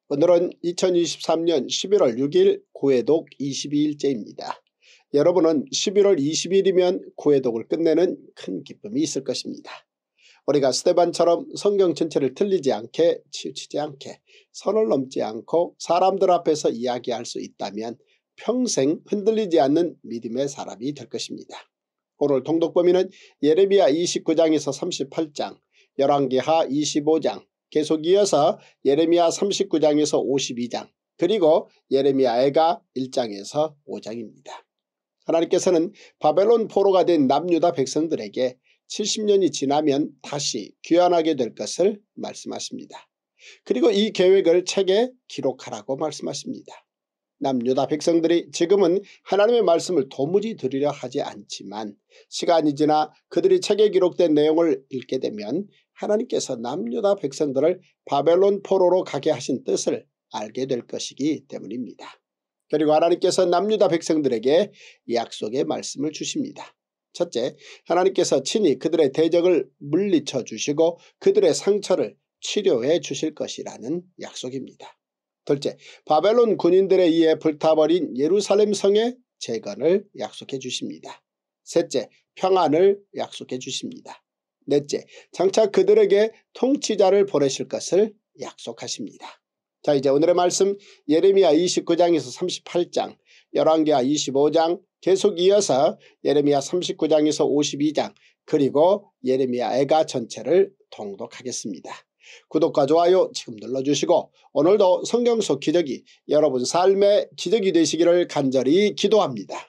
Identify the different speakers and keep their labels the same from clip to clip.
Speaker 1: 오늘은 2023년 11월 6일 구해독 22일째입니다. 여러분은 11월 20일이면 구해독을 끝내는 큰 기쁨이 있을 것입니다. 우리가 스데반처럼 성경 전체를 틀리지 않게 치우치지 않게 선을 넘지 않고 사람들 앞에서 이야기할 수 있다면 평생 흔들리지 않는 믿음의 사람이 될 것입니다. 오늘 통독 범위는 예레미야 29장에서 38장, 열왕기하 25장, 계속 이어서 예레미야 39장에서 52장, 그리고 예레미야 애가 1장에서 5장입니다. 하나님께서는 바벨론 포로가 된 남유다 백성들에게 70년이 지나면 다시 귀환하게 될 것을 말씀하십니다. 그리고 이 계획을 책에 기록하라고 말씀하십니다. 남유다 백성들이 지금은 하나님의 말씀을 도무지 들으려 하지 않지만 시간이 지나 그들이 책에 기록된 내용을 읽게 되면 하나님께서 남유다 백성들을 바벨론 포로로 가게 하신 뜻을 알게 될 것이기 때문입니다. 그리고 하나님께서 남유다 백성들에게 약속의 말씀을 주십니다. 첫째, 하나님께서 친히 그들의 대적을 물리쳐 주시고 그들의 상처를 치료해 주실 것이라는 약속입니다. 둘째, 바벨론 군인들에 의해 불타버린 예루살렘 성의 재건을 약속해 주십니다. 셋째, 평안을 약속해 주십니다. 넷째, 장차 그들에게 통치자를 보내실 것을 약속하십니다. 자, 이제 오늘의 말씀 예레미야 29장에서 38장, 열왕기하 25장, 계속 이어서 예레미야 39장에서 52장, 그리고 예레미야 애가 전체를 통독하겠습니다. 구독과 좋아요 지금 눌러주시고 오늘도 성경 속 기적이 여러분 삶의 기적이 되시기를 간절히 기도합니다.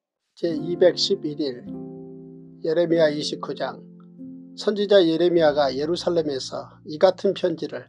Speaker 1: 제211일 예레미야 29장. 선지자 예레미야가 예루살렘에서 이 같은 편지를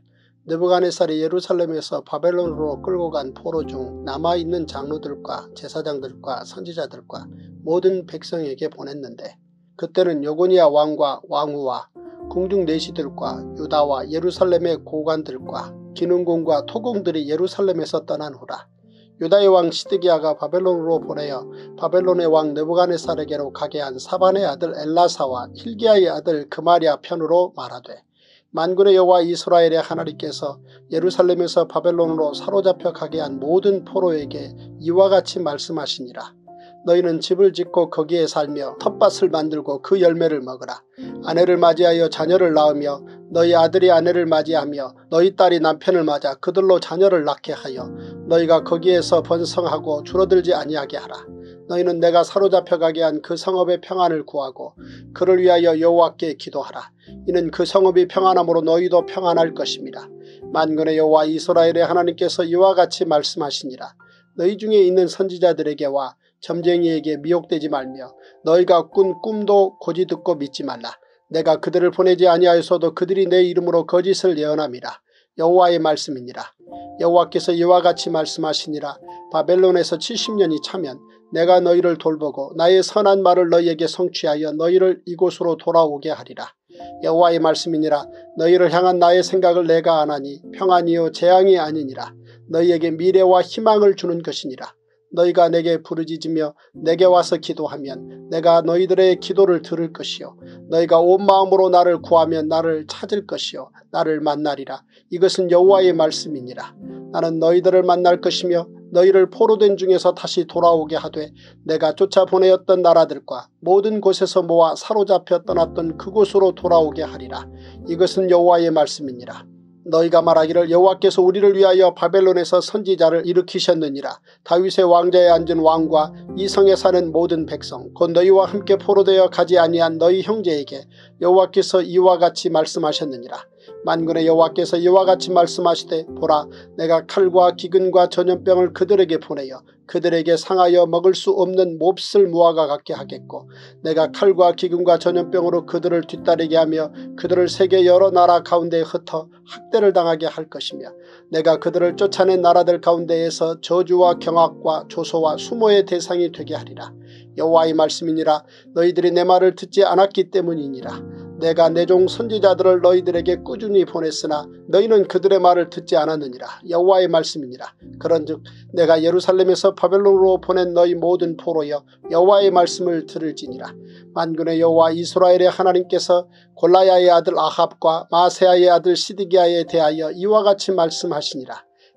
Speaker 1: 느부갓네살이 예루살렘에서 바벨론으로 끌고 간 포로 중 남아있는 장로들과 제사장들과 선지자들과 모든 백성에게 보냈는데, 그때는 요고니아 왕과 왕후와 궁중 내시들과 유다와 예루살렘의 고관들과 기능공과 토공들이 예루살렘에서 떠난 후라. 유다의 왕 시드기야가 바벨론으로 보내어 바벨론의 왕 느부갓네살에게로 가게 한 사반의 아들 엘라사와 hil기야의 아들 그마랴 편으로 말하되, 만군의 여호와 이스라엘의 하나님께서 예루살렘에서 바벨론으로 사로잡혀 가게 한 모든 포로에게 이와 같이 말씀하시니라. 너희는 집을 짓고 거기에 살며 텃밭을 만들고 그 열매를 먹으라. 아내를 맞이하여 자녀를 낳으며 너희 아들이 아내를 맞이하며 너희 딸이 남편을 맞아 그들로 자녀를 낳게 하여 너희가 거기에서 번성하고 줄어들지 아니하게 하라. 너희는 내가 사로잡혀 가게 한 그 성읍의 평안을 구하고 그를 위하여 여호와께 기도하라. 이는 그 성읍이 평안함으로 너희도 평안할 것입니다. 만군의 여호와 이스라엘의 하나님께서 이와 같이 말씀하시니라. 너희 중에 있는 선지자들에게와 점쟁이에게 미혹되지 말며 너희가 꾼 꿈도 고지 듣고 믿지 말라. 내가 그들을 보내지 아니하였어도 그들이 내 이름으로 거짓을 예언함이라. 여호와의 말씀이니라. 여호와께서 이와 같이 말씀하시니라. 바벨론에서 70년이 차면 내가 너희를 돌보고 나의 선한 말을 너희에게 성취하여 너희를 이곳으로 돌아오게 하리라. 여호와의 말씀이니라. 너희를 향한 나의 생각을 내가 아나니 평안이요 재앙이 아니니라. 너희에게 미래와 희망을 주는 것이니라. 너희가 내게 부르짖으며 내게 와서 기도하면 내가 너희들의 기도를 들을 것이요 너희가 온 마음으로 나를 구하면 나를 찾을 것이요 나를 만나리라. 이것은 여호와의 말씀이니라. 나는 너희들을 만날 것이며 너희를 포로된 중에서 다시 돌아오게 하되 내가 쫓아보내었던 나라들과 모든 곳에서 모아 사로잡혀 떠났던 그곳으로 돌아오게 하리라. 이것은 여호와의 말씀이니라. 너희가 말하기를 여호와께서 우리를 위하여 바벨론에서 선지자를 일으키셨느니라. 다윗의 왕자에 앉은 왕과 이 성에 사는 모든 백성 곧 너희와 함께 포로되어 가지 아니한 너희 형제에게 여호와께서 이와 같이 말씀하셨느니라. 만군의 여호와께서 이와 같이 말씀하시되 보라, 내가 칼과 기근과 전염병을 그들에게 보내어 그들에게 상하여 먹을 수 없는 몹쓸 무화과 같게 하겠고 내가 칼과 기근과 전염병으로 그들을 뒤따르게 하며 그들을 세계 여러 나라 가운데에 흩어 학대를 당하게 할 것이며 내가 그들을 쫓아낸 나라들 가운데에서 저주와 경악과 조소와 수모의 대상이 되게 하리라. 여호와의 말씀이니라. 너희들이 내 말을 듣지 않았기 때문이니라. 내가 내 종 선지자들을 너희들에게 꾸준히 보냈으나 너희는 그들의 말을 듣지 않았느니라. 여호와의 말씀이니라. 그런즉 내가 예루살렘에서 바벨론으로 보낸 너희 모든 포로여 여호와의 말씀을 들을지니라. 만군의 여호와 이스라엘의 하나님께서 골라야의 아들 아합과 마세야의 아들 시드기야에 대하여 이와 같이 말씀하시니라.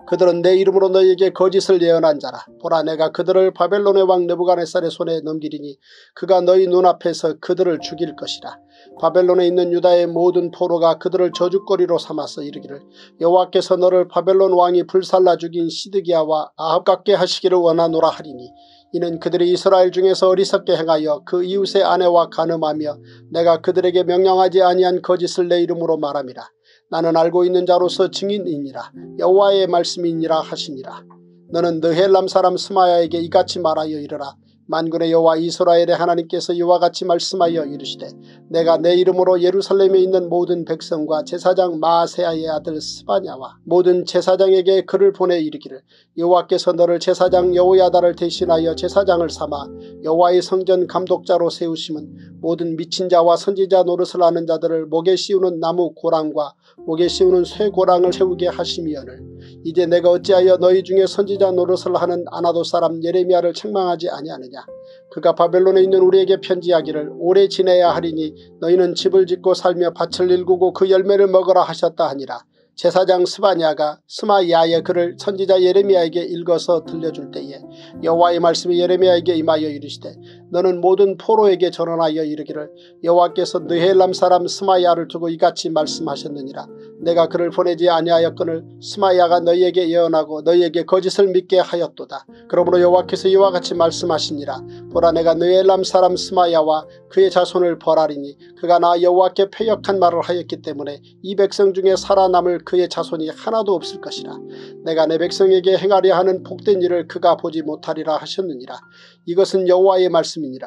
Speaker 1: 그들은 내 이름으로 너희에게 거짓을 예언한 자라. 보라, 내가 그들을 바벨론의 왕 느부갓네살의 손에 넘기리니 그가 너희 눈앞에서 그들을 죽일 것이라. 바벨론에 있는 유다의 모든 포로가 그들을 저주거리로 삼아서 이르기를 여호와께서 너를 바벨론 왕이 불살라 죽인 시드기야와 아합 같게 하시기를 원하노라 하리니 이는 그들이 이스라엘 중에서 어리석게 행하여 그 이웃의 아내와 간음하며 내가 그들에게 명령하지 아니한 거짓을 내 이름으로 말함이라. 나는 알고 있는 자로서 증인이니라. 여호와의 말씀이니라 하시니라. 너는 느헬람 사람 스마야에게 이같이 말하여 이르라. 만군의 여호와 이스라엘의 하나님께서 이와 같이 말씀하여 이르시되 내가 내 이름으로 예루살렘에 있는 모든 백성과 제사장 마아세야의 아들 스바냐와 모든 제사장에게 글을 보내 이르기를 여호와께서 너를 제사장 여호야다를 대신하여 제사장을 삼아 여호와의 성전 감독자로 세우심은 모든 미친 자와 선지자 노릇을 하는 자들을 목에 씌우는 나무 고랑과 목에 씌우는 쇠 고랑을 세우게 하심이여늘 이제 내가 어찌하여 너희 중에 선지자 노릇을 하는 아나도 사람 예레미야를 책망하지 아니하느냐. 그가 바벨론에 있는 우리에게 편지하기를 오래 지내야 하리니 너희는 집을 짓고 살며 밭을 일구고 그 열매를 먹으라 하셨다 하니라. 제사장 스바냐가 스마야의 글을 선지자 예레미야에게 읽어서 들려줄 때에 여호와의 말씀이 예레미야에게 임하여 이르시되 너는 모든 포로에게 전언하여 이르기를 여호와께서 느헬람 사람 스마야를 두고 이같이 말씀하셨느니라. 내가 그를 보내지 아니하였거늘 스마야가 너희에게 예언하고 너희에게 거짓을 믿게 하였도다. 그러므로 여호와께서 이와 같이 말씀하시니라. 보라, 내가 느헬람 사람 스마야와 그의 자손을 벌하리니 그가 나 여호와께 패역한 말을 하였기 때문에 이 백성 중에 살아남을 그의 자손이 하나도 없을 것이라. 내가 내 백성에게 행하려 하는 복된 일을 그가 보지 못하리라 하셨느니라. 이것은 여호와의 말씀이니라.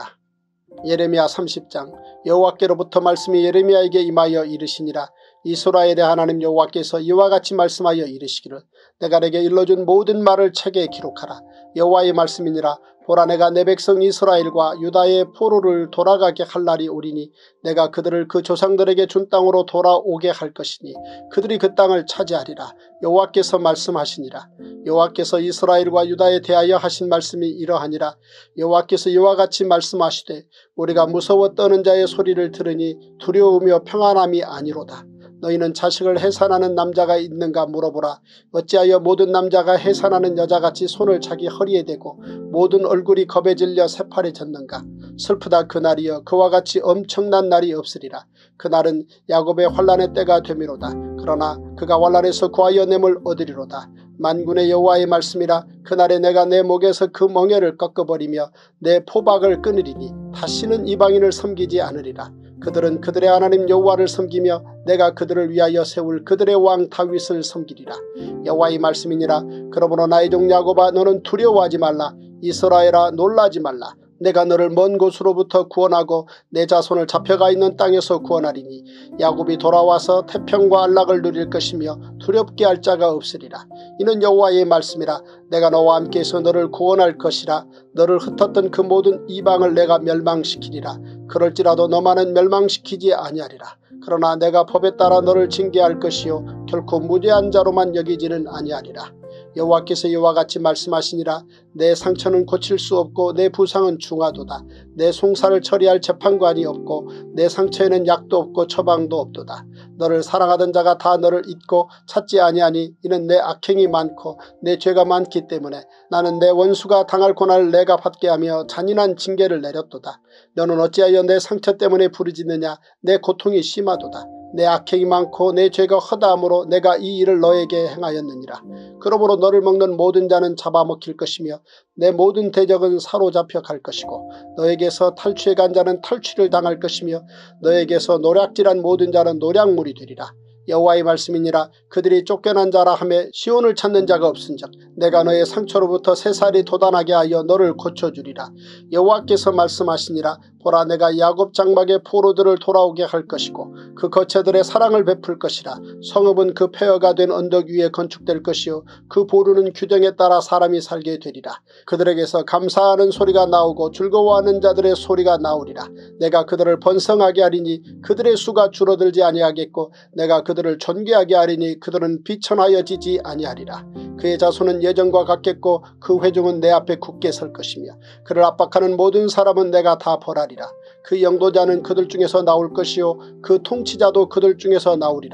Speaker 1: 예레미야 30장. 여호와께로부터 말씀이 예레미야에게 임하여 이르시니라. 이스라엘의 하나님 여호와께서 이와 같이 말씀하여 이르시기를 내가 내게 일러준 모든 말을 책에 기록하라. 여호와의 말씀이니라. 보라, 내가 내 백성 이스라엘과 유다의 포로를 돌아가게 할 날이 오리니 내가 그들을 그 조상들에게 준 땅으로 돌아오게 할 것이니 그들이 그 땅을 차지하리라. 여호와께서 말씀하시니라. 여호와께서 이스라엘과 유다에 대하여 하신 말씀이 이러하니라. 여호와께서 이와 같이 말씀하시되 우리가 무서워 떠는 자의 소리를 들으니 두려우며 평안함이 아니로다. 너희는 자식을 해산하는 남자가 있는가 물어보라. 어찌하여 모든 남자가 해산하는 여자같이 손을 자기 허리에 대고 모든 얼굴이 겁에 질려 새파래졌는가. 슬프다 그날이여. 그와 같이 엄청난 날이 없으리라. 그날은 야곱의 환난의 때가 되미로다. 그러나 그가 환난에서 구하여 냄을 얻으리로다. 만군의 여호와의 말씀이라. 그날에 내가 내 목에서 그 멍에를 꺾어버리며 내 포박을 끊으리니 다시는 이방인을 섬기지 않으리라. 그들은 그들의 하나님 여호와를 섬기며 내가 그들을 위하여 세울 그들의 왕 다윗을 섬기리라. 여호와의 말씀이니라. 그러므로 나의 종 야곱아, 너는 두려워하지 말라. 이스라엘아, 놀라지 말라. 내가 너를 먼 곳으로부터 구원하고 내 자손을 잡혀가 있는 땅에서 구원하리니 야곱이 돌아와서 태평과 안락을 누릴 것이며 두렵게 할 자가 없으리라. 이는 여호와의 말씀이라. 내가 너와 함께해서 너를 구원할 것이라. 너를 흩었던 그 모든 이방을 내가 멸망시키리라. 그럴지라도 너만은 멸망시키지 아니하리라. 그러나 내가 법에 따라 너를 징계할 것이요 결코 무죄한 자로만 여기지는 아니하리라. 여호와께서 이와 같이 말씀하시니라. 내 상처는 고칠 수 없고 내 부상은 중하도다. 내 송사를 처리할 재판관이 없고 내 상처에는 약도 없고 처방도 없도다. 너를 사랑하던 자가 다 너를 잊고 찾지 아니하니 이는 내 악행이 많고 내 죄가 많기 때문에 나는 내 원수가 당할 고난을 내가 받게 하며 잔인한 징계를 내렸도다. 너는 어찌하여 내 상처 때문에 부르짖느냐. 내 고통이 심하도다. 내 악행이 많고 내 죄가 허다함으로 내가 이 일을 너에게 행하였느니라. 그러므로 너를 먹는 모든 자는 잡아먹힐 것이며 내 모든 대적은 사로잡혀 갈 것이고 너에게서 탈취해 간 자는 탈취를 당할 것이며 너에게서 노략질한 모든 자는 노략물이 되리라. 여호와의 말씀이니라. 그들이 쫓겨난 자라 하며 시온을 찾는 자가 없은즉 내가 너의 상처로부터 새살이 돋아나게 하여 너를 고쳐주리라. 여호와께서 말씀하시니라. 보라, 내가 야곱 장막의 포로들을 돌아오게 할 것이고 그 거처들의 사랑을 베풀 것이라. 성읍은 그 폐허가 된 언덕 위에 건축될 것이요 그 보루는 규정에 따라 사람이 살게 되리라. 그들에게서 감사하는 소리가 나오고 즐거워하는 자들의 소리가 나오리라. 내가 그들을 번성하게 하리니 그들의 수가 줄어들지 아니하겠고 내가 그들을 존귀하게 하리니 그들은 비천하여지지 아니하리라. 그의 자손은 예전과 같겠고 그 회중은 내 앞에 굳게 설 것이며 그를 압박하는 모든 사람은 내가 다 벌하리라. 그 영도자는 그들 중에서 나올 것이요 그 통치자도 그들 중에서 나오리라.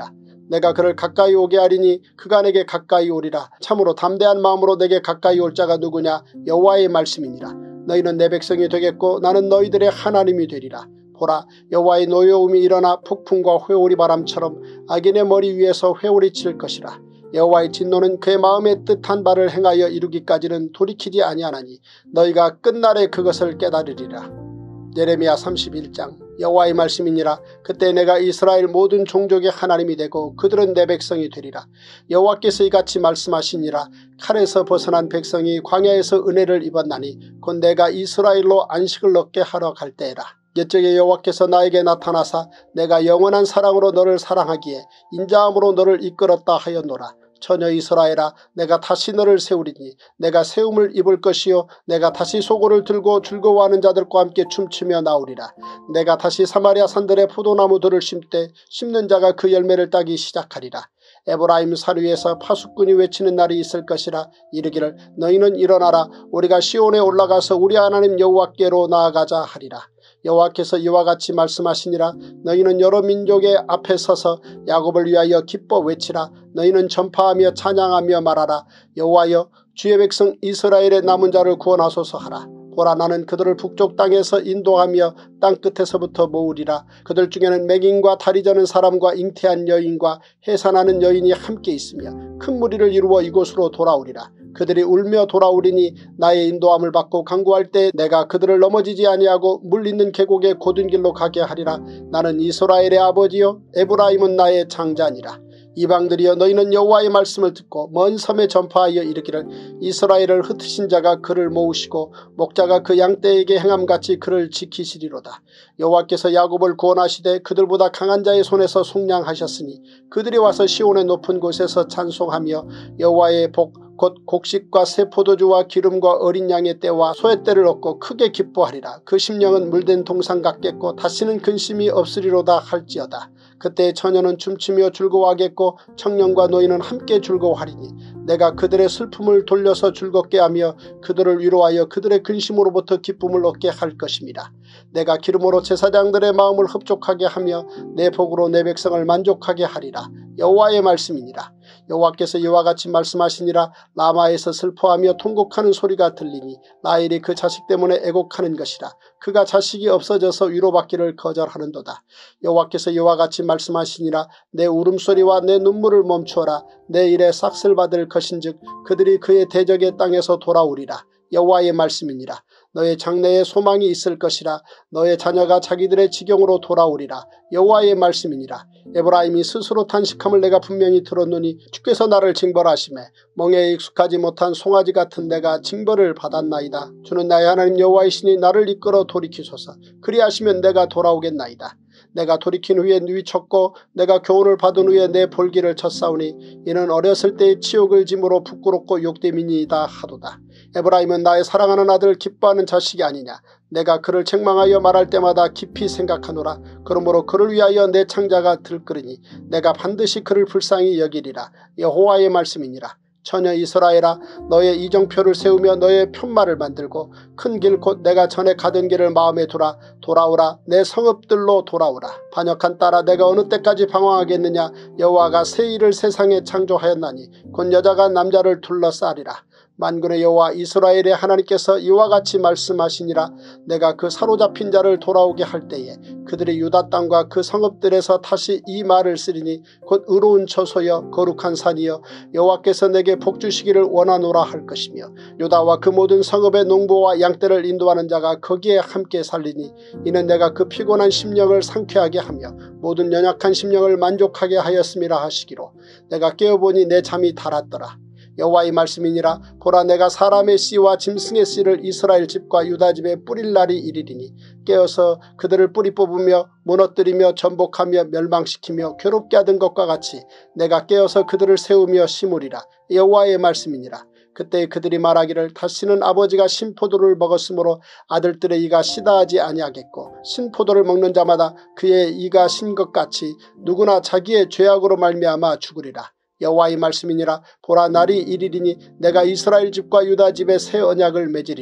Speaker 1: 내가 그를 가까이 오게 하리니 그가 내게 가까이 오리라. 참으로 담대한 마음으로 내게 가까이 올 자가 누구냐. 여호와의 말씀이니라. 너희는 내 백성이 되겠고 나는 너희들의 하나님이 되리라. 보라, 여호와의 노여움이 일어나 폭풍과 회오리 바람처럼 악인의 머리 위에서 회오리 칠 것이라. 여호와의 진노는 그의 마음에 뜻한 바를 행하여 이루기까지는 돌이키지 아니하나니 너희가 끝날에 그것을 깨달으리라. 예레미야 31장. 여호와의 말씀이니라. 그때 내가 이스라엘 모든 종족의 하나님이 되고 그들은 내 백성이 되리라. 여호와께서 이같이 말씀하시니라. 칼에서 벗어난 백성이 광야에서 은혜를 입었나니 곧 내가 이스라엘로 안식을 얻게 하러 갈 때에라. 옛적에 여호와께서 나에게 나타나사 내가 영원한 사랑으로 너를 사랑하기에 인자함으로 너를 이끌었다 하였노라. 처녀 이스라엘아, 내가 다시 너를 세우리니 내가 세움을 입을 것이요 내가 다시 소고를 들고 즐거워하는 자들과 함께 춤추며 나오리라. 내가 다시 사마리아 산들의 포도나무들을 심되 심는 자가 그 열매를 따기 시작하리라. 에브라임 산 위에서 파수꾼이 외치는 날이 있을 것이라. 이르기를 너희는 일어나라. 우리가 시온에 올라가서 우리 하나님 여호와께로 나아가자 하리라. 여호와께서 이와 같이 말씀하시니라. 너희는 여러 민족의 앞에 서서 야곱을 위하여 기뻐 외치라. 너희는 전파하며 찬양하며 말하라. 여호와여, 주의 백성 이스라엘의 남은 자를 구원하소서 하라. 보라, 나는 그들을 북쪽 땅에서 인도하며 땅끝에서부터 모으리라. 그들 중에는 맹인과 다리 저는 사람과 잉태한 여인과 해산하는 여인이 함께 있으며 큰 무리를 이루어 이곳으로 돌아오리라. 그들이 울며 돌아오리니 나의 인도함을 받고 강구할 때 내가 그들을 넘어지지 아니하고 물 있는 계곡의 곧은 길로 가게 하리라. 나는 이스라엘의 아버지요 에브라임은 나의 장자니라. 이방들이여, 너희는 여호와의 말씀을 듣고 먼 섬에 전파하여 이르기를 이스라엘을 흩으신 자가 그를 모으시고 목자가 그 양떼에게 행함같이 그를 지키시리로다. 여호와께서 야곱을 구원하시되 그들보다 강한 자의 손에서 속량하셨으니 그들이 와서 시온의 높은 곳에서 찬송하며 여호와의 복 곧 곡식과 새 포도주와 기름과 어린 양의 떼와 소의 떼를 얻고 크게 기뻐하리라. 그 심령은 물된 동상 같겠고 다시는 근심이 없으리로다 할지어다. 그때 처녀는 춤추며 즐거워하겠고 청년과 노인은 함께 즐거워하리니 내가 그들의 슬픔을 돌려서 즐겁게 하며 그들을 위로하여 그들의 근심으로부터 기쁨을 얻게 할 것입니다. 내가 기름으로 제사장들의 마음을 흡족하게 하며 내 복으로 내 백성을 만족하게 하리라. 여호와의 말씀이니라. 여호와께서 이와 같이 말씀하시니라. 라마에서 슬퍼하며 통곡하는 소리가 들리니 라헬이 그 자식 때문에 애곡하는 것이라. 그가 자식이 없어져서 위로받기를 거절하는도다. 여호와께서 이와 같이 말씀하시니라. 내 울음소리와 내 눈물을 멈추어라. 내 일에 싹쓸 받을 것인즉 그들이 그의 대적의 땅에서 돌아오리라. 여호와의 말씀이니라. 너의 장래에 소망이 있을 것이라. 너의 자녀가 자기들의 지경으로 돌아오리라. 여호와의 말씀이니라. 에브라임이 스스로 탄식함을 내가 분명히 들었노니 주께서 나를 징벌하시매 멍에에 익숙하지 못한 송아지 같은 내가 징벌을 받았나이다. 주는 나의 하나님 여호와이시니 나를 이끌어 돌이키소서. 그리하시면 내가 돌아오겠나이다. 내가 돌이킨 후에 누이쳤고 내가 교훈을 받은 후에 내 볼기를 쳤사오니 이는 어렸을 때의 치욕을 짐으로 부끄럽고 욕됨이니이다 하도다. 에브라임은 나의 사랑하는 아들 기뻐하는 자식이 아니냐. 내가 그를 책망하여 말할 때마다 깊이 생각하노라. 그러므로 그를 위하여 내 창자가 들끓으니 내가 반드시 그를 불쌍히 여기리라. 여호와의 말씀이니라. 처녀 이스라엘아, 너의 이정표를 세우며 너의 편말을 만들고 큰 길 곧 내가 전에 가던 길을 마음에 두라. 돌아오라. 내 성읍들로 돌아오라. 반역한 딸아, 내가 어느 때까지 방황하겠느냐. 여호와가 새 일을 세상에 창조하였나니 곧 여자가 남자를 둘러싸리라. 만군의 여호와 이스라엘의 하나님께서 이와 같이 말씀하시니라. 내가 그 사로잡힌 자를 돌아오게 할 때에 그들이 유다 땅과 그 성읍들에서 다시 이 말을 쓰리니 곧 의로운 처소여 거룩한 산이여 여호와께서 내게 복주시기를 원하노라 할 것이며 유다와 그 모든 성읍의 농부와 양떼를 인도하는 자가 거기에 함께 살리니 이는 내가 그 피곤한 심령을 상쾌하게 하며 모든 연약한 심령을 만족하게 하였음이라 하시기로 내가 깨어보니 내 잠이 달았더라. 여호와의 말씀이니라. 보라, 내가 사람의 씨와 짐승의 씨를 이스라엘 집과 유다 집에 뿌릴 날이 이르리니 깨어서 그들을 뿌리 뽑으며 무너뜨리며 전복하며 멸망시키며 괴롭게 하던 것과 같이 내가 깨어서 그들을 세우며 심으리라. 여호와의 말씀이니라. 그때 그들이 말하기를 다시는 아버지가 신포도를 먹었으므로 아들들의 이가 시다하지 아니하겠고 신포도를 먹는 자마다 그의 이가 신 것 같이 누구나 자기의 죄악으로 말미암아 죽으리라. 여호와의 말씀이니라. 보라, 날이 이르리니 내가 이스라엘 집과 유다 집에 새 언약을 맺으리라.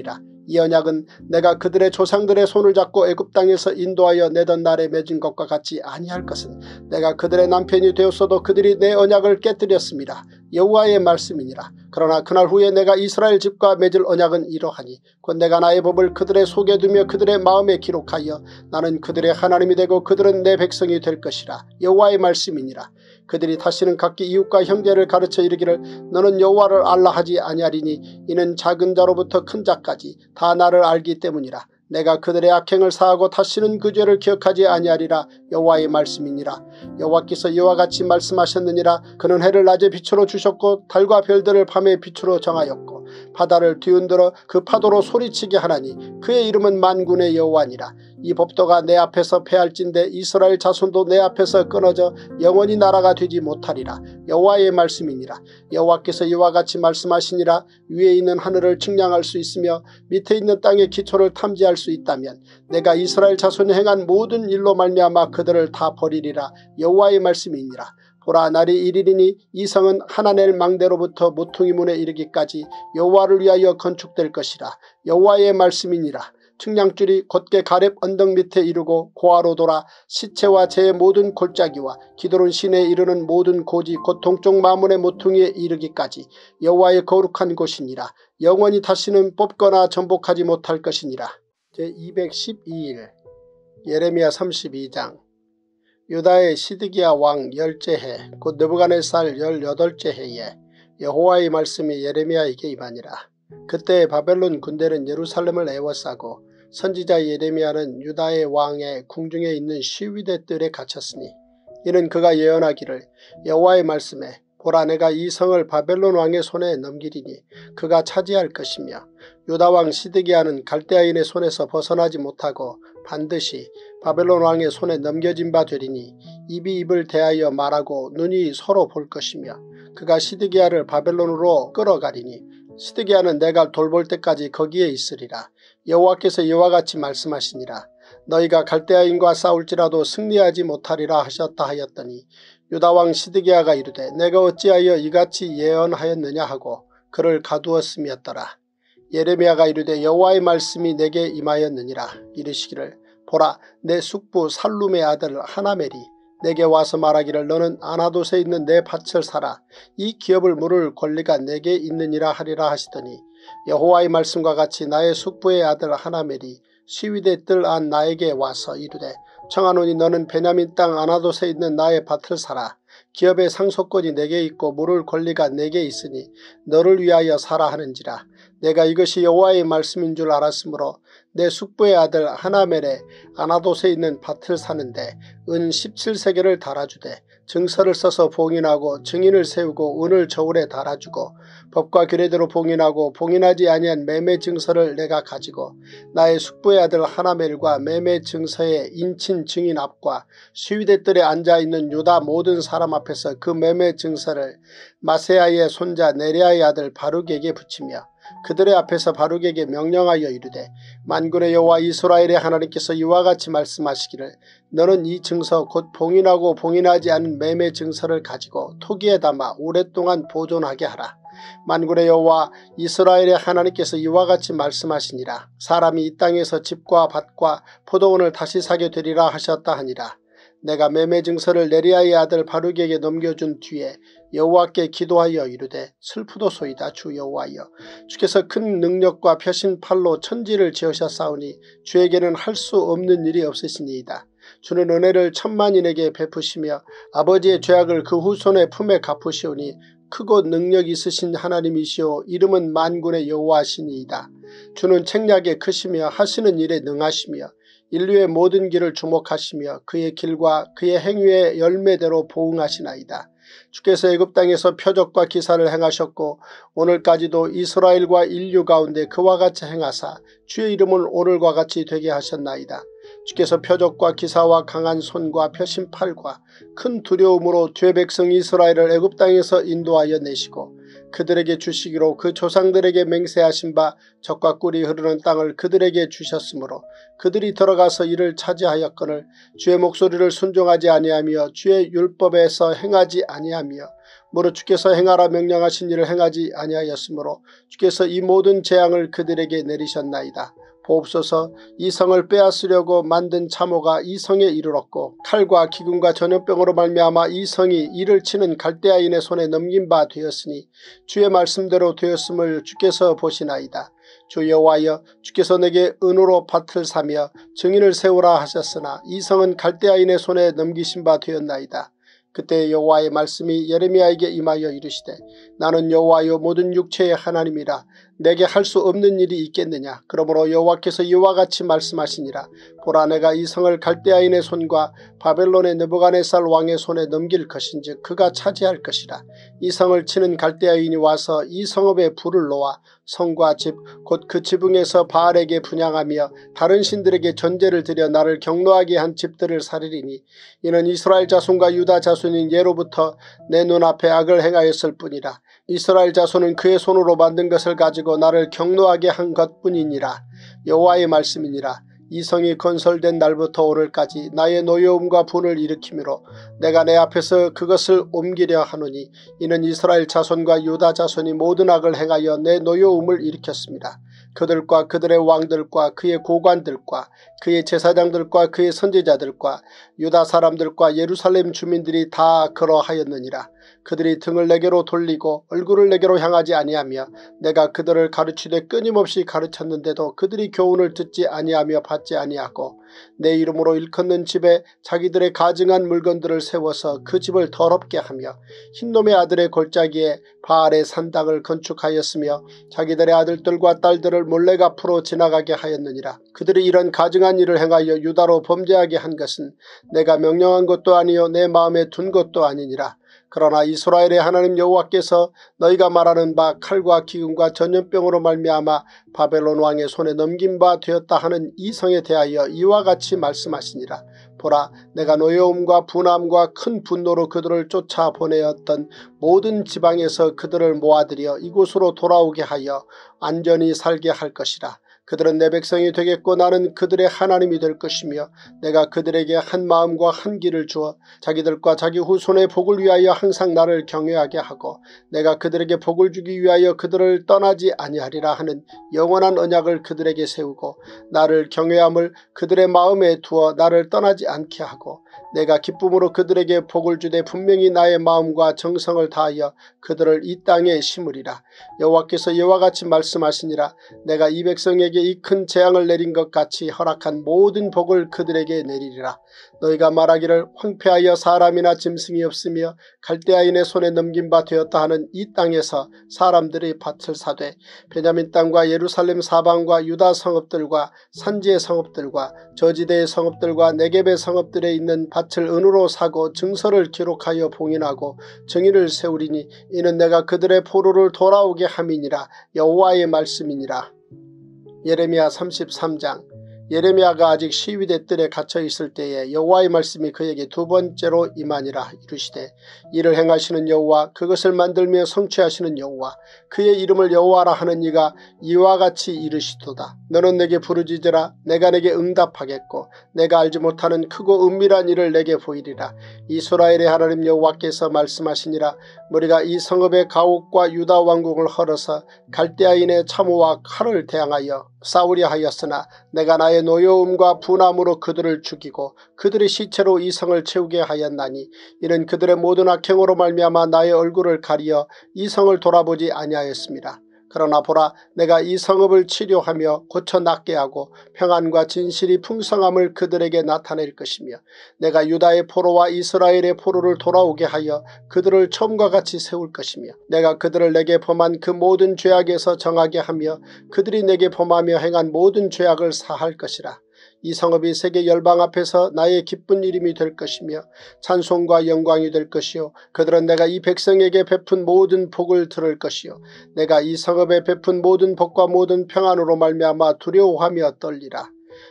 Speaker 1: 이 언약은 내가 그들의 조상들의 손을 잡고 애굽 땅에서 인도하여 내던 날에 맺은 것과 같지 아니할 것은 내가 그들의 남편이 되었어도 그들이 내 언약을 깨뜨렸습니다. 여호와의 말씀이니라. 그러나 그날 후에 내가 이스라엘 집과 맺을 언약은 이러하니 곧 내가 나의 법을 그들의 속에 두며 그들의 마음에 기록하여 나는 그들의 하나님이 되고 그들은 내 백성이 될 것이라. 여호와의 말씀이니라. 그들이 다시는 각기 이웃과 형제를 가르쳐 이르기를 너는 여호와를 알라 하지 아니하리니 이는 작은 자로부터 큰 자까지 다 나를 알기 때문이라. 내가 그들의 악행을 사하고 다시는 그 죄를 기억하지 아니하리라. 여호와의 말씀이니라. 여호와께서 이와 같이 말씀하셨느니라. 그는 해를 낮에 빛으로 주셨고 달과 별들을 밤에 빛으로 정하였고 바다를 뒤흔들어 그 파도로 소리치게 하나니 그의 이름은 만군의 여호와니라. 이 법도가 내 앞에서 패할진대 이스라엘 자손도 내 앞에서 끊어져 영원히 나라가 되지 못하리라. 여호와의 말씀이니라. 여호와께서 이와 같이 말씀하시니라. 위에 있는 하늘을 측량할 수 있으며 밑에 있는 땅의 기초를 탐지할 수 있다면 내가 이스라엘 자손이 행한 모든 일로 말미암아 그들을 다 버리리라. 여호와의 말씀이니라. 보라 날이 이르리니 이 성은 하나넬 망대로부터 모퉁이 문에 이르기까지 여호와를 위하여 건축될 것이라. 여호와의 말씀이니라. 측량줄이 곧게 가렙 언덕 밑에 이르고 고아로 돌아 시체와 재의 모든 골짜기와 기드론 시내에 이르는 모든 고지 곧 동쪽 마문의 모퉁이에 이르기까지 여호와의 거룩한 곳이니라. 영원히 다시는 뽑거나 전복하지 못할 것이니라. 제212일 예레미야 32장. 유다의 시드기야 왕 10째 해 곧 느부갓네살 18째 해에 여호와의 말씀이 예레미야에게 임하니라. 그때 바벨론 군대는 예루살렘을 에워싸고 선지자 예레미야는 유다의 왕의 궁중에 있는 시위대 뜰에 갇혔으니 이는 그가 예언하기를 여호와의 말씀에 보라 내가 이 성을 바벨론 왕의 손에 넘기리니 그가 차지할 것이며 유다 왕 시드기야는 갈대아인의 손에서 벗어나지 못하고 반드시 바벨론 왕의 손에 넘겨진 바 되리니 입이 입을 대하여 말하고 눈이 서로 볼 것이며 그가 시드기야를 바벨론으로 끌어가리니 시드기야는 내가 돌볼 때까지 거기에 있으리라. 여호와께서 이와 같이 말씀하시니라. 너희가 갈대아인과 싸울지라도 승리하지 못하리라 하셨다 하였더니 유다왕 시드기야가 이르되 내가 어찌하여 이같이 예언하였느냐 하고 그를 가두었음이었더라. 예레미야가 이르되 여호와의 말씀이 내게 임하였느니라. 이르시기를 보라 내 숙부 살룸의 아들 하나멜이 내게 와서 말하기를 너는 아나돗에 있는 내 밭을 사라. 이 기업을 물을 권리가 내게 있느니라 하리라 하시더니 여호와의 말씀과 같이 나의 숙부의 아들 하나멜이 시위대 뜰 안 나에게 와서 이르되 청하노니 너는 베냐민 땅 아나돗에 있는 나의 밭을 사라. 기업의 상속권이 내게 있고 물을 권리가 내게 있으니 너를 위하여 사라 하는지라. 내가 이것이 여호와의 말씀인 줄 알았으므로 내 숙부의 아들 하나멜의 아나돗에 있는 밭을 사는데 은 17세겔을 달아주되 증서를 써서 봉인하고 증인을 세우고 은을 저울에 달아주고 법과 규례대로 봉인하고 봉인하지 아니한 매매 증서를 내가 가지고 나의 숙부의 아들 하나멜과 매매 증서의 인친 증인 앞과 시위대 뜰에 앉아있는 유다 모든 사람 앞에서 그 매매 증서를 마세야의 손자 네리아의 아들 바룩에게 붙이며 그들의 앞에서 바룩에게 명령하여 이르되 만군의 여호와 이스라엘의 하나님께서 이와 같이 말씀하시기를 너는 이 증서 곧 봉인하고 봉인하지 않은 매매 증서를 가지고 토기에 담아 오랫동안 보존하게 하라. 만군의 여호와 이스라엘의 하나님께서 이와 같이 말씀하시니라. 사람이 이 땅에서 집과 밭과 포도원을 다시 사게 되리라 하셨다 하니라. 내가 매매 증서를 네리아의 아들 바룩에게 넘겨준 뒤에 여호와께 기도하여 이르되 슬프도소이다. 주 여호와여 주께서 큰 능력과 펴신 팔로 천지를 지으셨사오니 주에게는 할 수 없는 일이 없으시니이다. 주는 은혜를 천만인에게 베푸시며 아버지의 죄악을 그 후손의 품에 갚으시오니 크고 능력 있으신 하나님이시오 이름은 만군의 여호와시니이다. 주는 책략에 크시며 하시는 일에 능하시며 인류의 모든 길을 주목하시며 그의 길과 그의 행위의 열매대로 보응하시나이다. 주께서 애굽 땅에서 표적과 기사를 행하셨고 오늘까지도 이스라엘과 인류 가운데 그와 같이 행하사 주의 이름은 오늘과 같이 되게 하셨나이다. 주께서 표적과 기사와 강한 손과 펴신 팔과 큰 두려움으로 주의 백성 이스라엘을 애굽 땅에서 인도하여 내시고 그들에게 주시기로 그 조상들에게 맹세하신 바 젖과 꿀이 흐르는 땅을 그들에게 주셨으므로 그들이 들어가서 이를 차지하였거늘 주의 목소리를 순종하지 아니하며 주의 율법에서 행하지 아니하며 무릇 주께서 행하라 명령하신 일을 행하지 아니하였으므로 주께서 이 모든 재앙을 그들에게 내리셨나이다. 보옵소서. 이 성을 빼앗으려고 만든 참호가 이 성에 이르렀고 칼과 기근과 전염병으로 말미암아 이 성이 이를 치는 갈대아인의 손에 넘긴 바 되었으니 주의 말씀대로 되었음을 주께서 보시나이다. 주 여호와여, 주께서 내게 은으로 밭을 사며 증인을 세우라 하셨으나 이 성은 갈대아인의 손에 넘기신 바 되었나이다. 그때 여호와의 말씀이 예레미야에게 임하여 이르시되 나는 여호와여 모든 육체의 하나님이라. 내게 할 수 없는 일이 있겠느냐. 그러므로 여호와께서 이와 같이 말씀하시니라. 보라, 내가 이 성을 갈대아인의 손과 바벨론의 느부갓네살 왕의 손에 넘길 것인즉 그가 차지할 것이라. 이 성을 치는 갈대아인이 와서 이 성읍에 불을 놓아 성과 집 곧 그 지붕에서 바알에게 분향하며 다른 신들에게 전제를 드려 나를 경노하게 한 집들을 살리리니 이는 이스라엘 자손과 유다 자손인 예로부터 내 눈앞에 악을 행하였을 뿐이라. 이스라엘 자손은 그의 손으로 만든 것을 가지고 나를 경노하게 한 것뿐이니라. 여호와의 말씀이니라. 이 성이 건설된 날부터 오늘까지 나의 노여움과 분을 일으키므로 내가 내 앞에서 그것을 옮기려 하노니 이는 이스라엘 자손과 유다 자손이 모든 악을 행하여 내 노여움을 일으켰습니다. 그들과 그들의 왕들과 그의 고관들과 그의 제사장들과 그의 선지자들과 유다 사람들과 예루살렘 주민들이 다 그러하였느니라. 그들이 등을 내게로 돌리고 얼굴을 내게로 향하지 아니하며 내가 그들을 가르치되 끊임없이 가르쳤는데도 그들이 교훈을 듣지 아니하며 받지 아니하고 내 이름으로 일컫는 집에 자기들의 가증한 물건들을 세워서 그 집을 더럽게 하며 흰놈의 아들의 골짜기에 바알의 산당을 건축하였으며 자기들의 아들들과 딸들을 몰래 앞으로 지나가게 하였느니라. 그들이 이런 가증한 일을 행하여 유다로 범죄하게 한 것은 내가 명령한 것도 아니요 내 마음에 둔 것도 아니니라. 그러나 이스라엘의 하나님 여호와께서 너희가 말하는 바 칼과 기근과 전염병으로 말미암아 바벨론 왕의 손에 넘긴 바 되었다 하는 이 성에 대하여 이와 같이 말씀하시니라. 보라, 내가 노여움과 분함과 큰 분노로 그들을 쫓아보내었던 모든 지방에서 그들을 모아들여 이곳으로 돌아오게 하여 안전히 살게 할 것이라. 그들은 내 백성이 되겠고 나는 그들의 하나님이 될 것이며 내가 그들에게 한 마음과 한 길을 주어 자기들과 자기 후손의 복을 위하여 항상 나를 경외하게 하고 내가 그들에게 복을 주기 위하여 그들을 떠나지 아니하리라 하는 영원한 언약을 그들에게 세우고 나를 경외함을 그들의 마음에 두어 나를 떠나지 않게 하고 내가 기쁨으로 그들에게 복을 주되 분명히 나의 마음과 정성을 다하여 그들을 이 땅에 심으리라. 여호와께서 이와 같이 말씀하시니라. 내가 이 백성에게 이 큰 재앙을 내린 것 같이 허락한 모든 복을 그들에게 내리리라. 너희가 말하기를 황폐하여 사람이나 짐승이 없으며 갈대아인의 손에 넘긴 바 되었다 하는 이 땅에서 사람들이 밭을 사되 베냐민 땅과 예루살렘 사방과 유다 성읍들과 산지의 성읍들과 저지대의 성읍들과 네겝의 성읍들에 있는 밭을 은으로 사고 증서를 기록하여 봉인하고 증인을 세우리니 이는 내가 그들의 포로를 돌아오게 함이니라. 여호와의 말씀이니라. 예레미야 33장. 예레미야가 아직 시위대 뜰에 갇혀 있을 때에 여호와의 말씀이 그에게 두 번째로 임하니라. 이르시되 이를 행하시는 여호와, 그것을 만들며 성취하시는 여호와, 그의 이름을 여호와라 하는 이가 이와 같이 이르시도다. 너는 내게 부르짖으라. 내가 내게 응답하겠고 내가 알지 못하는 크고 은밀한 일을 내게 보이리라. 이스라엘의 하나님 여호와께서 말씀하시니라. 우리가 이 성읍의 가옥과 유다 왕궁을 헐어서 갈대아인의 참호와 칼을 대항하여 싸우려 하였으나 내가 나의 노여움과 분함으로 그들을 죽이고 그들의 시체로 이 성을 채우게 하였나니 이는 그들의 모든 악행으로 말미암아 나의 얼굴을 가리어 이 성을 돌아보지 아니하였습니다. 그러나 보라, 내가 이 성읍을 치료하며 고쳐 낫게 하고 평안과 진실이 풍성함을 그들에게 나타낼 것이며 내가 유다의 포로와 이스라엘의 포로를 돌아오게 하여 그들을 처음과 같이 세울 것이며 내가 그들을 내게 범한 그 모든 죄악에서 정하게 하며 그들이 내게 범하며 행한 모든 죄악을 사할 것이라. 이 성읍이 세계 열방 앞에서 나의 기쁜 이름이 될 것이며 찬송과 영광이 될 것이요 그들은 내가 이 백성에게 베푼 모든 복을 들을 것이요 내가 이 성읍에 베푼 모든 복과 모든 평안으로 말미암아 두려워하며 떨리라.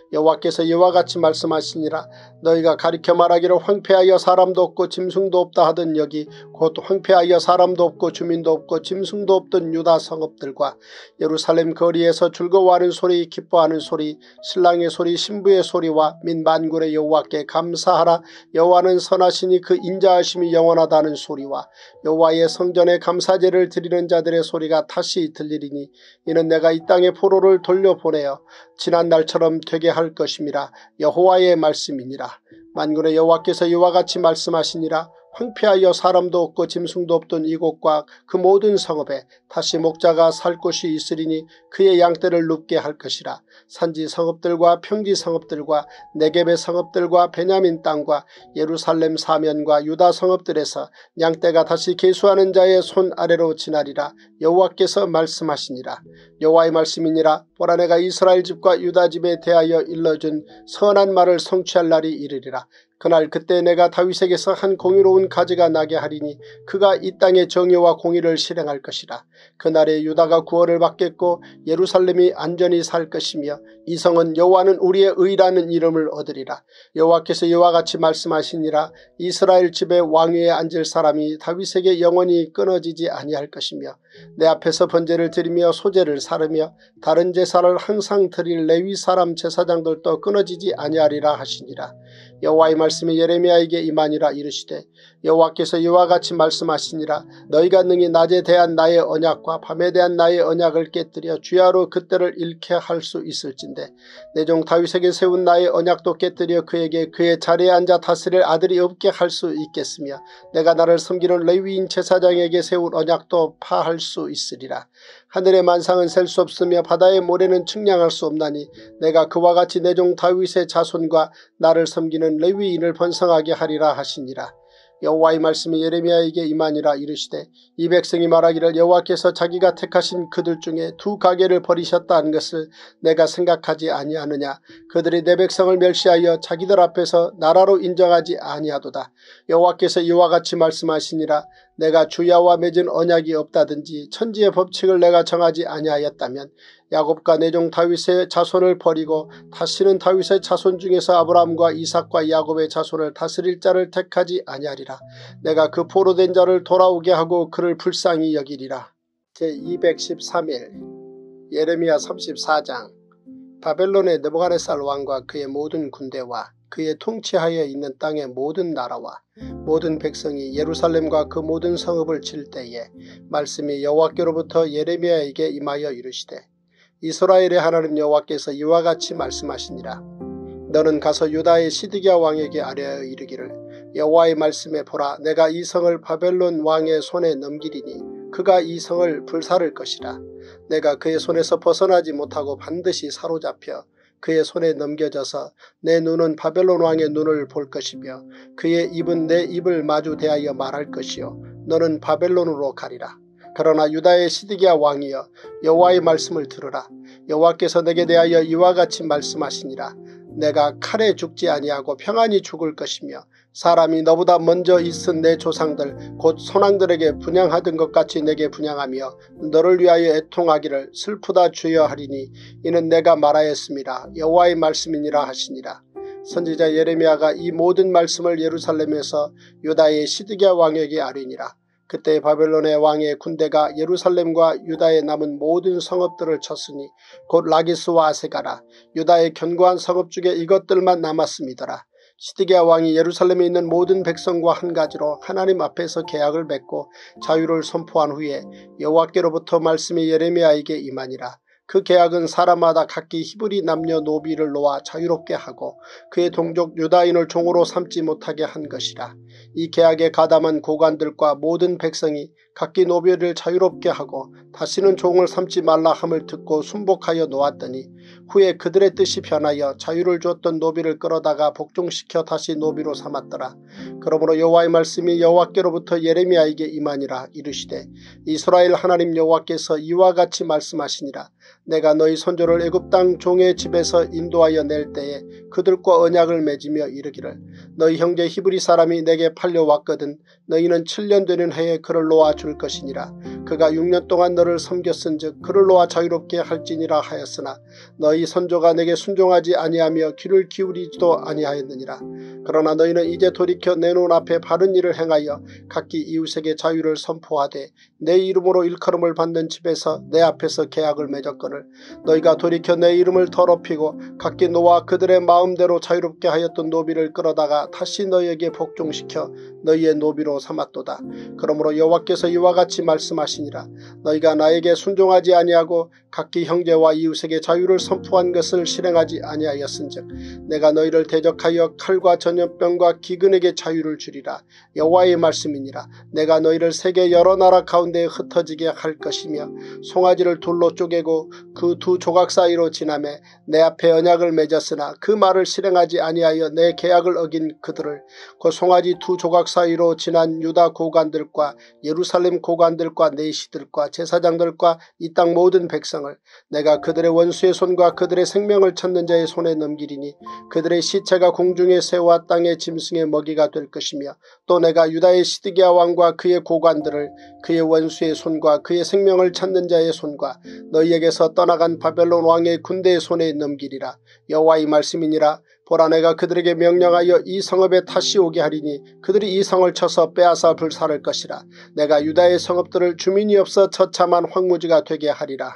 Speaker 1: 여호와께서 이와 같이 말씀하시니라. 너희가 가리켜 말하기를 황폐하여 사람도 없고 짐승도 없다 하던 여기 곧 황폐하여 사람도 없고 주민도 없고 짐승도 없던 유다 성읍들과 예루살렘 거리에서 즐거워하는 소리, 기뻐하는 소리, 신랑의 소리, 신부의 소리와 민 만군의 여호와께 감사하라. 여호와는 선하시니 그 인자하심이 영원하다는 소리와 여호와의 성전에 감사제를 드리는 자들의 소리가 다시 들리리니 이는 내가 이 땅에 포로를 돌려보내어 지난 날처럼 되게 할 것임이라. 여호와의 말씀이니라. 만군의 여호와께서 이와 같이 말씀하시니라. 황폐하여 사람도 없고 짐승도 없던 이곳과 그 모든 성읍에 다시 목자가 살 곳이 있으리니 그의 양떼를 눕게 할 것이라. 산지 성읍들과 평지 성읍들과 네겝의 성읍들과 베냐민 땅과 예루살렘 사면과 유다 성읍들에서 양떼가 다시 계수하는 자의 손 아래로 지나리라. 여호와께서 말씀하시니라. 여호와의 말씀이니라. 보라 내가 이스라엘 집과 유다 집에 대하여 일러준 선한 말을 성취할 날이 이르리라. 그날 그때 내가 다윗에게서 한 공의로운 가지가 나게 하리니 그가 이 땅에 정의와 공의를 실행할 것이라. 그날에 유다가 구원을 받겠고 예루살렘이 안전히 살 것이며 이 성은 여호와는 우리의 의라는 이름을 얻으리라. 여호와께서 이와 같이 말씀하시니라. 이스라엘 집의 왕위에 앉을 사람이 다윗에게 영원히 끊어지지 아니할 것이며 내 앞에서 번제를 드리며 소제를 사르며 다른 제사를 항상 드릴 레위 사람 제사장들도 끊어지지 아니하리라 하시니라. 여호와의 말씀이 예레미야에게 임하니라. 이르시되 여호와께서 이와 같이 말씀하시니라. 너희가 능히 낮에 대한 나의 언약과 밤에 대한 나의 언약을 깨뜨려 주야로 그때를 잃게 할 수 있을진데 내 종 다윗에게 세운 나의 언약도 깨뜨려 그에게 그의 자리에 앉아 다스릴 아들이 없게 할 수 있겠으며 내가 나를 섬기는 레위인 제사장에게 세운 언약도 파할 수 있으리라. 하늘의 만상은 셀 수 없으며 바다의 모래는 측량할 수 없나니 내가 그와 같이 내 종 다윗의 자손과 나를 섬기는 레위인을 번성하게 하리라 하시니라. 여호와의 말씀이 예레미야에게 임하니라. 이르시되 이 백성이 말하기를 여호와께서 자기가 택하신 그들 중에 두 가게를 버리셨다 하는 것을 내가 생각하지 아니하느냐. 그들이 내 백성을 멸시하여 자기들 앞에서 나라로 인정하지 아니하도다. 여호와께서 이와 같이 말씀하시니라. 내가 주야와 맺은 언약이 없다든지 천지의 법칙을 내가 정하지 아니하였다면 야곱과 내 종 다윗의 자손을 버리고 다시는 다윗의 자손 중에서 아브라함과 이삭과 야곱의 자손을 다스릴 자를 택하지 아니하리라. 내가 그 포로된 자를 돌아오게 하고 그를 불쌍히 여기리라. 제213일 예레미야 34장. 바벨론의 느부갓네살 왕과 그의 모든 군대와 그의 통치하에 있는 땅의 모든 나라와 모든 백성이 예루살렘과 그 모든 성읍을 칠 때에 말씀이 여호와께로부터 예레미야에게 임하여 이르시되 이스라엘의 하나님 여호와께서 이와 같이 말씀하시니라. 너는 가서 유다의 시드기야 왕에게 아뢰어 이르기를 여호와의 말씀에 보라. 내가 이 성을 바벨론 왕의 손에 넘기리니 그가 이 성을 불사를 것이라. 내가 그의 손에서 벗어나지 못하고 반드시 사로잡혀 그의 손에 넘겨져서 내 눈은 바벨론 왕의 눈을 볼 것이며 그의 입은 내 입을 마주 대하여 말할 것이요 너는 바벨론으로 가리라. 그러나 유다의 시드기야 왕이여 여호와의 말씀을 들으라. 여호와께서 내게 대하여 이와 같이 말씀하시니라. 내가 칼에 죽지 아니하고 평안히 죽을 것이며 사람이 너보다 먼저 있은 내 조상들 곧 선왕들에게 분향하던 것 같이 내게 분향하며 너를 위하여 애통하기를 슬프다 주여 하리니 이는 내가 말하였습니다. 여호와의 말씀이니라 하시니라. 선지자 예레미야가 이 모든 말씀을 예루살렘에서 유다의 시드기야 왕에게 아뢰니라. 그때 바벨론의 왕의 군대가 예루살렘과 유다에 남은 모든 성읍들을 쳤으니 곧 라기스와 아세가라 유다의 견고한 성읍 중에 이것들만 남았음이더라. 시드기야 왕이 예루살렘에 있는 모든 백성과 한 가지로 하나님 앞에서 계약을 맺고 자유를 선포한 후에 여호와께로부터 말씀이 예레미야에게 임하니라. 그 계약은 사람마다 각기 히브리 남녀 노비를 놓아 자유롭게 하고 그의 동족 유다인을 종으로 삼지 못하게 한 것이라. 이 계약에 가담한 고관들과 모든 백성이 각기 노비를 자유롭게 하고 다시는 종을 삼지 말라 함을 듣고 순복하여 놓았더니 후에 그들의 뜻이 변하여 자유를 주었던 노비를 끌어다가 복종시켜 다시 노비로 삼았더라. 그러므로 여호와의 말씀이 여호와께로부터 예레미야에게 임하니라. 이르시되 이스라엘 하나님 여호와께서 이와 같이 말씀하시니라. 내가 너희 선조를 애굽 땅 종의 집에서 인도하여 낼 때에 그들과 언약을 맺으며 이르기를 너희 형제 히브리 사람이 내게 팔려왔거든 너희는 7년 되는 해에 그를 놓아 줄 것이니라. 그가 6년 동안 너를 섬겼은즉 그를 놓아 자유롭게 할지니라 하였으나 너희 선조가 내게 순종하지 아니하며 귀를 기울이지도 아니하였느니라. 그러나 너희는 이제 돌이켜 내 눈앞에 바른 일을 행하여 각기 이웃에게 자유를 선포하되 내 이름으로 일컬음을 받는 집에서 내 앞에서 계약을 맺었거늘 너희가 돌이켜 내 이름을 더럽히고 각기 너와 그들의 마음대로 자유롭게 하였던 노비를 끌어다가 다시 너희에게 복종시켜 너희의 노비로 삼았도다. 그러므로 여호와께서 이와 같이 말씀하시니라. 너희가 나에게 순종하지 아니하고 각기 형제와 이웃에게 자유를 선포한 것을 실행하지 아니하였은즉 내가 너희를 대적하여 칼과 전염병과 기근에게 자유를 주리라. 여호와의 말씀이니라. 내가 너희를 세계 여러 나라 가운데에 흩어지게 할 것이며 송아지를 둘로 쪼개고 그 두 조각 사이로 지나매 내 앞에 언약을 맺었으나 그 말을 실행하지 아니하여 내 계약을 어긴 그들을 그 송아지 두 조각 사이로 지난 유다 고관들과 예루살렘 고관들과 내시들과 제사장들과 이 땅 모든 백성을 내가 그들의 원수의 손과 그들의 생명을 찾는 자의 손에 넘기리니 그들의 시체가 공중의 새와 땅의 짐승의 먹이가 될 것이며 또 내가 유다의 시드기야 왕과 그의 고관들을 그의 원수의 손과 그의 생명을 찾는 자의 손과 너희에게서 떠나간 바벨론 왕의 군대의 손에 넘기리라. 여호와의 말씀이니라. 보라 내가 그들에게 명령하여 이 성읍에 다시 오게 하리니 그들이 이 성을 쳐서 빼앗아 불살을 것이라. 내가 유다의 성읍들을 주민이 없어 처참한 황무지가 되게 하리라.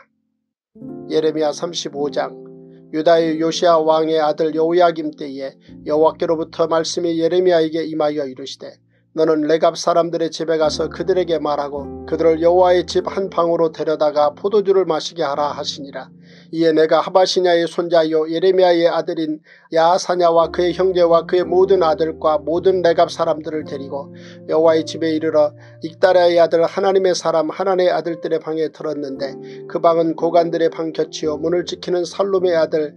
Speaker 1: 예레미야 35장. 유다의 요시야 왕의 아들 여호야김 때에 여호와께로부터 말씀이 예레미야에게 임하여 이르시되 너는 레갑 사람들의 집에 가서 그들에게 말하고 그들을 여호와의 집 한 방으로 데려다가 포도주를 마시게 하라 하시니라. 이에 내가 하바시냐의 손자요 예레미야의 아들인 야하사냐와 그의 형제와 그의 모든 아들과 모든 레갑 사람들을 데리고 여호와의 집에 이르러 익다랴의 아들 하나님의 사람 하나님의 아들들의 방에 들었는데 그 방은 고관들의 방 곁이요 문을 지키는 살룸의 아들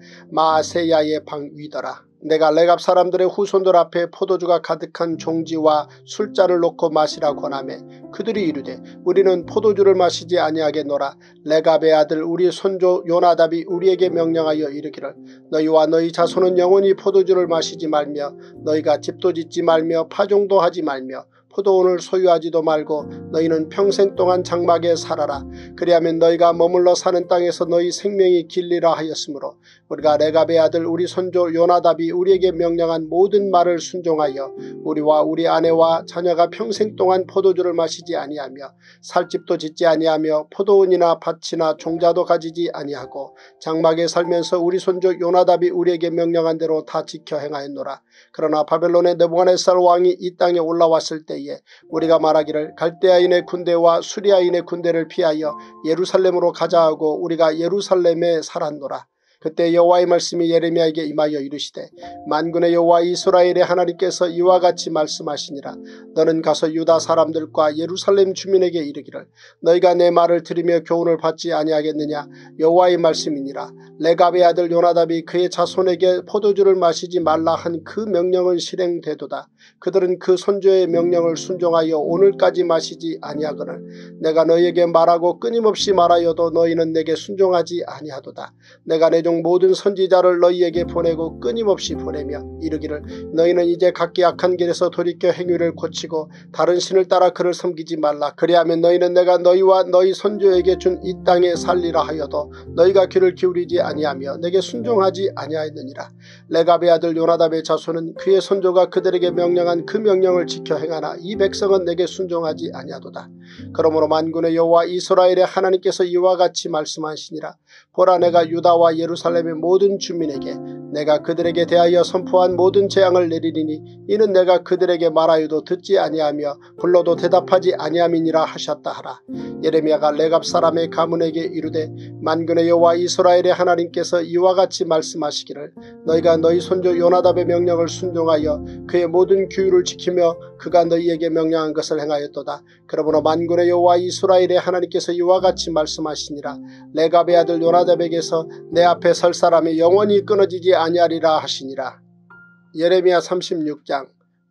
Speaker 1: 마아세야의 방 위더라. 내가 레갑 사람들의 후손들 앞에 포도주가 가득한 종지와 술잔을 놓고 마시라 권하매 그들이 이르되 우리는 포도주를 마시지 아니하겠노라. 레갑의 아들 우리 손조 요나답이 우리에게 명령하여 이르기를 너희와 너희 자손은 영원히 포도주를 마시지 말며 너희가 집도 짓지 말며 파종도 하지 말며 포도원을 소유하지도 말고 너희는 평생 동안 장막에 살아라. 그리하면 너희가 머물러 사는 땅에서 너희 생명이 길리라 하였으므로 우리가 레갑의 아들 우리 손조 요나답이 우리에게 명령한 모든 말을 순종하여 우리와 우리 아내와 자녀가 평생 동안 포도주를 마시지 아니하며 살 집도 짓지 아니하며 포도원이나 밭이나 종자도 가지지 아니하고 장막에 살면서 우리 손조 요나답이 우리에게 명령한 대로 다 지켜 행하였노라. 그러나 바벨론의 느부갓네살 왕이 이 땅에 올라왔을 때에 우리가 말하기를 갈대아인의 군대와 수리아인의 군대를 피하여 예루살렘으로 가자 하고 우리가 예루살렘에 살았노라. 그때 여호와의 말씀이 예레미야에게 임하여 이르시되 만군의 여호와 이스라엘의 하나님께서 이와 같이 말씀하시니라. 너는 가서 유다 사람들과 예루살렘 주민에게 이르기를 너희가 내 말을 들으며 교훈을 받지 아니하겠느냐. 여호와의 말씀이니라. 레갑의 아들 요나답이 그의 자손에게 포도주를 마시지 말라 한 그 명령은 실행되도다. 그들은 그 선조의 명령을 순종하여 오늘까지 마시지 아니하거늘 내가 너희에게 말하고 끊임없이 말하여도 너희는 내게 순종하지 아니하도다. 내가 내 종 모든 선지자를 너희에게 보내고 끊임없이 보내며 이르기를 너희는 이제 각기 악한 길에서 돌이켜 행위를 고치고 다른 신을 따라 그를 섬기지 말라. 그리하면 너희는 내가 너희와 너희 선조에게 준 이 땅에 살리라 하여도 너희가 귀를 기울이지 아니하며 내게 순종하지 아니하였느니라. 레갑의 아들 요나답의 자손은 그의 선조가 그들에게 명령한 그 명령을 지켜 행하나 이 백성은 내게 순종하지 아니하도다. 그러므로 만군의 여호와 이스라엘의 하나님께서 이와 같이 말씀하시니라. 보라 내가 유다와 예루살렘의 모든 주민에게 내가 그들에게 대하여 선포한 모든 재앙을 내리리니 이는 내가 그들에게 말하여도 듣지 아니하며 불러도 대답하지 아니함이니라 하셨다 하라. 예레미야가 레갑 사람의 가문에게 이르되 만군의 여호와 이스라엘의 하나님께서 이와 같이 말씀하시기를 너희가 너희 손조 요나답의 명령을 순종하여 그의 모든 규율을 지키며 그가 너희에게 명령한 것을 행하였도다. 그러므로 만군의 여호와 이스라엘의 하나님께서 이와 같이 말씀하시니라. 레갑의 아들 요나답에게서 내 앞에 설 사람이 영원히 끊어지지 아니하리라 하시니라. 예레미야 36장.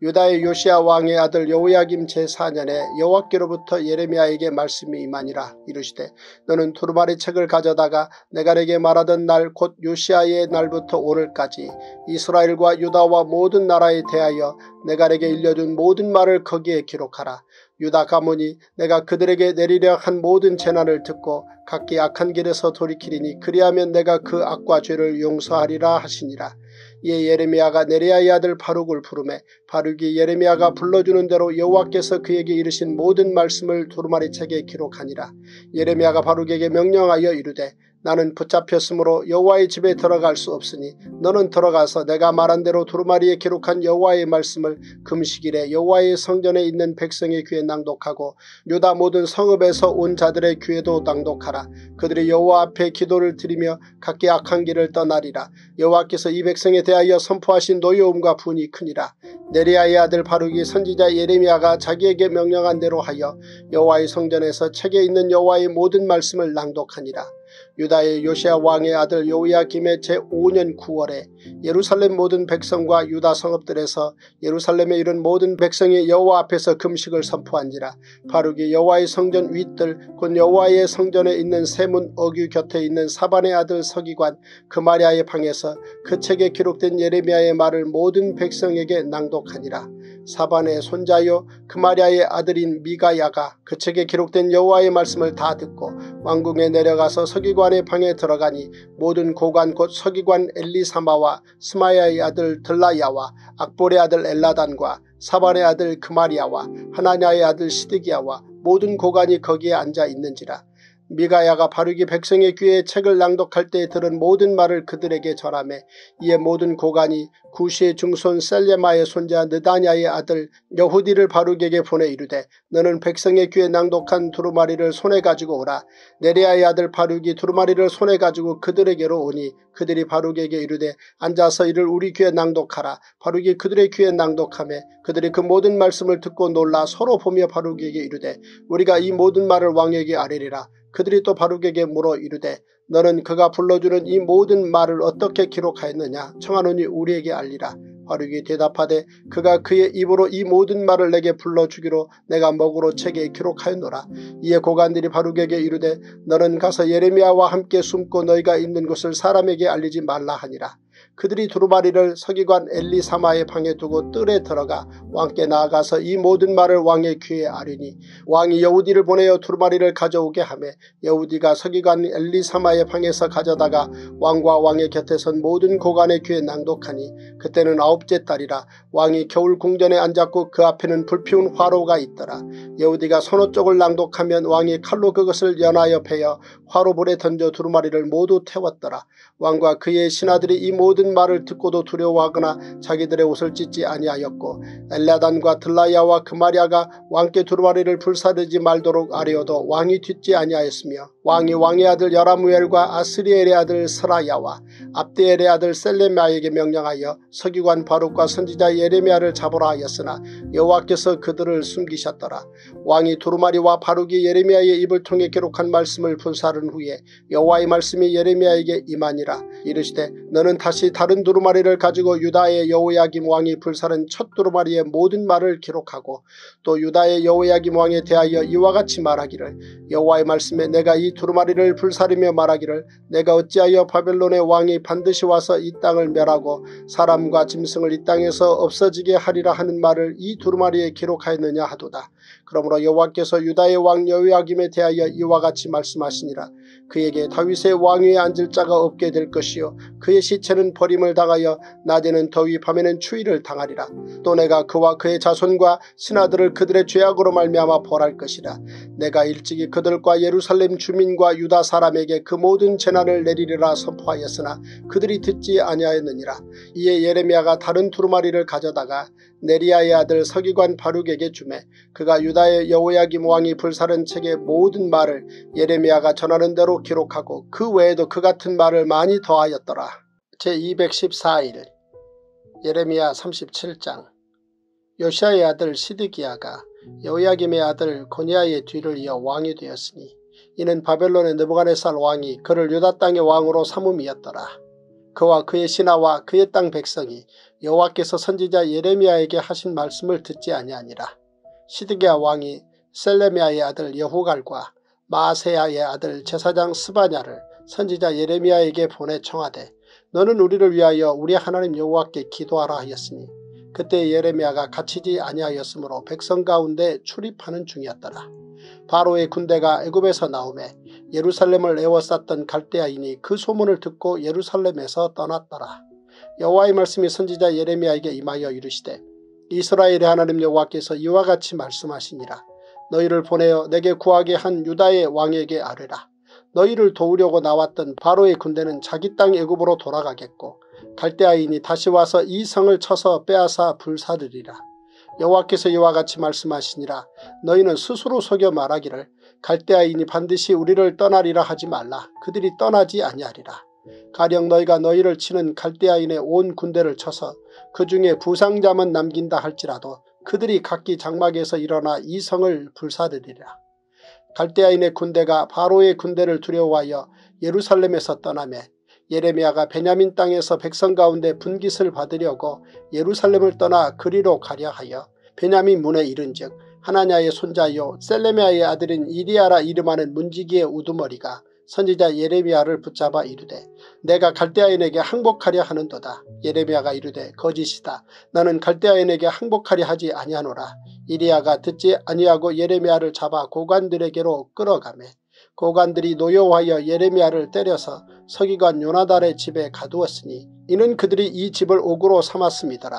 Speaker 1: 유다의 요시야 왕의 아들 여호야김 제4년에 여호와께로부터 예레미야에게 말씀이 임하니라. 이르시되 너는 두루마리 책을 가져다가 내가 내게 말하던 날 곧 요시야의 날부터 오늘까지 이스라엘과 유다와 모든 나라에 대하여 내가 내게 일러준 모든 말을 거기에 기록하라. 유다 가문이 내가 그들에게 내리려 한 모든 재난을 듣고 각기 악한 길에서 돌이키리니 그리하면 내가 그 악과 죄를 용서하리라 하시니라. 이에 예레미야가 네리야의 아들 바룩을 부르매 바룩이 예레미야가 불러주는 대로 여호와께서 그에게 이르신 모든 말씀을 두루마리 책에 기록하니라. 예레미야가 바룩에게 명령하여 이르되 나는 붙잡혔으므로 여호와의 집에 들어갈 수 없으니 너는 들어가서 내가 말한 대로 두루마리에 기록한 여호와의 말씀을 금식일에 여호와의 성전에 있는 백성의 귀에 낭독하고 유다 모든 성읍에서 온 자들의 귀에도 낭독하라. 그들이 여호와 앞에 기도를 드리며 각기 악한 길을 떠나리라. 여호와께서 이 백성에 대하여 선포하신 노여움과 분이 크니라. 네리야의 아들 바룩이 선지자 예레미야가 자기에게 명령한 대로 하여 여호와의 성전에서 책에 있는 여호와의 모든 말씀을 낭독하니라. 유다의 요시야 왕의 아들 여호야김의 제5년 9월에 예루살렘 모든 백성과 유다 성읍들에서 예루살렘에 이른 모든 백성이 여호와 앞에서 금식을 선포한지라. 바룩이 여호와의 성전 윗들 곧 여호와의 성전에 있는 세문 어귀 곁에 있는 사반의 아들 서기관 그마리아의 방에서 그 책에 기록된 예레미야의 말을 모든 백성에게 낭독하니라. 사반의 손자요 그마리아의 아들인 미가야가 그 책에 기록된 여호와의 말씀을 다 듣고 왕궁에 내려가서 서기관의 방에 들어가니 모든 고관 곧 서기관 엘리사마와 스마야의 아들 들라야와 악볼의 아들 엘라단과 사반의 아들 그마리아와 하나냐의 아들 시드기야와 모든 고관이 거기에 앉아 있는지라. 미가야가 바룩이 백성의 귀에 책을 낭독할 때 들은 모든 말을 그들에게 전하매 이에 모든 고관이 구시의 중손 셀레마의 손자 느다냐의 아들 여후디를 바룩에게 보내 이르되 너는 백성의 귀에 낭독한 두루마리를 손에 가지고 오라. 네리야의 아들 바룩이 두루마리를 손에 가지고 그들에게로 오니 그들이 바룩에게 이르되 앉아서 이를 우리 귀에 낭독하라. 바룩이 그들의 귀에 낭독하매 그들이 그 모든 말씀을 듣고 놀라 서로 보며 바룩에게 이르되 우리가 이 모든 말을 왕에게 아뢰리라. 그들이 또 바룩에게 물어 이르되 너는 그가 불러주는 이 모든 말을 어떻게 기록하였느냐 청하노니 우리에게 알리라. 바룩이 대답하되 그가 그의 입으로 이 모든 말을 내게 불러주기로 내가 먹으로 책에 기록하였노라. 이에 고관들이 바룩에게 이르되 너는 가서 예레미야와 함께 숨고 너희가 있는 곳을 사람에게 알리지 말라 하니라. 그들이 두루마리를 서기관 엘리사마의 방에 두고 뜰에 들어가 왕께 나아가서 이 모든 말을 왕의 귀에 아뢰니 왕이 여우디를 보내어 두루마리를 가져오게 하매 여우디가 서기관 엘리사마의 방에서 가져다가 왕과 왕의 곁에 선 모든 고관의 귀에 낭독하니 그때는 9째 달이라. 왕이 겨울 궁전에 앉았고 그 앞에는 불피운 화로가 있더라. 여우디가 서너 쪽을 낭독하면 왕이 칼로 그것을 연하여 베어 화로불에 던져 두루마리를 모두 태웠더라. 왕과 그의 신하들이 이 모든 말을 듣고도 두려워하거나 자기들의 옷을 찢지 아니하였고 엘라단과 들라야와 그마리아가 왕께 두루마리를 불사르지 말도록 아뢰어도 왕이 듣지 아니하였으며 왕이 왕의 아들 여라무엘과 아스리엘의 아들 스라야와 압데엘의 아들 셀레미야에게 명령하여 서기관 바룩과 선지자 예레미야를 잡으라 하였으나 여호와께서 그들을 숨기셨더라. 왕이 두루마리와 바룩이 예레미야의 입을 통해 기록한 말씀을 불사른 후에 여호와의 말씀이 예레미야에게 임하니라. 이르시되 너는 다시 다른 두루마리를 가지고 유다의 여호야김 왕이 불사른 첫 두루마리의 모든 말을 기록하고 또 유다의 여호야김 왕에 대하여 이와 같이 말하기를 여호와의 말씀에 내가 이 두루마리를 불사르며 말하기를 내가 어찌하여 바벨론의 왕이 반드시 와서 이 땅을 멸하고 사람과 짐승을 이 땅에서 없어지게 하리라 하는 말을 이 두루마리에 기록하였느냐 하도다. 그러므로 여호와께서 유다의 왕 여호야김에 대하여 이와 같이 말씀하시니라. 그에게 다윗의 왕위에 앉을 자가 없게 될 것이요 그의 시체는 버림을 당하여 낮에는 더위 밤에는 추위를 당하리라. 또 내가 그와 그의 자손과 신하들을 그들의 죄악으로 말미암아 벌할 것이라. 내가 일찍이 그들과 예루살렘 주민과 유다 사람에게 그 모든 재난을 내리리라 선포하였으나 그들이 듣지 아니하였느니라. 이에 예레미야가 다른 두루마리를 가져다가 네리야의 아들 서기관 바룩에게 주매 그가 유다의 여호야김 왕이 불사른 책의 모든 말을 예레미야가 전하는 대로 기록하고 그 외에도 그 같은 말을 많이 더하였더라. 제214일 예레미야 37장. 요시야의 아들 시드기야가 여호야김의 아들 고니야의 뒤를 이어 왕이 되었으니 이는 바벨론의 느부갓네살 왕이 그를 유다 땅의 왕으로 삼음이었더라. 그와 그의 신하와 그의 땅 백성이 여호와께서 선지자 예레미야에게 하신 말씀을 듣지 아니하니라. 시드기야 왕이 셀레미야의 아들 여후갈과 마아세야의 아들 제사장 스바냐를 선지자 예레미야에게 보내 청하되 너는 우리를 위하여 우리 하나님 여호와께 기도하라 하였으니 그때 예레미야가 갇히지 아니하였으므로 백성 가운데 출입하는 중이었더라. 바로의 군대가 애굽에서 나오매 예루살렘을 에워쌌던 갈대아인이 그 소문을 듣고 예루살렘에서 떠났더라. 여호와의 말씀이 선지자 예레미야에게 임하여 이르시되 이스라엘의 하나님 여호와께서 이와 같이 말씀하시니라. 너희를 보내어 내게 구하게 한 유다의 왕에게 아뢰라. 너희를 도우려고 나왔던 바로의 군대는 자기 땅 애굽으로 돌아가겠고 갈대아인이 다시 와서 이 성을 쳐서 빼앗아 불사르리라. 여호와께서 이와 같이 말씀하시니라. 너희는 스스로 속여 말하기를 갈대아인이 반드시 우리를 떠나리라 하지 말라. 그들이 떠나지 아니하리라. 가령 너희가 너희를 치는 갈대아인의 온 군대를 쳐서 그 중에 부상자만 남긴다 할지라도 그들이 각기 장막에서 일어나 이 성을 불사르리라. 갈대아인의 군대가 바로의 군대를 두려워하여 예루살렘에서 떠나매 예레미야가 베냐민 땅에서 백성 가운데 분깃을 받으려고 예루살렘을 떠나 그리로 가려 하여 베냐민 문에 이른즉 하나냐의 손자요 셀레미야의 아들인 이리야라 이름하는 문지기의 우두머리가 선지자 예레미야를 붙잡아 이르되 내가 갈대아인에게 항복하려 하는도다. 예레미야가 이르되 거짓이다. 나는 갈대아인에게 항복하려 하지 아니하노라. 이리야가 듣지 아니하고 예레미야를 잡아 고관들에게로 끌어가매 고관들이 노여워하여 예레미야를 때려서 서기관 요나단의 집에 가두었으니 이는 그들이 이 집을 옥으로 삼았음이더라.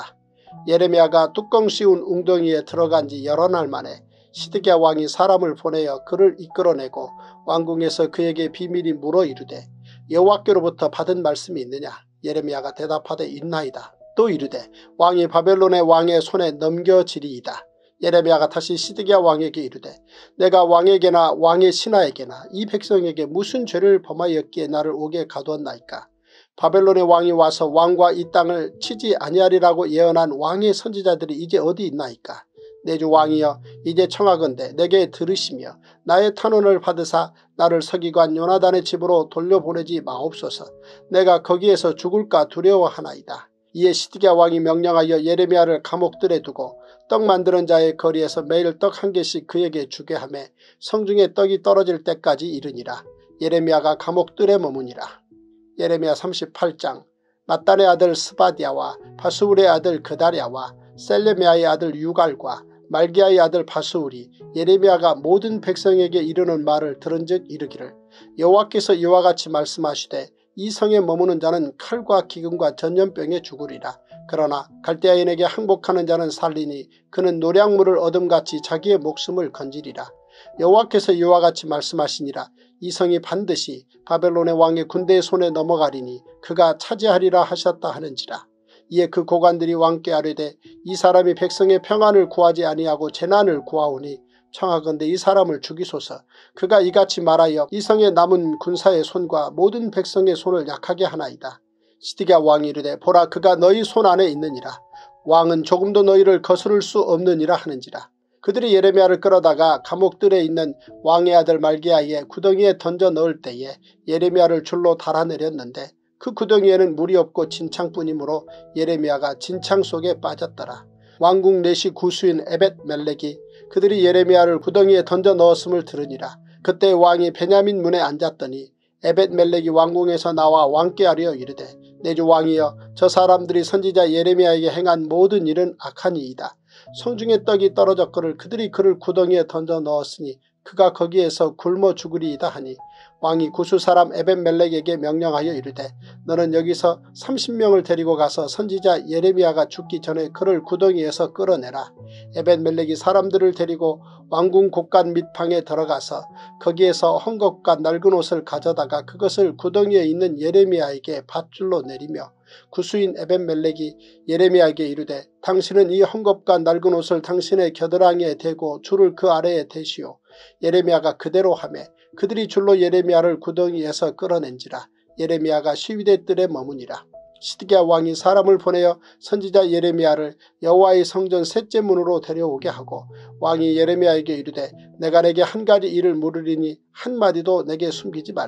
Speaker 1: 예레미야가 뚜껑 씌운 웅덩이에 들어간 지 여러 날 만에 시드기야 왕이 사람을 보내어 그를 이끌어내고 왕궁에서 그에게 비밀이 물어 이르되 여호와께로부터 받은 말씀이 있느냐. 예레미야가 대답하되 있나이다. 또 이르되 왕이 바벨론의 왕의 손에 넘겨지리이다. 예레미야가 다시 시드기야 왕에게 이르되 내가 왕에게나 왕의 신하에게나 이 백성에게 무슨 죄를 범하였기에 나를 옥에 가두었나이까. 바벨론의 왕이 와서 왕과 이 땅을 치지 아니하리라고 예언한 왕의 선지자들이 이제 어디 있나이까. 내 주 왕이여 이제 청하건대 내게 들으시며 나의 탄원을 받으사 나를 서기관 요나단의 집으로 돌려보내지 마옵소서. 내가 거기에서 죽을까 두려워하나이다. 이에 시드기야 왕이 명령하여 예레미야를 감옥들에 두고 떡 만드는 자의 거리에서 매일 떡 한 개씩 그에게 주게 하매 성중에 떡이 떨어질 때까지 이르니라. 예레미야가 감옥들에 머무니라. 예레미야 38장. 맏단의 아들 스바디아와 바수울의 아들 그다랴와 셀레미야의 아들 유갈과 말기야의 아들 바수울이 예레미야가 모든 백성에게 이르는 말을 들은즉 이르기를 여호와께서 이와 같이 말씀하시되 이 성에 머무는 자는 칼과 기근과 전염병에 죽으리라. 그러나 갈대아인에게 항복하는 자는 살리니 그는 노량물을 얻음같이 자기의 목숨을 건지리라. 여호와께서 이와 같이 말씀하시니라. 이 성이 반드시 바벨론의 왕의 군대의 손에 넘어가리니 그가 차지하리라 하셨다 하는지라. 이에 그 고관들이 왕께 아뢰되 이 사람이 백성의 평안을 구하지 아니하고 재난을 구하오니 청하건대 이 사람을 죽이소서. 그가 이같이 말하여 이 성에 남은 군사의 손과 모든 백성의 손을 약하게 하나이다. 시드기야 왕이 이르되 보라 그가 너희 손 안에 있느니라. 왕은 조금도 너희를 거스를 수 없느니라 하는지라. 그들이 예레미야를 끌어다가 감옥들에 있는 왕의 아들 말기야의 구덩이에 던져 넣을 때에 예레미야를 줄로 달아내렸는데 그 구덩이에는 물이 없고 진창뿐이므로 예레미야가 진창 속에 빠졌더라. 왕궁 내시 구수인 에벳멜렉이 그들이 예레미야를 구덩이에 던져 넣었음을 들으니라. 그때 왕이 베냐민 문에 앉았더니 에벳멜렉이 왕궁에서 나와 왕께 아뢰어 이르되 내 주 왕이여 저 사람들이 선지자 예레미야에게 행한 모든 일은 악하니이다. 성중에 떡이 떨어졌거늘 그들이 그를 구덩이에 던져 넣었으니 그가 거기에서 굶어 죽으리이다 하니 왕이 구수 사람 에벳멜렉에게 명령하여 이르되 너는 여기서 30명을 데리고 가서 선지자 예레미야가 죽기 전에 그를 구덩이에서 끌어내라. 에벳멜렉이 사람들을 데리고 왕궁 곳간 밑방에 들어가서 거기에서 헝겊과 낡은 옷을 가져다가 그것을 구덩이에 있는 예레미야에게 밧줄로 내리며 구수인 에벳멜렉이 예레미야에게 이르되 당신은 이 헝겊과 낡은 옷을 당신의 겨드랑이에 대고 줄을 그 아래에 대시오. 예레미야가 그대로 하매 그들이 줄로 예레미야를 구덩이에서 끌어낸지라. 예레미야가 시위대 뜰에 머무니라. 시드기야 왕이 사람을 보내어 선지자 예레미야를 여호와의 성전 셋째 문으로 데려오게 하고 왕이 예레미야에게 이르되 내가 내게 한 가지 일을 물으리니 한마디도 내게 숨기지 말라.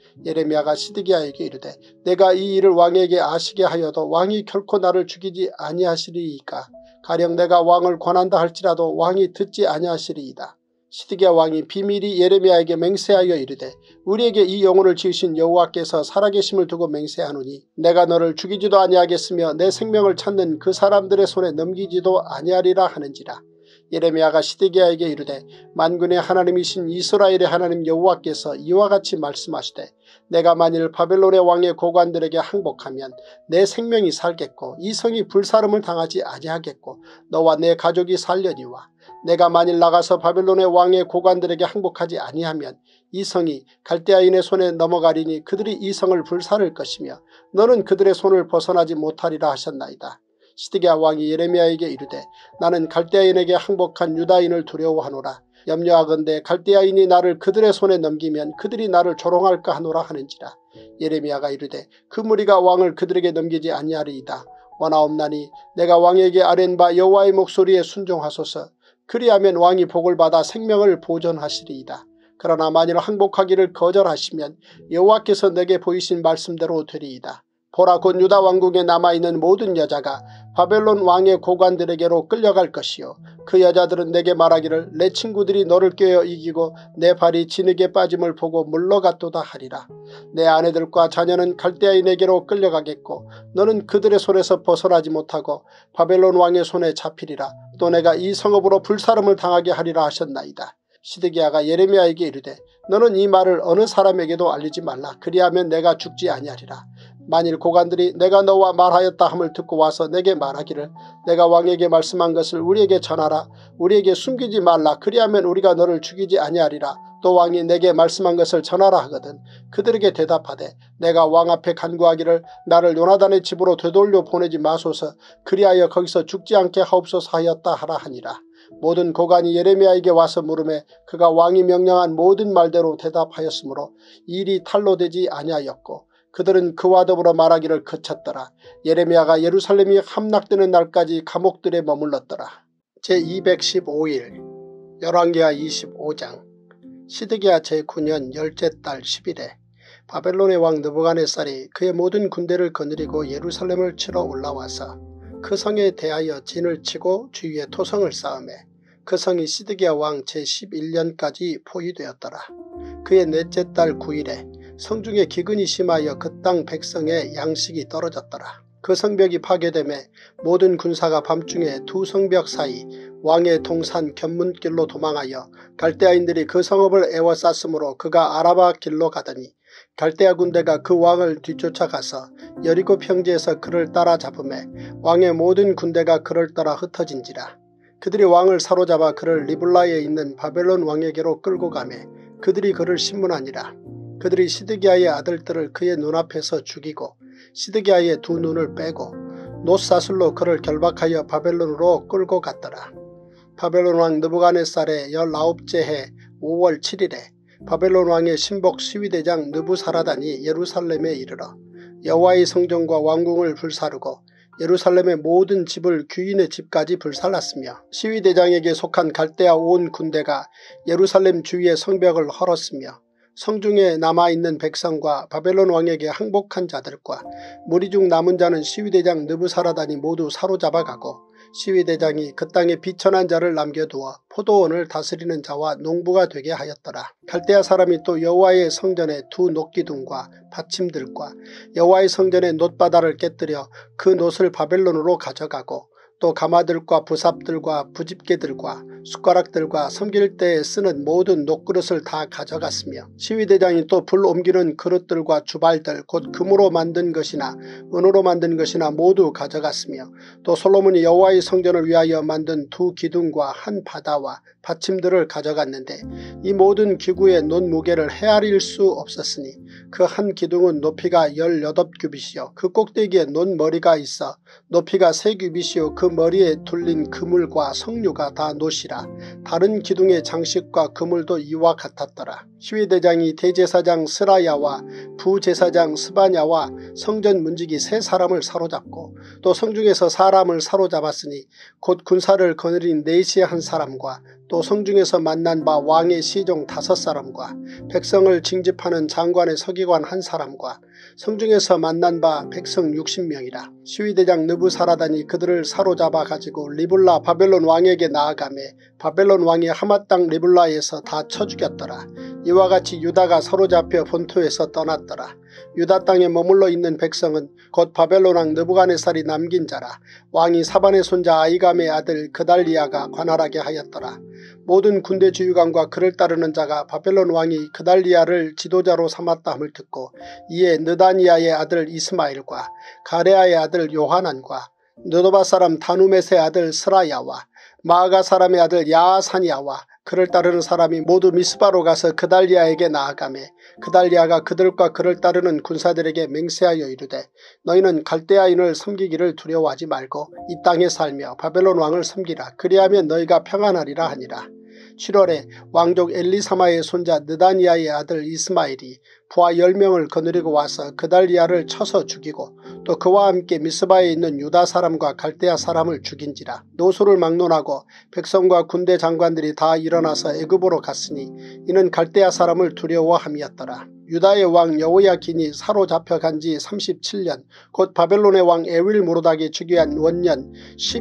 Speaker 1: 예레미야가 시드기야에게 이르되 내가 이 일을 왕에게 아시게 하여도 왕이 결코 나를 죽이지 아니하시리이까. 가령 내가 왕을 권한다 할지라도 왕이 듣지 아니하시리이다. 시드기야 왕이 비밀이 예레미야에게 맹세하여 이르되 우리에게 이 영혼을 지으신 여호와께서 살아계심을 두고 맹세하노니 내가 너를 죽이지도 아니하겠으며 내 생명을 찾는 그 사람들의 손에 넘기지도 아니하리라 하는지라. 예레미야가 시드기야에게 이르되 만군의 하나님이신 이스라엘의 하나님 여호와께서 이와 같이 말씀하시되 내가 만일 바벨론의 왕의 고관들에게 항복하면 내 생명이 살겠고 이 성이 불사름을 당하지 아니하겠고 너와 내 가족이 살려니와 내가 만일 나가서 바벨론의 왕의 고관들에게 항복하지 아니하면 이 성이 갈대아인의 손에 넘어가리니 그들이 이 성을 불사를 것이며 너는 그들의 손을 벗어나지 못하리라 하셨나이다. 시드기야 왕이 예레미야에게 이르되 나는 갈대아인에게 항복한 유다인을 두려워하노라. 염려하건대 갈대아인이 나를 그들의 손에 넘기면 그들이 나를 조롱할까 하노라 하는지라. 예레미야가 이르되 그 무리가 왕을 그들에게 넘기지 아니하리이다. 원하옵나니 내가 왕에게 아랜 바 여호와의 목소리에 순종하소서. 그리하면 왕이 복을 받아 생명을 보존하시리이다. 그러나 만일 항복하기를 거절하시면 여호와께서 내게 보이신 말씀대로 되리이다. 보라 곧 유다 왕국에 남아있는 모든 여자가 바벨론 왕의 고관들에게로 끌려갈 것이요 그 여자들은 내게 말하기를 내 친구들이 너를 꿰어 이기고 내 발이 진흙에 빠짐을 보고 물러갔도다 하리라. 내 아내들과 자녀는 갈대아인에게로 끌려가겠고 너는 그들의 손에서 벗어나지 못하고 바벨론 왕의 손에 잡히리라. 또 내가 이 성읍으로 불사름을 당하게 하리라 하셨나이다. 시드기야가 예레미야에게 이르되 너는 이 말을 어느 사람에게도 알리지 말라. 그리하면 내가 죽지 아니하리라. 만일 고관들이 내가 너와 말하였다 함을 듣고 와서 내게 말하기를 내가 왕에게 말씀한 것을 우리에게 전하라. 우리에게 숨기지 말라. 그리하면 우리가 너를 죽이지 아니하리라. 또 왕이 내게 말씀한 것을 전하라 하거든 그들에게 대답하되 내가 왕 앞에 간구하기를 나를 요나단의 집으로 되돌려 보내지 마소서. 그리하여 거기서 죽지 않게 하옵소서 하였다 하라 하니라. 모든 고관이 예레미야에게 와서 물으매 그가 왕이 명령한 모든 말대로 대답하였으므로 일이 탈로 되지 아니하였고 그들은 그와 더불어 말하기를 그쳤더라. 예레미야가 예루살렘이 함락되는 날까지 감옥들에 머물렀더라. 제215일 열왕기하 25장 시드기야 제9년 열째 달 10일에 바벨론의 왕 느부갓네살이 그의 모든 군대를 거느리고 예루살렘을 치러 올라와서 그 성에 대하여 진을 치고 주위에 토성을 쌓으매 그 성이 시드기야 왕 제11년까지 포위되었더라. 그의 넷째 달 9일에 성중에 기근이 심하여 그 땅 백성의 양식이 떨어졌더라. 그 성벽이 파괴되매 모든 군사가 밤중에 두 성벽 사이 왕의 동산 견문길로 도망하여 갈대아인들이 그 성읍을 에워쌌으므로 그가 아라바 길로 가더니 갈대아 군대가 그 왕을 뒤쫓아가서 여리고 평지에서 그를 따라잡으매 왕의 모든 군대가 그를 따라 흩어진지라. 그들이 왕을 사로잡아 그를 리블라에 있는 바벨론 왕에게로 끌고 가매 그들이 그를 신문하니라. 그들이 시드기야의 아들들을 그의 눈앞에서 죽이고 시드기야의 두 눈을 빼고 놋사슬로 그를 결박하여 바벨론으로 끌고 갔더라. 바벨론 왕 느부갓네살의 19째 해 5월 7일에 바벨론 왕의 신복 시위대장 느부사라단이 예루살렘에 이르러 여호와의 성전과 왕궁을 불사르고 예루살렘의 모든 집을 귀인의 집까지 불살랐으며 시위대장에게 속한 갈대아 온 군대가 예루살렘 주위의 성벽을 헐었으며 성중에 남아있는 백성과 바벨론 왕에게 항복한 자들과 무리 중 남은 자는 시위대장 느부사라단이 모두 사로잡아가고 시위대장이 그 땅에 비천한 자를 남겨두어 포도원을 다스리는 자와 농부가 되게 하였더라. 갈대아 사람이 또 여호와의 성전의 두 놋기둥과 받침들과 여호와의 성전의 놋바다를 깨뜨려 그 놋을 바벨론으로 가져가고 또 가마들과 부삽들과 부집개들과 숟가락들과 섬길 때에 쓰는 모든 놋그릇을 다 가져갔으며 시위대장이 또 불 옮기는 그릇들과 주발들 곧 금으로 만든 것이나 은으로 만든 것이나 모두 가져갔으며 또 솔로몬이 여호와의 성전을 위하여 만든 두 기둥과 한 바다와 받침들을 가져갔는데 이 모든 기구의 놋 무게를 헤아릴 수 없었으니 그 한 기둥은 높이가 18규빗이요 그 꼭대기에 놋 머리가 있어 높이가 3규빗이요 그 머리에 둘린 그물과 석류가 다 놋이라. 같은지라. 다른 기둥의 장식과 그물도 이와 같았더라. 시위대장이 대제사장 스라야와 부제사장 스바냐와 성전 문지기 세 사람을 사로잡고 또 성중에서 사람을 사로잡았으니 곧 군사를 거느린 네시의 한 사람과 또 성중에서 만난 바 왕의 시종 5사람과 백성을 징집하는 장관의 서기관 한 사람과 성중에서 만난 바 백성 60명이라. 시위대장 느부사라단이 그들을 사로잡아 가지고 리블라 바벨론 왕에게 나아가매 바벨론 왕이 하맛 땅 리블라에서 다 쳐 죽였더라. 이와 같이 유다가 사로잡혀 본토에서 떠났더라. 유다 땅에 머물러 있는 백성은 곧 바벨론 왕 느부갓네살이 남긴 자라. 왕이 사반의 손자 아이감의 아들 그달리아가 관할하게 하였더라. 모든 군대 주유관과 그를 따르는 자가 바벨론 왕이 그달리아를 지도자로 삼았다 함을 듣고 이에 느다니아의 아들 이스마엘과 가레아의 아들 요하난과 느도바 사람 다누멧의 아들 스라야와 마아가 사람의 아들 야아사니아와 그를 따르는 사람이 모두 미스바로 가서 그달리아에게 나아가매 그달리아가 그들과 그를 따르는 군사들에게 맹세하여 이르되 너희는 갈대아인을 섬기기를 두려워하지 말고 이 땅에 살며 바벨론 왕을 섬기라. 그리하면 너희가 평안하리라 하니라. 7월에 왕족 엘리사마의 손자 느다니아의 아들 이스마엘이 부하 10명을 거느리고 와서 그달리아를 쳐서 죽이고 또 그와 함께 미스바에 있는 유다 사람과 갈대아 사람을 죽인지라. 노소를 막론하고 백성과 군대 장관들이 다 일어나서 애굽으로 갔으니 이는 갈대아 사람을 두려워함이었더라. 유다의 왕 여호야긴이 사로잡혀 간 지 37년 곧 바벨론의 왕 에윌모로닥이 즉위한 원년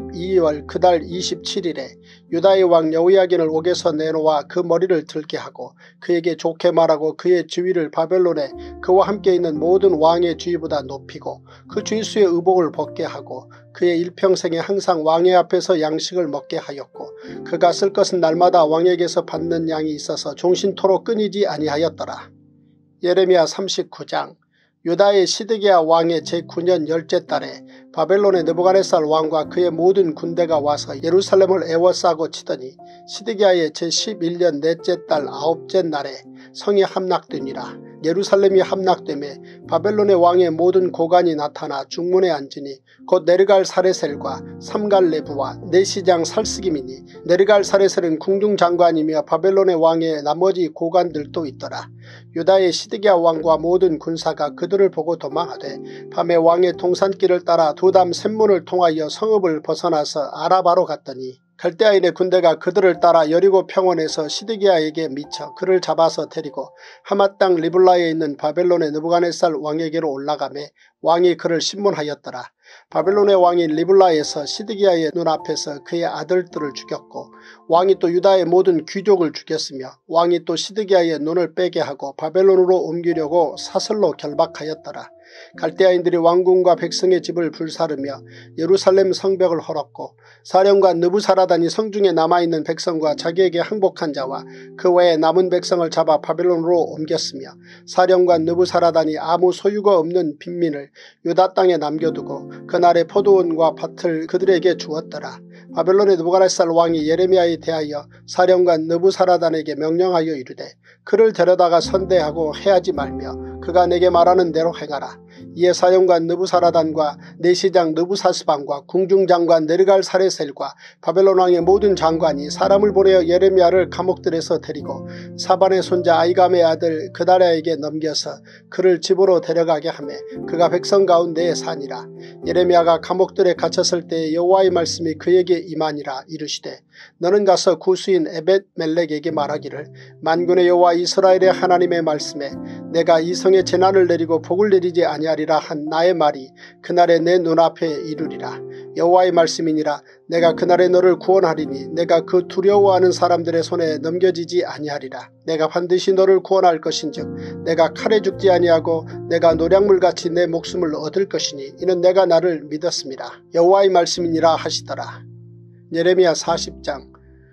Speaker 1: 12월 그달 27일에 유다의 왕 여호야긴을 옥에서 내놓아 그 머리를 들게 하고 그에게 좋게 말하고 그의 지위를 바벨론에 그와 함께 있는 모든 왕의 지위보다 높이고 그 주일수의 의복을 벗게 하고 그의 일평생에 항상 왕의 앞에서 양식을 먹게 하였고 그가 쓸 것은 날마다 왕에게서 받는 양이 있어서 종신토록 끊이지 아니하였더라. 예레미야 39장. 유다의 시드기야 왕의 제9년 10째 달에 바벨론의 느부갓네살 왕과 그의 모든 군대가 와서 예루살렘을 에워싸고 치더니 시드기야의 제11년 넷째 달 9째 날에 성이 함락되니라. 예루살렘이 함락되매 바벨론의 왕의 모든 고관이 나타나 중문에 앉으니 곧 네르갈 사레셀과 삼갈레부와 내시장 살스김이니 네르갈 사레셀은 궁중장관이며 바벨론의 왕의 나머지 고관들도 있더라. 유다의 시드기야 왕과 모든 군사가 그들을 보고 도망하되 밤에 왕의 동산길을 따라 두담 샘문을 통하여 성읍을 벗어나서 아라바로 갔더니 갈대아인의 군대가 그들을 따라 여리고 평원에서 시드기야에게 미쳐 그를 잡아서 데리고 하맛 땅 리블라에 있는 바벨론의 느부갓네살 왕에게로 올라가매 왕이 그를 신문하였더라. 바벨론의 왕이 리블라에서 시드기야의 눈앞에서 그의 아들들을 죽였고 왕이 또 유다의 모든 귀족을 죽였으며 왕이 또 시드기야의 눈을 빼게 하고 바벨론으로 옮기려고 사슬로 결박하였더라. 갈대아인들이 왕궁과 백성의 집을 불사르며 예루살렘 성벽을 헐었고 사령관 느부사라단이 성중에 남아있는 백성과 자기에게 항복한 자와 그 외에 남은 백성을 잡아 바벨론으로 옮겼으며 사령관 느부사라단이 아무 소유가 없는 빈민을 유다 땅에 남겨두고 그날의 포도원과 밭을 그들에게 주었더라. 바벨론의 느부갓네살 왕이 예레미야에 대하여 사령관 느부사라단에게 명령하여 이르되 그를 데려다가 선대하고 해하지 말며 그가 내게 말하는 대로 행하라. 이에 사령관 느부사라단과 내시장 느부사스반과 궁중장관 네르갈 사레셀과 바벨론 왕의 모든 장관이 사람을 보내어 예레미야를 감옥들에서 데리고 사반의 손자 아이감의 아들 그달랴에게 넘겨서 그를 집으로 데려가게 하매 그가 백성 가운데에 사니라. 예레미야가 감옥들에 갇혔을 때에 여호와의 말씀이 그에게 임하니라. 이르시되 너는 가서 구수인 에벳멜렉에게 말하기를 만군의 여호와 이스라엘의 하나님의 말씀에 내가 이 성에 재난을 내리고 복을 내리지 아니하리라 한 나의 말이 그날에 내 눈앞에 이르리라. 여호와의 말씀이니라. 내가 그날에 너를 구원하리니 내가 그 두려워하는 사람들의 손에 넘겨지지 아니하리라. 내가 반드시 너를 구원할 것인즉 내가 칼에 죽지 아니하고 내가 노량물같이 내 목숨을 얻을 것이니 이는 내가 나를 믿었습니다. 여호와의 말씀이니라 하시더라. 예레미야 40장.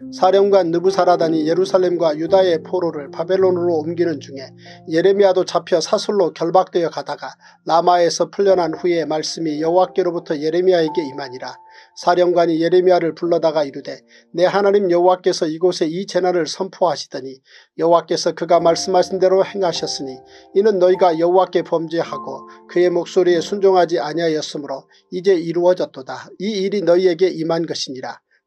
Speaker 1: 사령관 느부사라단이 예루살렘과 유다의 포로를 바벨론으로 옮기는 중에 예레미야도 잡혀 사슬로 결박되어 가다가 라마에서 풀려난 후에 말씀이 여호와께로부터 예레미야에게 임하니라. 사령관이 예레미야를 불러다가 이르되 내 하나님 여호와께서 이곳에 이 재난을 선포하시더니 여호와께서 그가 말씀하신 대로 행하셨으니 이는 너희가 여호와께 범죄하고 그의 목소리에 순종하지 아니하였으므로 이제 이루어졌도다. 이 일이 너희에게 임한 것이니라.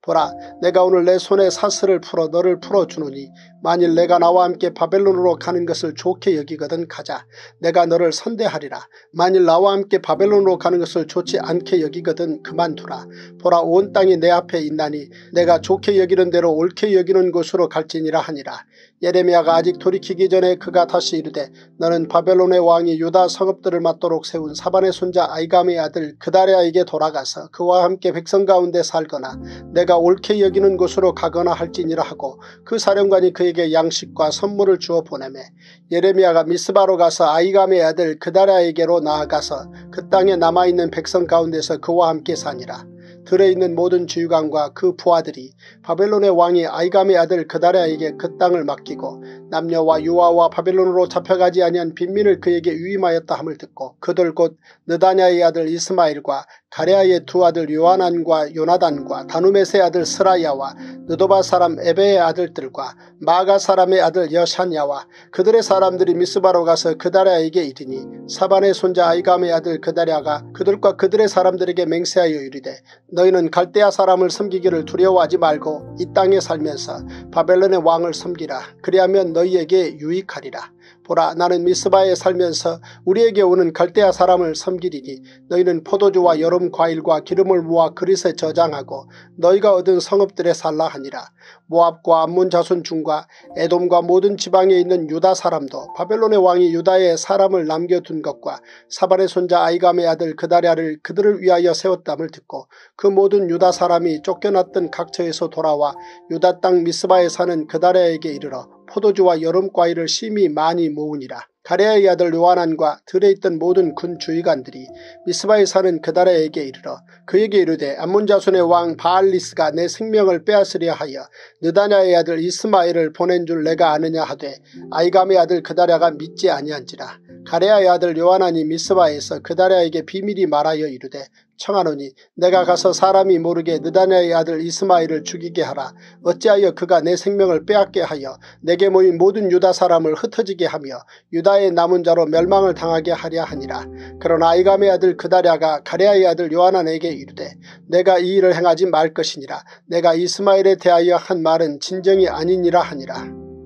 Speaker 1: 보라, 내가 오늘 내 손에 사슬을 풀어 너를 풀어주노니 만일 내가 나와 함께 바벨론으로 가는 것을 좋게 여기거든 가자. 내가 너를 선대하리라. 만일 나와 함께 바벨론으로 가는 것을 좋지 않게 여기거든 그만두라. 보라, 온 땅이 내 앞에 있나니 내가 좋게 여기는 대로 옳게 여기는 곳으로 갈지니라 하니라. 예레미야가 아직 돌이키기 전에 그가 다시 이르되 너는 바벨론의 왕이 유다 성읍들을 맞도록 세운 사반의 손자 아이감의 아들 그다랴에게 돌아가서 그와 함께 백성 가운데 살거나 내가 옳게 여기는 곳으로 가거나 할지니라 하고 그 사령관이 그에게 양식과 선물을 주어 보내매 예레미야가 미스바로 가서 아이감의 아들 그다랴에게로 나아가서 그 땅에 남아있는 백성 가운데서 그와 함께 사니라. 들에 있는 모든 주유관과 그 부하들이 바벨론의 왕이 아이감의 아들 그다랴에게 그 땅을 맡기고 남녀와 유아와 바벨론으로 잡혀가지 아니한 빈민을 그에게 위임하였다 함을 듣고 그들 곧 느다냐의 아들 이스마엘과 가레아의 두 아들 요하난과 요나단과 다누메스의 아들 스라야와 느도바 사람 에베의 아들들과 마가 사람의 아들 여샤냐와 그들의 사람들이 미스바로 가서 그다랴에게 이르니 사반의 손자 아이감의 아들 그다랴가 그들과 그들의 사람들에게 맹세하여 이르되 너희는 갈대아 사람을 섬기기를 두려워하지 말고 이 땅에 살면서 바벨론의 왕을 섬기라. 그리하면 너희에게 유익하리라. 보라, 나는 미스바에 살면서 우리에게 오는 갈대아 사람을 섬기리니 너희는 포도주와 여름 과일과 기름을 모아 그릇에 저장하고 너희가 얻은 성읍들에 살라 하니라. 모압과 암몬 자손 중과 에돔과 모든 지방에 있는 유다 사람도 바벨론의 왕이 유다에 사람을 남겨둔 것과 사반의 손자 아이감의 아들 그다랴를 그들을 위하여 세웠담을 듣고 그 모든 유다 사람이 쫓겨났던 각처에서 돌아와 유다 땅 미스바에 사는 그다랴에게 이르러 포도주와 여름과일을 심히 많이 모으니라. 가레아의 아들 요하난과 들에 있던 모든 군 주의관들이 미스바에 사는 그다랴에게 이르러 그에게 이르되 암몬 자손의 왕 바알리스가 내 생명을 빼앗으려 하여 느다냐의 아들 이스마엘을 보낸 줄 내가 아느냐 하되 아이감의 아들 그다랴가 믿지 아니한지라. 가레아의 아들 요하난이 미스바에서 그다랴에게 비밀이 말하여 이르되 청하노니 내가 가서 사람이 모르게 느다냐의 아들 이스마엘을 죽이게 하라. 어찌하여 그가 내 생명을 빼앗게 하여 내게 모인 모든 유다 사람을 흩어지게 하며 유다의 남은 자로 멸망을 당하게 하려 하니라. 그러나 아이감의 아들 그다랴가 가레아의 아들 요하난에게 이르되 내가 이 일을 행하지 말 것이니라. 내가 이스마엘에 대하여 한 말은 진정이 아니니라 하니라.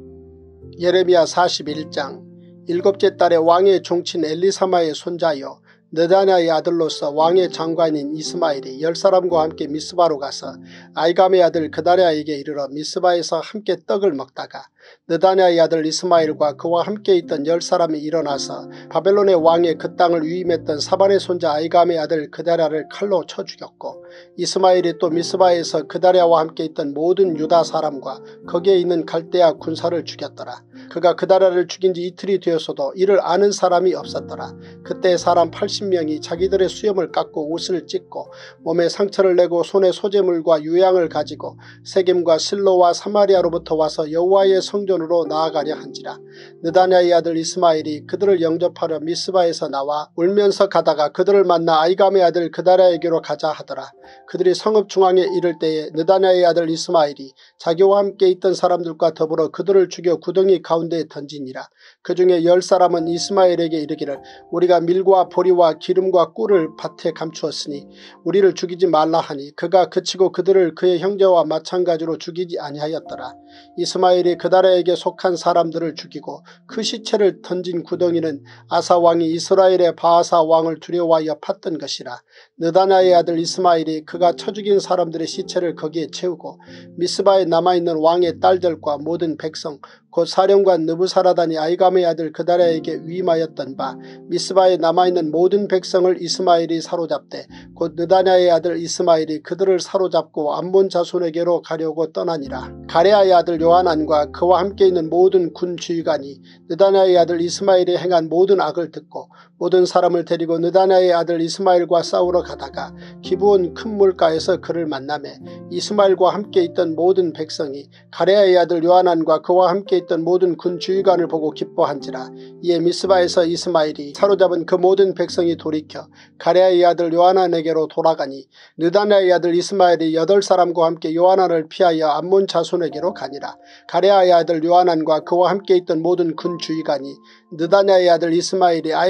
Speaker 1: 예레미야 41장. 일곱째 달에 왕의 종친 엘리사마의 손자여 느다냐의 아들로서 왕의 장관인 이스마엘이 10사람과 함께 미스바로 가서 아이감의 아들 그다랴에게 이르러 미스바에서 함께 떡을 먹다가 느다냐의 아들 이스마엘과 그와 함께 있던 10사람이 일어나서 바벨론의 왕의 그 땅을 위임했던 사반의 손자 아이감의 아들 그다랴를 칼로 쳐 죽였고 이스마엘이 또 미스바에서 그다랴와 함께 있던 모든 유다 사람과 거기에 있는 갈대아 군사를 죽였더라. 그가 그다랴를 죽인 지 이틀이 되었어도 이를 아는 사람이 없었더라. 그때 사람 80명이 자기들의 수염을 깎고 옷을 찢고 몸에 상처를 내고 손에 소재물과 유향을 가지고 세겜과 실로와 사마리아로부터 와서 여호와의 성전으로 나아가려 한지라. 느다냐의 아들 이스마엘이 그들을 영접하려 미스바에서 나와 울면서 가다가 그들을 만나 아이감의 아들 그다랴에게로 가자 하더라. 그들이 성읍 중앙에 이를 때에 느다냐의 아들 이스마엘이 자기와 함께 있던 사람들과 더불어 그들을 죽여 구덩이 가운데에 던지니라. 그 중에 10사람은 이스마엘에게 이르기를 우리가 밀과 보리와 기름과 꿀을 밭에 감추었으니 우리를 죽이지 말라 하니 그가 그치고 그들을 그의 형제와 마찬가지로 죽이지 아니하였더라. 이스마엘이 그다랴에게 속한 사람들을 죽이고 그 시체를 던진 구덩이는 아사 왕이 이스라엘의 바아사 왕을 두려워하여 팠던 것이라. 느다냐의 아들 이스마엘이 그가 쳐 죽인 사람들의 시체를 거기에 채우고 미스바에 남아있는 왕의 딸들과 모든 백성 곧 사령관 느부사라단이 아이감의 아들 그다랴에게 위임하였던 바 미스바에 남아있는 모든 백성을 이스마엘이 사로잡되 곧 느다냐의 아들 이스마엘이 그들을 사로잡고 암몬 자손에게로 가려고 떠나니라. 가레아의 아들 요하난과 그와 함께 있는 모든 군 주의관이 느다냐의 아들 이스마엘이 행한 모든 악을 듣고 모든 사람을 데리고 느다냐의 아들 이스마엘과 싸우러 가다가 기브온 큰 물가에서 그를 만나매 이스마엘과 함께 있던 모든 백성이 가레아의 아들 요하난과 그와 함께 있던 모든 군 주의관을 보고 기뻐한지라. 이에 미스바에서 이스마엘이 사로잡은 그 모든 백성이 돌이켜 가레아의 아들 요하난에게로 돌아가니 느다냐의 아들 이스마엘이 8사람과 함께 요하난을 피하여 암몬 자손에게로 가니라. 가레아의 아들 요하난과 그와 함께 있던 모든 군 주의관이 느다냐의 아들 이스마엘이 아이감의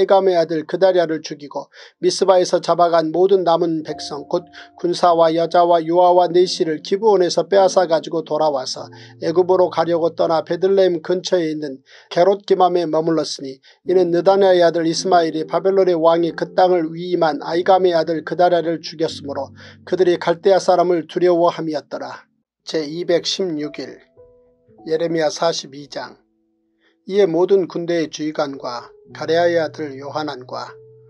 Speaker 1: 아들 그다랴를 죽이고 미스바에서 잡아간 모든 남은 백성 곧 군사와 여자와 유아와 내시를 기브온에서 빼앗아 가지고 돌아와서 애굽으로 가려고 떠나 베들레헴 근처에 있는 게롯기맘에 머물렀으니 이는 느다냐의 아들 이스마엘이 바벨론의 왕이 그 땅을 위임한 아이감의 아들 그다랴를 죽였으므로 그들이 갈대아 사람을 두려워함이었더라. 제216일 예레미야 42장. 이에 모든 군대의 주의관과 가레아의 아들 요하난과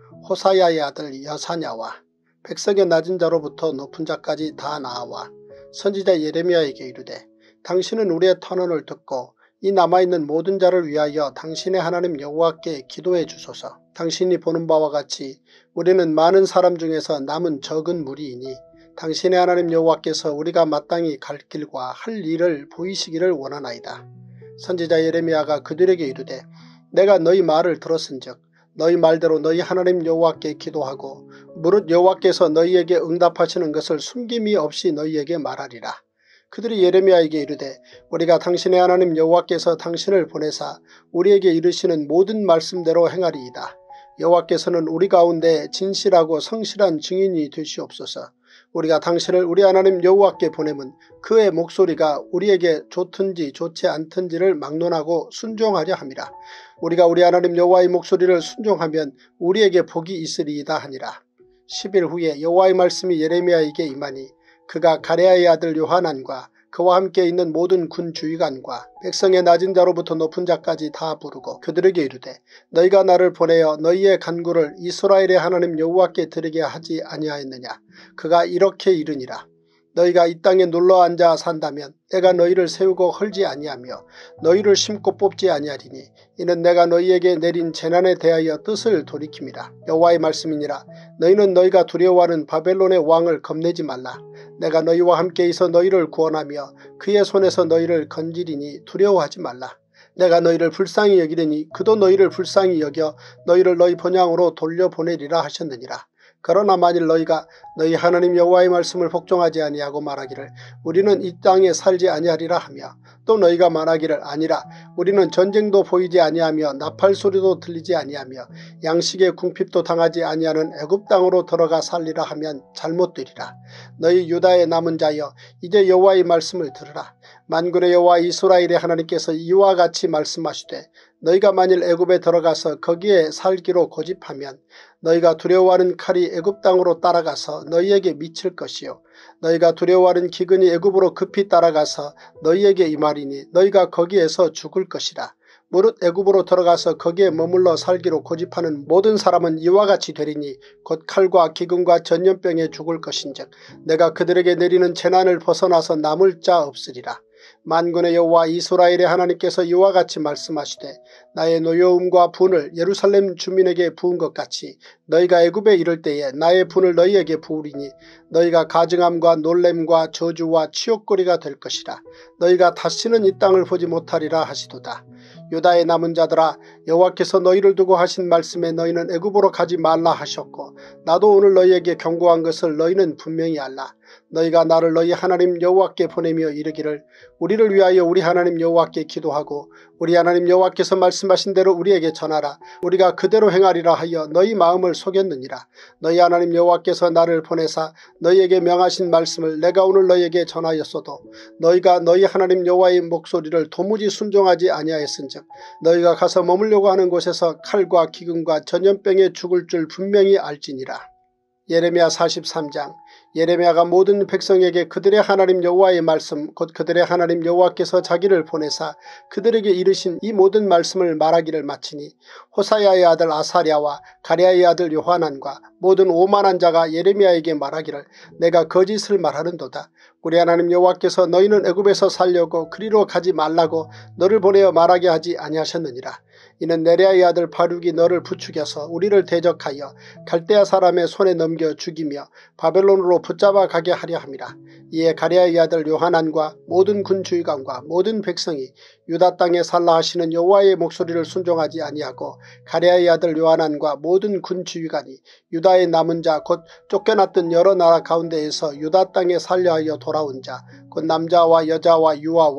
Speaker 1: 호사야의 아들 여사냐와 백성의 낮은 자로부터 높은 자까지 다 나아와 선지자 예레미야에게 이르되 당신은 우리의 탄원을 듣고 이 남아있는 모든 자를 위하여 당신의 하나님 여호와께 기도해 주소서. 당신이 보는 바와 같이 우리는 많은 사람 중에서 남은 적은 무리이니 당신의 하나님 여호와께서 우리가 마땅히 갈 길과 할 일을 보이시기를 원하나이다. 선지자 예레미야가 그들에게 이르되 내가 너희 말을 들었은즉 너희 말대로 너희 하나님 여호와께 기도하고 무릇 여호와께서 너희에게 응답하시는 것을 숨김이 없이 너희에게 말하리라. 그들이 예레미야에게 이르되 우리가 당신의 하나님 여호와께서 당신을 보내사 우리에게 이르시는 모든 말씀대로 행하리이다. 여호와께서는 우리 가운데 진실하고 성실한 증인이 되시옵소서. 우리가 당신을 우리 하나님 여호와께 보내면 그의 목소리가 우리에게 좋든지 좋지 않든지를 막론하고 순종하려 함이라. 우리가 우리 하나님 여호와의 목소리를 순종하면 우리에게 복이 있으리이다 하니라. 10일 후에 여호와의 말씀이 예레미야에게 임하니 그가 가레아의 아들 요하난과 그와 함께 있는 모든 군 주의관과 백성의 낮은 자로부터 높은 자까지 다 부르고 그들에게 이르되 너희가 나를 보내어 너희의 간구를 이스라엘의 하나님 여호와께 드리게 하지 아니하였느냐. 그가 이렇게 이르니라. 너희가 이 땅에 눌러앉아 산다면 내가 너희를 세우고 헐지 아니하며 너희를 심고 뽑지 아니하리니 이는 내가 너희에게 내린 재난에 대하여 뜻을 돌이킴이라. 여호와의 말씀이니라. 너희는 너희가 두려워하는 바벨론의 왕을 겁내지 말라. 내가 너희와 함께 있어 너희를 구원하며 그의 손에서 너희를 건지리니 두려워하지 말라. 내가 너희를 불쌍히 여기리니 그도 너희를 불쌍히 여겨 너희를 너희 본향으로 돌려보내리라 하셨느니라. 그러나 만일 너희가 너희 하나님 여호와의 말씀을 복종하지 아니하고 말하기를 우리는 이 땅에 살지 아니하리라 하며 또 너희가 말하기를 아니라 우리는 전쟁도 보이지 아니하며 나팔 소리도 들리지 아니하며 양식의 궁핍도 당하지 아니하는 애굽 땅으로 들어가 살리라 하면 잘못되리라. 너희 유다의 남은 자여 이제 여호와의 말씀을 들으라. 만군의 여호와 이스라엘의 하나님께서 이와 같이 말씀하시되 너희가 만일 애굽에 들어가서 거기에 살기로 고집하면 너희가 두려워하는 칼이 애굽 땅으로 따라가서 너희에게 미칠 것이요 너희가 두려워하는 기근이 애굽으로 급히 따라가서 너희에게 임하리니 너희가 거기에서 죽을 것이라. 무릇 애굽으로 들어가서 거기에 머물러 살기로 고집하는 모든 사람은 이와 같이 되리니 곧 칼과 기근과 전염병에 죽을 것인즉 내가 그들에게 내리는 재난을 벗어나서 남을 자 없으리라. 만군의 여호와 이스라엘의 하나님께서 이와 같이 말씀하시되 나의 노여움과 분을 예루살렘 주민에게 부은 것 같이 너희가 애굽에 이를 때에 나의 분을 너희에게 부으리니 너희가 가증함과 놀램과 저주와 치욕거리가 될 것이라. 너희가 다시는 이 땅을 보지 못하리라 하시도다. 유다의 남은 자들아 여호와께서 너희를 두고 하신 말씀에 너희는 애굽으로 가지 말라 하셨고 나도 오늘 너희에게 경고한 것을 너희는 분명히 알라. 너희가 나를 너희 하나님 여호와께 보내며 이르기를 우리를 위하여 우리 하나님 여호와께 기도하고 우리 하나님 여호와께서 말씀하신 대로 우리에게 전하라. 우리가 그대로 행하리라 하여 너희 마음을 속였느니라. 너희 하나님 여호와께서 나를 보내사 너희에게 명하신 말씀을 내가 오늘 너희에게 전하였어도 너희가 너희 하나님 여호와의 목소리를 도무지 순종하지 아니하였은즉 너희가 가서 머물려고 하는 곳에서 칼과 기근과 전염병에 죽을 줄 분명히 알지니라. 예레미야 43장. 예레미야가 모든 백성에게 그들의 하나님 여호와의 말씀 곧 그들의 하나님 여호와께서 자기를 보내사 그들에게 이르신 이 모든 말씀을 말하기를 마치니 호사야의 아들 아사랴와 가랴의 아들 요하난과 모든 오만한 자가 예레미야에게 말하기를 내가 거짓을 말하는도다. 우리 하나님 여호와께서 너희는 애굽에서 살려고 그리로 가지 말라고 너를 보내어 말하게 하지 아니하셨느니라. 이는 네랴의 아들 바룩이 너를 부추겨서 우리를 대적하여 갈대아 사람의 손에 넘겨 죽이며 바벨론으로 붙잡아 가게 하려 함이라. 이에 가랴의 아들 요하난과 모든 군주의관과 모든 백성이 유다 땅에 살라 하시는 여호와의 목소리를 순종하지 아니하고 가랴의 아들 요하난과 모든 군주의관이 유다의 남은 자 곧 쫓겨났던 여러 나라 가운데에서 유다 땅에 살려 하여 돌아온 자 곧 남자와 여자와 유아와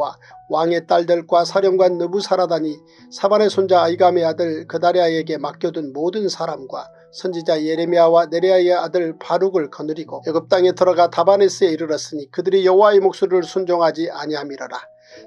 Speaker 1: 왕의 딸들과 사령관 느부사라단이 사반의 손자 아이감의 아들 그다랴에게 맡겨둔 모든 사람과 선지자 예레미야와 네리야의 아들 바룩을 거느리고 애굽 땅에 들어가 다바네스에 이르렀으니 그들이 여호와의 목소리를 순종하지 아니함이러라.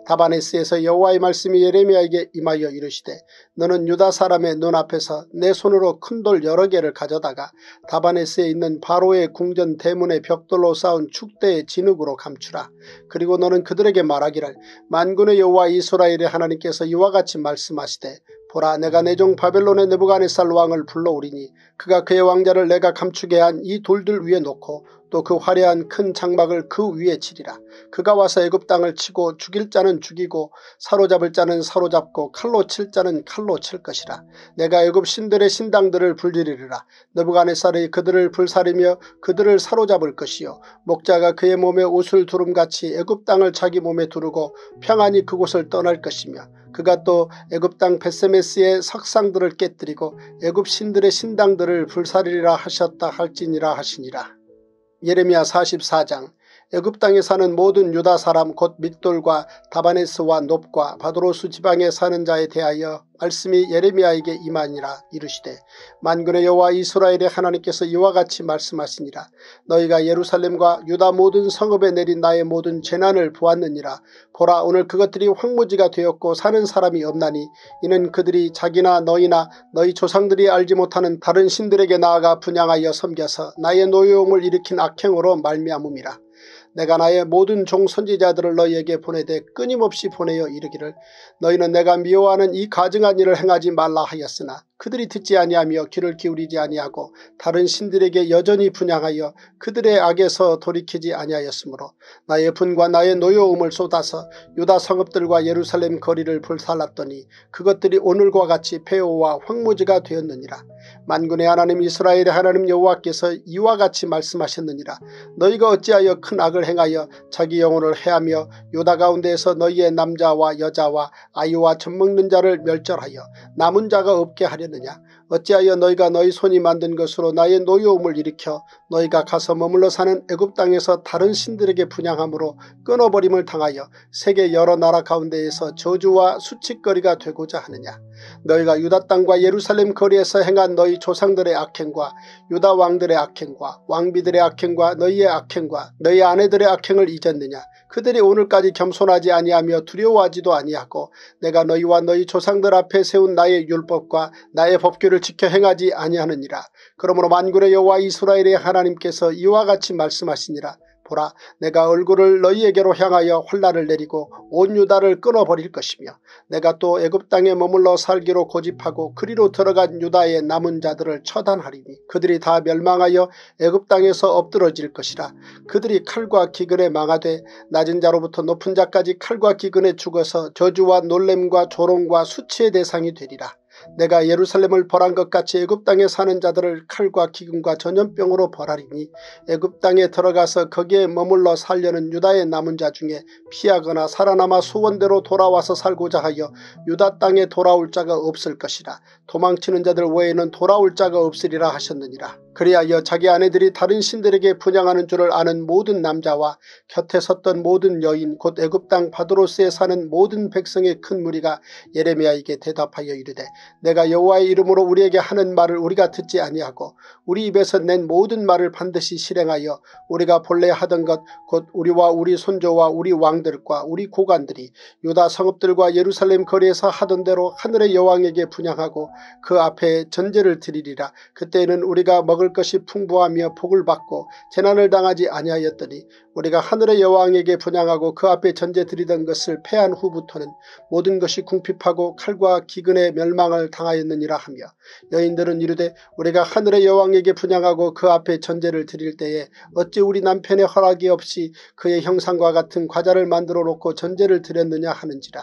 Speaker 1: 다바네스에서 여호와의 말씀이 예레미야에게 임하여 이르시되 너는 유다 사람의 눈앞에서 내 손으로 큰 돌 여러 개를 가져다가 다바네스에 있는 바로의 궁전 대문의 벽돌로 쌓은 축대의 진흙으로 감추라. 그리고 너는 그들에게 말하기를 만군의 여호와 이스라엘의 하나님께서 이와 같이 말씀하시되 보라 내가 내 종 바벨론의 느부갓네살 왕을 불러오리니 그가 그의 왕자를 내가 감추게 한 이 돌들 위에 놓고 또 그 화려한 큰 장막을 그 위에 치리라. 그가 와서 애굽 땅을 치고 죽일 자는 죽이고 사로잡을 자는 사로잡고 칼로 칠 자는 칼로 칠 것이라. 내가 애굽 신들의 신당들을 불지르리라. 느부갓네살이 그들을 불사르며 그들을 사로잡을 것이요 목자가 그의 몸에 옷을 두름같이 애굽 땅을 자기 몸에 두르고 평안히 그곳을 떠날 것이며 그가 또 애굽 땅 벳세메스의 석상들을 깨뜨리고 애굽 신들의 신당들을 불사르리라 하셨다 할지니라 하시니라. 예레미야 44장. 애굽 땅에 사는 모든 유다 사람 곧 믹돌과 다바네스와 놉과 바도로스 지방에 사는 자에 대하여 말씀이 예레미야에게 임하니라. 이르시되 만군의 여호와 이스라엘의 하나님께서 이와 같이 말씀하시니라. 너희가 예루살렘과 유다 모든 성읍에 내린 나의 모든 재난을 보았느니라. 보라 오늘 그것들이 황무지가 되었고 사는 사람이 없나니 이는 그들이 자기나 너희나 너희 조상들이 알지 못하는 다른 신들에게 나아가 분향하여 섬겨서 나의 노여움을 일으킨 악행으로 말미암음이라. 내가 나의 모든 종 선지자들을 너희에게 보내되 끊임없이 보내어 이르기를 너희는 내가 미워하는 이 가증한 일을 행하지 말라 하였으나 그들이 듣지 아니하며 귀를 기울이지 아니하고 다른 신들에게 여전히 분향하여 그들의 악에서 돌이키지 아니하였으므로 나의 분과 나의 노여움을 쏟아서 유다 성읍들과 예루살렘 거리를 불살랐더니 그것들이 오늘과 같이 폐허와 황무지가 되었느니라. 만군의 하나님 이스라엘의 하나님 여호와께서 이와 같이 말씀하셨느니라. 너희가 어찌하여 큰 악을 행하여 자기 영혼을 해하며 유다 가운데에서 너희의 남자와 여자와 아이와 젖먹는 자를 멸절하여 남은 자가 없게 하려느냐. 어찌하여 너희가 너희 손이 만든 것으로 나의 노여움을 일으켜 너희가 가서 머물러 사는 애굽 땅에서 다른 신들에게 분향함으로 끊어버림을 당하여 세계 여러 나라 가운데에서 저주와 수치거리가 되고자 하느냐. 너희가 유다 땅과 예루살렘 거리에서 행한 너희 조상들의 악행과 유다 왕들의 악행과 왕비들의 악행과 너희의 악행과 너희 아내들의 악행을 잊었느냐. 그들이 오늘까지 겸손하지 아니하며 두려워하지도 아니하고 내가 너희와 너희 조상들 앞에 세운 나의 율법과 나의 법규를 지켜 행하지 아니하느니라. 그러므로 만군의 여호와 이스라엘의 하나님께서 이와 같이 말씀하시니라. 보라 내가 얼굴을 너희에게로 향하여 환난을 내리고 온 유다를 끊어버릴 것이며 내가 또 애굽 땅에 머물러 살기로 고집하고 그리로 들어간 유다의 남은 자들을 처단하리니 그들이 다 멸망하여 애굽 땅에서 엎드러질 것이라. 그들이 칼과 기근에 망하되 낮은 자로부터 높은 자까지 칼과 기근에 죽어서 저주와 놀램과 조롱과 수치의 대상이 되리라. 내가 예루살렘을 벌한 것 같이 애굽 땅에 사는 자들을 칼과 기근과 전염병으로 벌하리니 애굽 땅에 들어가서 거기에 머물러 살려는 유다의 남은 자 중에 피하거나 살아남아 수원대로 돌아와서 살고자 하여 유다 땅에 돌아올 자가 없을 것이라. 도망치는 자들 외에는 돌아올 자가 없으리라 하셨느니라. 그리하여 자기 아내들이 다른 신들에게 분향하는 줄을 아는 모든 남자와 곁에 섰던 모든 여인 곧 애굽 땅 바도로스에 사는 모든 백성의 큰 무리가 예레미야에게 대답하여 이르되 내가 여호와의 이름으로 우리에게 하는 말을 우리가 듣지 아니하고 우리 입에서 낸 모든 말을 반드시 실행하여 우리가 본래 하던 것 곧 우리와 우리 손조와 우리 왕들과 우리 고관들이 유다 성읍들과 예루살렘 거리에서 하던 대로 하늘의 여왕에게 분향하고 그 앞에 전제를 드리리라. 그때는 우리가 먹을 것이 풍부하며 복을 받고 재난을 당하지 아니하였더니 우리가 하늘의 여왕에게 분향하고 그 앞에 전제 드리던 것을 패한 후부터는 모든 것이 궁핍하고 칼과 기근의 멸망을 당하였느니라 하며 여인들은 이르되 우리가 하늘의 여왕에게 분향하고 그 앞에 전제를 드릴 때에 어찌 우리 남편의 허락이 없이 그의 형상과 같은 과자를 만들어 놓고 전제를 드렸느냐 하는지라.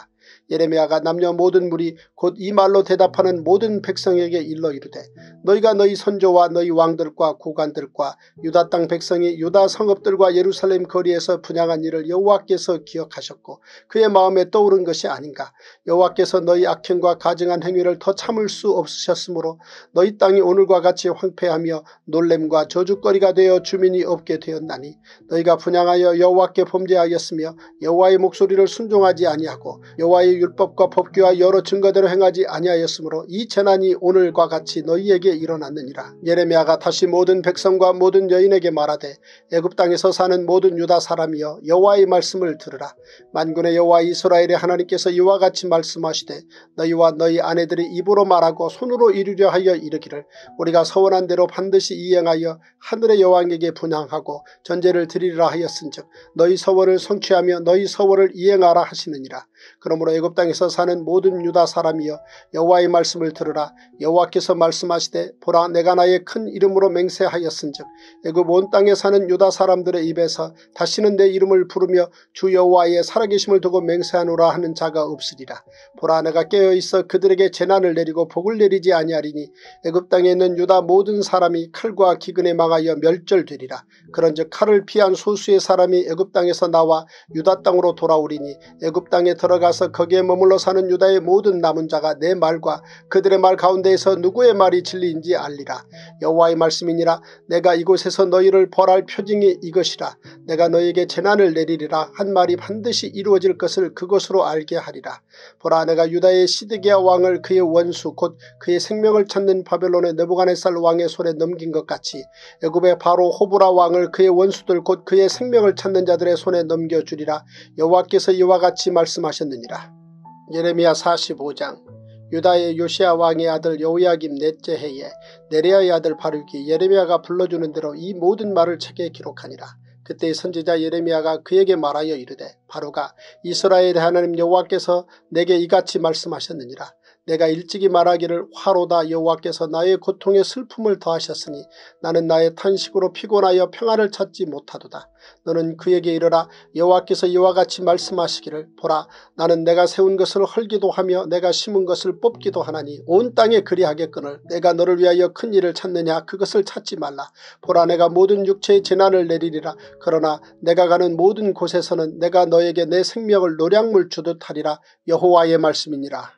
Speaker 1: 예레미야가 남녀 모든 무리 곧 이 말로 대답하는 모든 백성에게 일러 이르되 너희가 너희 선조와 너희 왕들과 구관들과 유다 땅 백성이 유다 성읍들과 예루살렘 거리에서 분향한 일을 여호와께서 기억하셨고 그의 마음에 떠오른 것이 아닌가. 여호와께서 너희 악행과 가증한 행위를 더 참을 수 없으셨으므로 너희 땅이 오늘과 같이 황폐하며 놀램과 저주거리가 되어 주민이 없게 되었나니 너희가 분향하여 여호와께 범죄하였으며 여호와의 목소리를 순종하지 아니하고 여호와의 율법과 법규와 여러 증거대로 행하지 아니하였으므로 이 재난이 오늘과 같이 너희에게 일어났느니라. 예레미야가 다시 모든 백성과 모든 여인에게 말하되 애굽 땅에서 사는 모든 유다 사람이여 여호와의 말씀을 들으라. 만군의 여호와 이스라엘의 하나님께서 이와 같이 말씀하시되 너희와 너희 아내들이 입으로 말하고 손으로 이루려 하여 이르기를 우리가 서원한 대로 반드시 이행하여 하늘의 여왕에게 분향하고 전제를 드리리라 하였은즉 너희 서원을 성취하며 너희 서원을 이행하라 하시느니라. 그러므로 애굽 땅에서 사는 모든 유다 사람이여 여호와의 말씀을 들으라. 여호와께서 말씀하시되 보라 내가 나의 큰 이름으로 맹세하였은즉 애굽 온 땅에 사는 유다 사람들의 입에서 다시는 내 이름을 부르며 주 여호와의 살아계심을 두고 맹세하노라 하는 자가 없으리라. 보라 내가 깨어있어 그들에게 재난을 내리고 복을 내리지 아니하리니 애굽 땅에 있는 유다 모든 사람이 칼과 기근에 망하여 멸절되리라. 그런즉 칼을 피한 소수의 사람이 애굽 땅에서 나와 유다 땅으로 돌아오리니 애굽 땅에 들어가서 거기에 머물러 사는 유다의 모든 남은 자가 내 말과 그들의 말 가운데에서 누구의 말이 진리인지 알리라. 여호와의 말씀이니라. 내가 이곳에서 너희를 벌할 표징이 이것이라. 내가 너희에게 재난을 내리리라 한 말이 반드시 이루어질 것을 그것으로 알게 하리라. 보라 내가 유다의 시드기야 왕을 그의 원수 곧 그의 생명을 찾는 바벨론의 느부갓네살 왕의 손에 넘긴 것 같이 애굽의 바로 호브라 왕을 그의 원수들 곧 그의 생명을 찾는 자들의 손에 넘겨주리라. 여호와께서 이와 같이 말씀하셨느니라. 예레미야 45장. 유다의 요시야 왕의 아들 여호야김 넷째 해에 네리야의 아들 바룩이 예레미야가 불러주는 대로 이 모든 말을 책에 기록하니라. 그때 선지자 예레미야가 그에게 말하여 이르되 바로가 이스라엘의 하나님 여호와께서 내게 이같이 말씀하셨느니라. 내가 일찍이 말하기를 화로다 여호와께서 나의 고통에 슬픔을 더하셨으니 나는 나의 탄식으로 피곤하여 평안을 찾지 못하도다. 너는 그에게 이르라. 여호와께서 이와 같이 말씀하시기를 보라 나는 내가 세운 것을 헐기도 하며 내가 심은 것을 뽑기도 하나니 온 땅에 그리하겠거늘 내가 너를 위하여 큰 일을 찾느냐 그것을 찾지 말라. 보라 내가 모든 육체의 재난을 내리리라. 그러나 내가 가는 모든 곳에서는 내가 너에게 내 생명을 노량물 주듯 하리라. 여호와의 말씀이니라.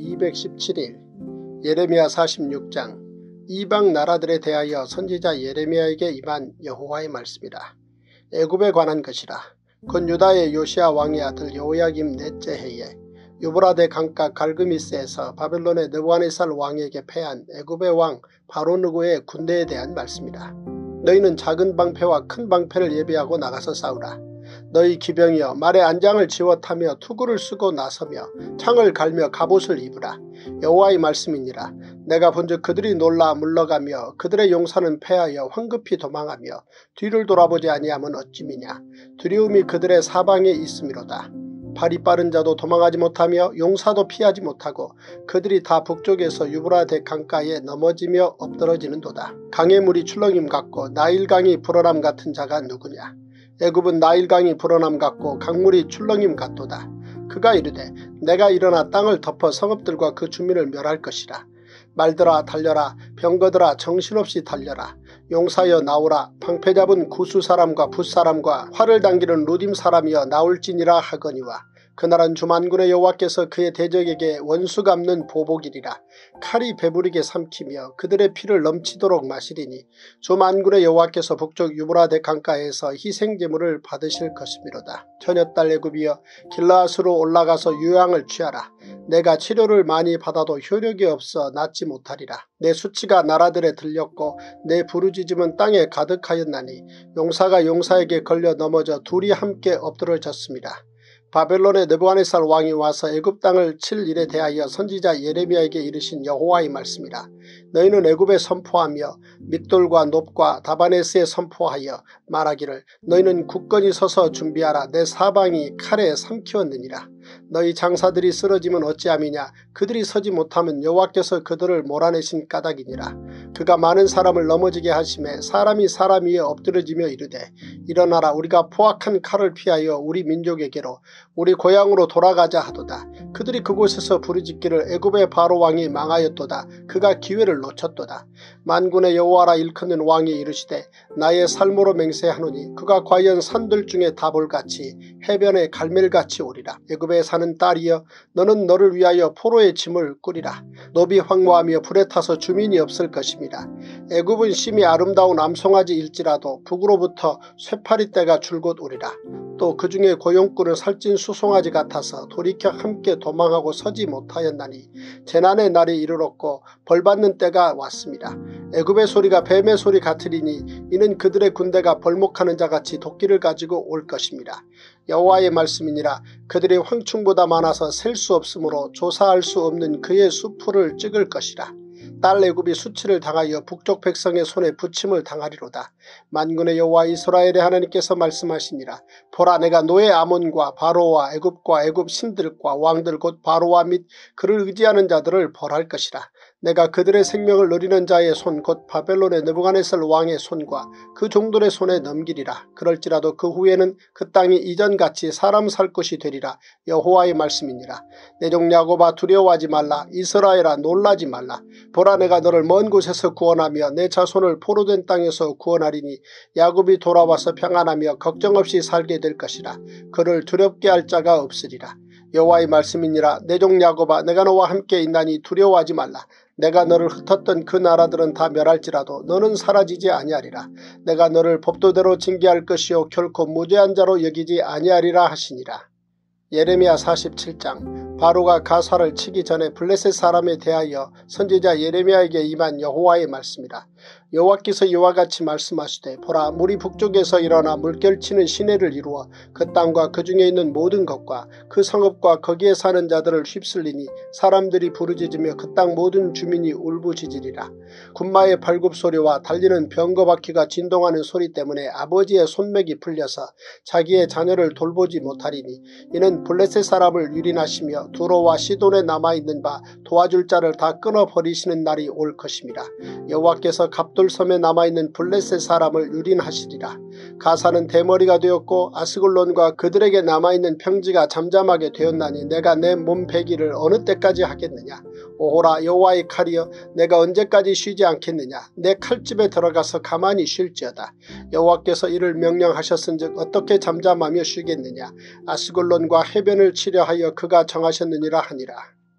Speaker 1: 제217일 예레미야 46장. 이방 나라들에 대하여 선지자 예레미야에게 임한 여호와의 말씀이라. 애굽에 관한 것이라. 곧 유다의 요시야 왕의 아들 여호야김 넷째 해에 유브라데 강가 갈그미스에서 바벨론의 느부갓네살 왕에게 패한 애굽의 왕 바로느고의 군대에 대한 말씀이라. 너희는 작은 방패와 큰 방패를 예비하고 나가서 싸우라. 너희 기병이여 말에 안장을 지워 타며 투구를 쓰고 나서며 창을 갈며 갑옷을 입으라. 여호와의 말씀이니라. 내가 본즉 그들이 놀라 물러가며 그들의 용사는 패하여 황급히 도망하며 뒤를 돌아보지 아니하면 어찌미냐. 두려움이 그들의 사방에 있음이로다. 발이 빠른 자도 도망하지 못하며 용사도 피하지 못하고 그들이 다 북쪽에서 유브라데 강가에 넘어지며 엎드러지는도다. 강의 물이 출렁임 같고 나일강이 불어남 같은 자가 누구냐. 애굽은 나일강이 불어남 같고 강물이 출렁임 같도다. 그가 이르되 내가 일어나 땅을 덮어 성읍들과 그 주민을 멸할 것이라. 말들아 달려라. 병거들아 정신없이 달려라. 용사여 나오라. 방패 잡은 구수 사람과 붓사람과 활을 당기는 루딤 사람이여 나올지니라 하거니와 그날은 주 만군의 여호와께서 그의 대적에게 원수 갚는 보복이리라. 칼이 배부르게 삼키며 그들의 피를 넘치도록 마시리니 주 만군의 여호와께서 북쪽 유브라데 강가에서 희생제물을 받으실 것이미로다. 처녀딸 애굽이여 길라앗으로 올라가서 유향을 취하라. 내가 치료를 많이 받아도 효력이 없어 낫지 못하리라. 내 수치가 나라들에 들렸고 내 부르짖음은 땅에 가득하였나니 용사가 용사에게 걸려 넘어져 둘이 함께 엎드러졌습니다. 바벨론의 느부갓네살 왕이 와서 애굽 땅을 칠 일에 대하여 선지자 예레미야에게 이르신 여호와의 말씀이라. 너희는 애굽에 선포하며 믹돌과 놉과 다바네스에 선포하여 말하기를 너희는 굳건히 서서 준비하라. 내 사방이 칼에 삼키었느니라. 너희 장사들이 쓰러지면 어찌함이냐. 그들이 서지 못하면 여호와께서 그들을 몰아내신 까닭이니라. 그가 많은 사람을 넘어지게 하심에 사람이 사람 위에 엎드러지며 이르되 일어나라 우리가 포악한 칼을 피하여 우리 민족에게로 우리 고향으로 돌아가자 하도다. 그들이 그곳에서 부르짖기를 애굽의 바로 왕이 망하였도다. 그가 기회를 놓쳤도다. 만군의 여호와라 일컫는 왕이 이르시되 나의 살모로 맹세하노니 그가 과연 산들 중에 다볼같이 해변의 갈멜같이 오리라. 애굽에 사는 딸이여 너는 너를 위하여 포로의 짐을 꾸리라. 노비 황무하며 불에 타서 주민이 없을 것입니다. 애굽은 심히 아름다운 암송아지일지라도 북으로부터 쇠파리떼가 줄곧 오리라. 또 그 중에 고용꾼은 살찐 수송아지 같아서 돌이켜 함께 도망하고 서지 못하였나니 재난의 날이 이르렀고 벌받는 때가 왔습니다. 애굽의 소리가 뱀의 소리 같으리니 이는 그들의 군대가 벌목하는 자같이 도끼를 가지고 올 것입니다. 여호와의 말씀이니라. 그들이 황충보다 많아서 셀 수 없으므로 조사할 수 없는 그의 수풀을 찍을 것이라. 딸 애굽이 수치를 당하여 북쪽 백성의 손에 부침을 당하리로다. 만군의 여호와 이스라엘의 하나님께서 말씀하시니라. 보라 내가 노예 아몬과 바로와 애굽과 애굽 신들과 왕들 곧 바로와 및 그를 의지하는 자들을 벌할 것이라. 내가 그들의 생명을 누리는 자의 손 곧 바벨론의 느부갓네살 왕의 손과 그 종들의 손에 넘기리라. 그럴지라도 그 후에는 그 땅이 이전같이 사람 살 곳이 되리라. 여호와의 말씀이니라. 내 종 야곱아 두려워하지 말라. 이스라엘아 놀라지 말라. 보라 내가 너를 먼 곳에서 구원하며 내 자손을 포로된 땅에서 구원하리니 야곱이 돌아와서 평안하며 걱정 없이 살게 될 것이라. 그를 두렵게 할 자가 없으리라. 여호와의 말씀이니라. 내 종 야곱아 내가 너와 함께 있나니 두려워하지 말라. 내가 너를 흩었던 그 나라들은 다 멸할지라도 너는 사라지지 아니하리라. 내가 너를 법도대로 징계할 것이요 결코 무죄한 자로 여기지 아니하리라 하시니라. 예레미야 47장. 바로가 가사를 치기 전에 블레셋 사람에 대하여 선지자 예레미야에게 임한 여호와의 말씀이라. 여호와께서 이와 같이 말씀하시되 보라 물이 북쪽에서 일어나 물결치는 시내를 이루어 그 땅과 그 중에 있는 모든 것과 그 성읍과 거기에 사는 자들을 휩쓸리니 사람들이 부르짖으며 그 땅 모든 주민이 울부짖으리라. 군마의 발굽소리와 달리는 병거바퀴가 진동하는 소리 때문에 아버지의 손맥이 풀려서 자기의 자녀를 돌보지 못하리니 이는 블레셋 사람을 유린하시며 두로와 시돈에 남아있는 바 도와줄 자를 다 끊어버리시는 날이 올 것입니다. 여호와께서 갑돌섬에 남아있는 블레셋 사람을 유린하시리라. 가사는 대머리가 되었고 아스글론과 그들에게 남아있는 평지가 잠잠하게 되었나니 내가 내 몸 배기를 어느 때까지 하겠느냐. 오호라 여호와의 칼이여 내가 언제까지 쉬지 않겠느냐. 내 칼집에 들어가서 가만히 쉴지어다. 여호와께서 이를 명령하셨은즉 어떻게 잠잠하며 쉬겠느냐. 아스글론과 해변을 치려하여 그가 정하셨느니라 하니라.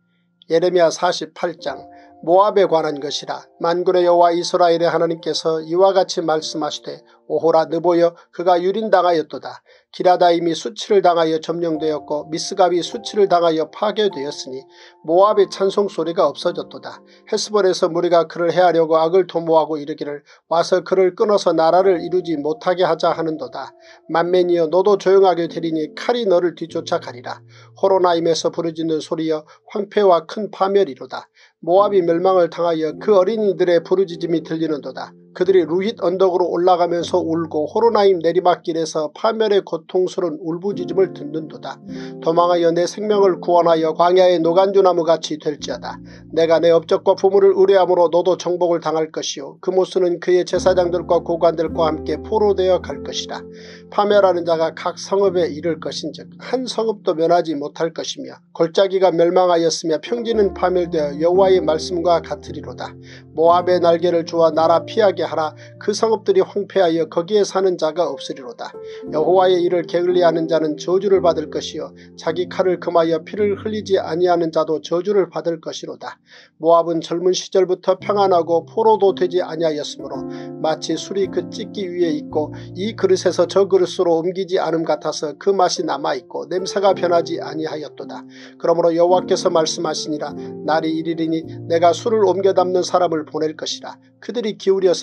Speaker 1: 예레미야 48장. 모압에 관한 것이라. 만군의 여호와 이스라엘의 하나님께서 이와 같이 말씀하시되 오호라 느보여 그가 유린당하였도다. 기라다임이 수치를 당하여 점령되었고 미스갑이 수치를 당하여 파괴되었으니 모압의 찬송소리가 없어졌도다. 헤스본에서 무리가 그를 해하려고 악을 도모하고 이르기를 와서 그를 끊어서 나라를 이루지 못하게 하자 하는도다. 만맨이여 너도 조용하게 되리니 칼이 너를 뒤쫓아 가리라. 호로나임에서 부르짖는 소리여 황폐와 큰 파멸이로다. 모압이 멸망을 당하여 그 어린이들의 부르짖음이 들리는도다. 그들이 루힛 언덕으로 올라가면서 울고 호로나임 내리막길에서 파멸의 고통스러운 울부짖음을 듣는도다. 도망하여 내 생명을 구원하여 광야의 노간주나무같이 될지어다. 내가 내 업적과 부물을 의뢰함으로 너도 정복을 당할 것이요 그 모습은 그의 제사장들과 고관들과 함께 포로되어 갈 것이라. 파멸하는 자가 각 성읍에 이를 것인즉 한 성읍도 면하지 못할 것이며 골짜기가 멸망하였으며 평지는 파멸되어 여호와의 말씀과 같으리로다. 모압의 날개를 주어 나라 피하게 하라. 그 성읍들이 황폐하여 거기에 사는 자가 없으리로다. 여호와의 일을 게을리하는 자는 저주를 받을 것이요 자기 칼을 금하여 피를 흘리지 아니하는 자도 저주를 받을 것이로다. 모압은 젊은 시절부터 평안하고 포로도 되지 아니하였으므로 마치 술이 그 찢기 위에 있고 이 그릇에서 저 그릇으로 옮기지 않음 같아서 그 맛이 남아있고 냄새가 변하지 아니하였도다. 그러므로 여호와께서 말씀하시니라. 날이 이르리니 내가 술을 옮겨 담는 사람을 보낼 것이라. 그들이 기울여서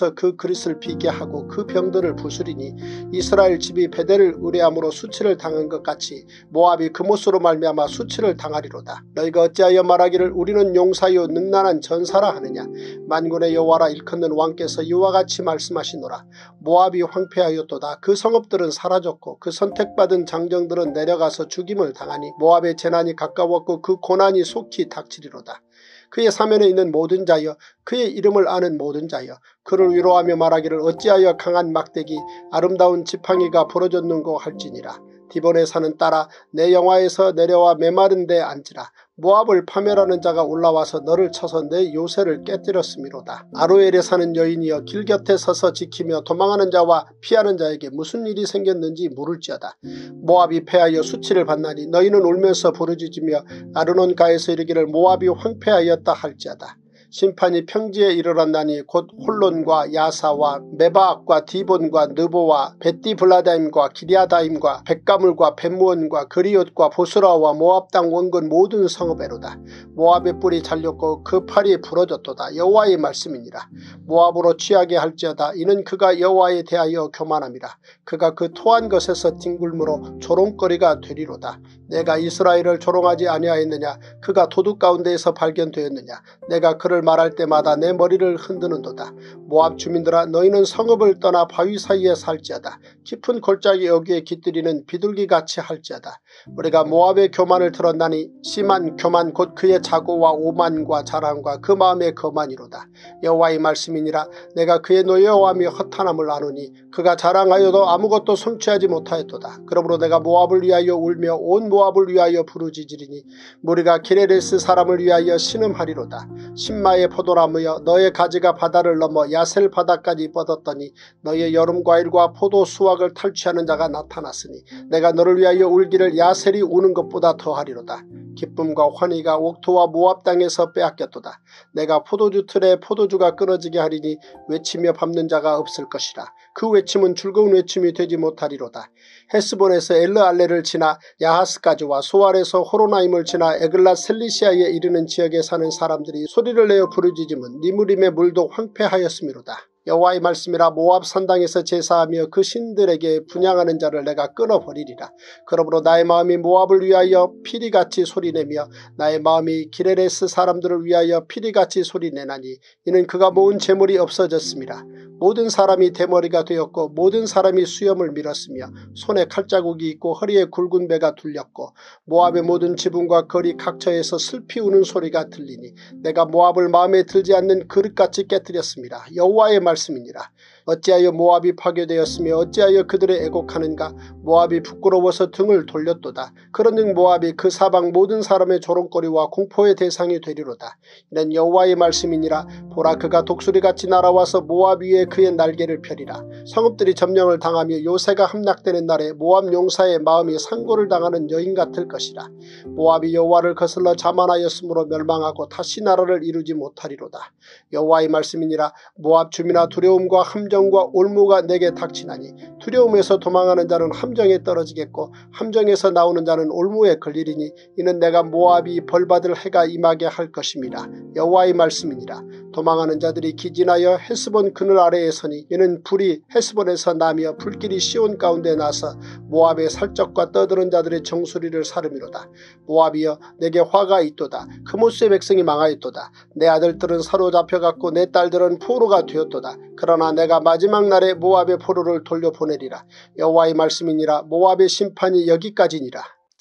Speaker 1: 위에서 그 그릇을 비게 하고 그 병들을 부수리니 이스라엘 집이 베델을 의뢰함으로 수치를 당한 것 같이 모압이 그못으로 말미암아 수치를 당하리로다. 너희가 어찌하여 말하기를 우리는 용사요 능란한 전사라 하느냐. 만군의 여호와라 일컫는 왕께서 이와 같이 말씀하시노라. 모압이 황폐하였도다. 그 성읍들은 사라졌고 그 선택받은 장정들은 내려가서 죽임을 당하니 모압의 재난이 가까웠고 그 고난이 속히 닥치리로다. 그의 사면에 있는 모든 자여 그의 이름을 아는 모든 자여 그를 위로하며 말하기를 어찌하여 강한 막대기 아름다운 지팡이가 부러졌는고 할지니라. 디본의 산은 따라 내 영화에서 내려와 메마른 데 앉으라. 모압을 파멸하는 자가 올라와서 너를 쳐서 내 요새를 깨뜨렸음이로다. 아로엘에 사는 여인이여 길 곁에 서서 지키며 도망하는 자와 피하는 자에게 무슨 일이 생겼는지 물을지어다. 모압이 패하여 수치를 받나니 너희는 울면서 부르짖으며 아르논가에서 이르기를 모압이 황폐하였다 할지어다. 심판이 평지에 이르렀나니 곧 홀론과 야사와 메바악과 디본과 느보와 벳디블라다임과 기리아다임과 벳가물과 벳무원과 그리옷과 보스라와 모압 땅 원근 모든 성읍에로다. 모압의 뿔이 잘렸고 그 팔이 부러졌도다. 여호와의 말씀이니라. 모압으로 취하게 할지어다. 이는 그가 여호와에 대하여 교만함이라. 그가 그 토한 것에서 뒹굴므로 조롱거리가 되리로다. 내가 이스라엘을 조롱하지 아니하였느냐. 그가 도둑 가운데에서 발견되었느냐. 내가 그를 말할 때마다 내 머리를 흔드는도다. 모압 주민들아 너희는 성읍을 떠나 바위 사이에 살지어다. 깊은 골짜기 여기에 깃들이는 비둘기같이 할지어다. 우리가 모압의 교만을 들었나니 심한 교만 곧 그의 자고와 오만과 자랑과 그 마음의 거만이로다. 여호와의 말씀이니라. 내가 그의 노여워하며 허탄함을 아노니 그가 자랑하여도 아무것도 성취하지 못하였도다. 그러므로 내가 모압을 위하여 울며 온 모압을 위하여 부르짖으리니 무리가 기레레스 사람을 위하여 신음하리로다. 신마의 포도나무여 너의 가지가 바다를 넘어 야셀 바다까지 뻗었더니 너의 여름 과일과 포도 수확을 탈취하는 자가 나타났으니 내가 너를 위하여 울기를 야셀이 우는 것보다 더하리로다. 기쁨과 환희가 옥토와 모압 땅에서 빼앗겼도다. 내가 포도주 틀에 포도주가 끊어지게 하리니 외치며 밟는 자가 없을 것이라. 그 외침은 즐거운 외침이 되지 못하리로다. 헤스본에서 엘르알레를 지나 야하스까지와 소알에서 호로나임을 지나 에글라 셀리시아에 이르는 지역에 사는 사람들이 소리를 내어 부르짖음은 니무림의 물도 황폐하였음이로다. 여호와의 말씀이라. 모압 산당에서 제사하며 그 신들에게 분향하는 자를 내가 끊어버리리라. 그러므로 나의 마음이 모압을 위하여 피리같이 소리내며 나의 마음이 기레레스 사람들을 위하여 피리같이 소리내나니 이는 그가 모은 재물이 없어졌습니다. 모든 사람이 대머리가 되었고 모든 사람이 수염을 밀었으며 손에 칼자국이 있고 허리에 굵은 배가 둘렸고 모압의 모든 지붕과 거리 각처에서 슬피 우는 소리가 들리니 내가 모압을 마음에 들지 않는 그릇같이 깨뜨렸습니다. 여호와의 말씀이니라. 어찌하여 모압이 파괴되었으며 어찌하여 그들의 애곡하는가. 모압이 부끄러워서 등을 돌렸도다. 그런즉 모압이 그 사방 모든 사람의 조롱거리와 공포의 대상이 되리로다. 이는 여호와의 말씀이니라. 보라 그가 독수리같이 날아와서 모압 위에 그의 날개를 펴리라. 성읍들이 점령을 당하며 요새가 함락되는 날에 모압 용사의 마음이 상고를 당하는 여인 같을 것이라. 모압이 여호와를 거슬러 자만하였으므로 멸망하고 다시 나라를 이루지 못하리로다. 여호와의 말씀이니라. 모압 주민아 두려움과 함정과 올무가 내게 닥치나니 두려움에서 도망하는 자는 함정에 떨어지겠고 함정에서 나오는 자는 올무에 걸리리니 이는 내가 모압이 벌받을 해가 임하게 할 것입니다. 여호와의 말씀이니라. 도망하는 자들이 기진하여 헤스본 그늘 아래에 서니 이는 불이 헤스본에서 나며 불길이 시온 가운데 나서 모압의 살적과 떠드는 자들의 정수리를 사름이로다. 모압이여 내게 화가 있도다. 그모스의 백성이 망하였도다. 내 아들들은 사로잡혀갔고 내 딸들은 포로가 되었도다. 그러나 내가 마지막 날에 모압의 포로를 돌려보내리라. 여호와의 말씀이니라. 모압의 심판이 여기까지니라.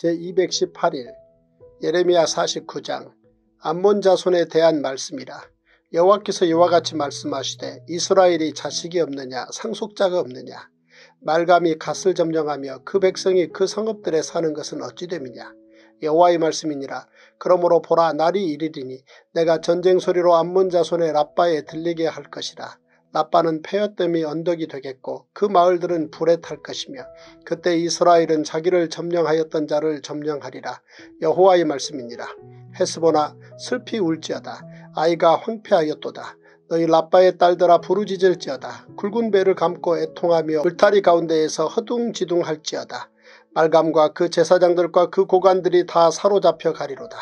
Speaker 1: 제218일 예레미야 49장 암몬 자손에 대한 말씀이라. 여호와께서 이와 같이 말씀하시되 이스라엘이 자식이 없느냐 상속자가 없느냐. 말감이 갓을 점령하며 그 백성이 그 성읍들에 사는 것은 어찌 됨이냐. 여호와의 말씀이니라. 그러므로 보라 날이 이르리니 내가 전쟁 소리로 암몬 자손의 라빠에 들리게 할 것이라. 라빠는 폐허됨이 언덕이 되겠고 그 마을들은 불에 탈 것이며 그때 이스라엘은 자기를 점령하였던 자를 점령하리라. 여호와의 말씀이니라. 헤스보나 슬피 울지어다. 아이가 황폐하였도다. 너희 라빠의 딸들아 부르짖을지어다. 굵은 배를 감고 애통하며 울타리 가운데에서 허둥지둥할지어다. 말감과 그 제사장들과 그 고관들이 다 사로잡혀 가리로다.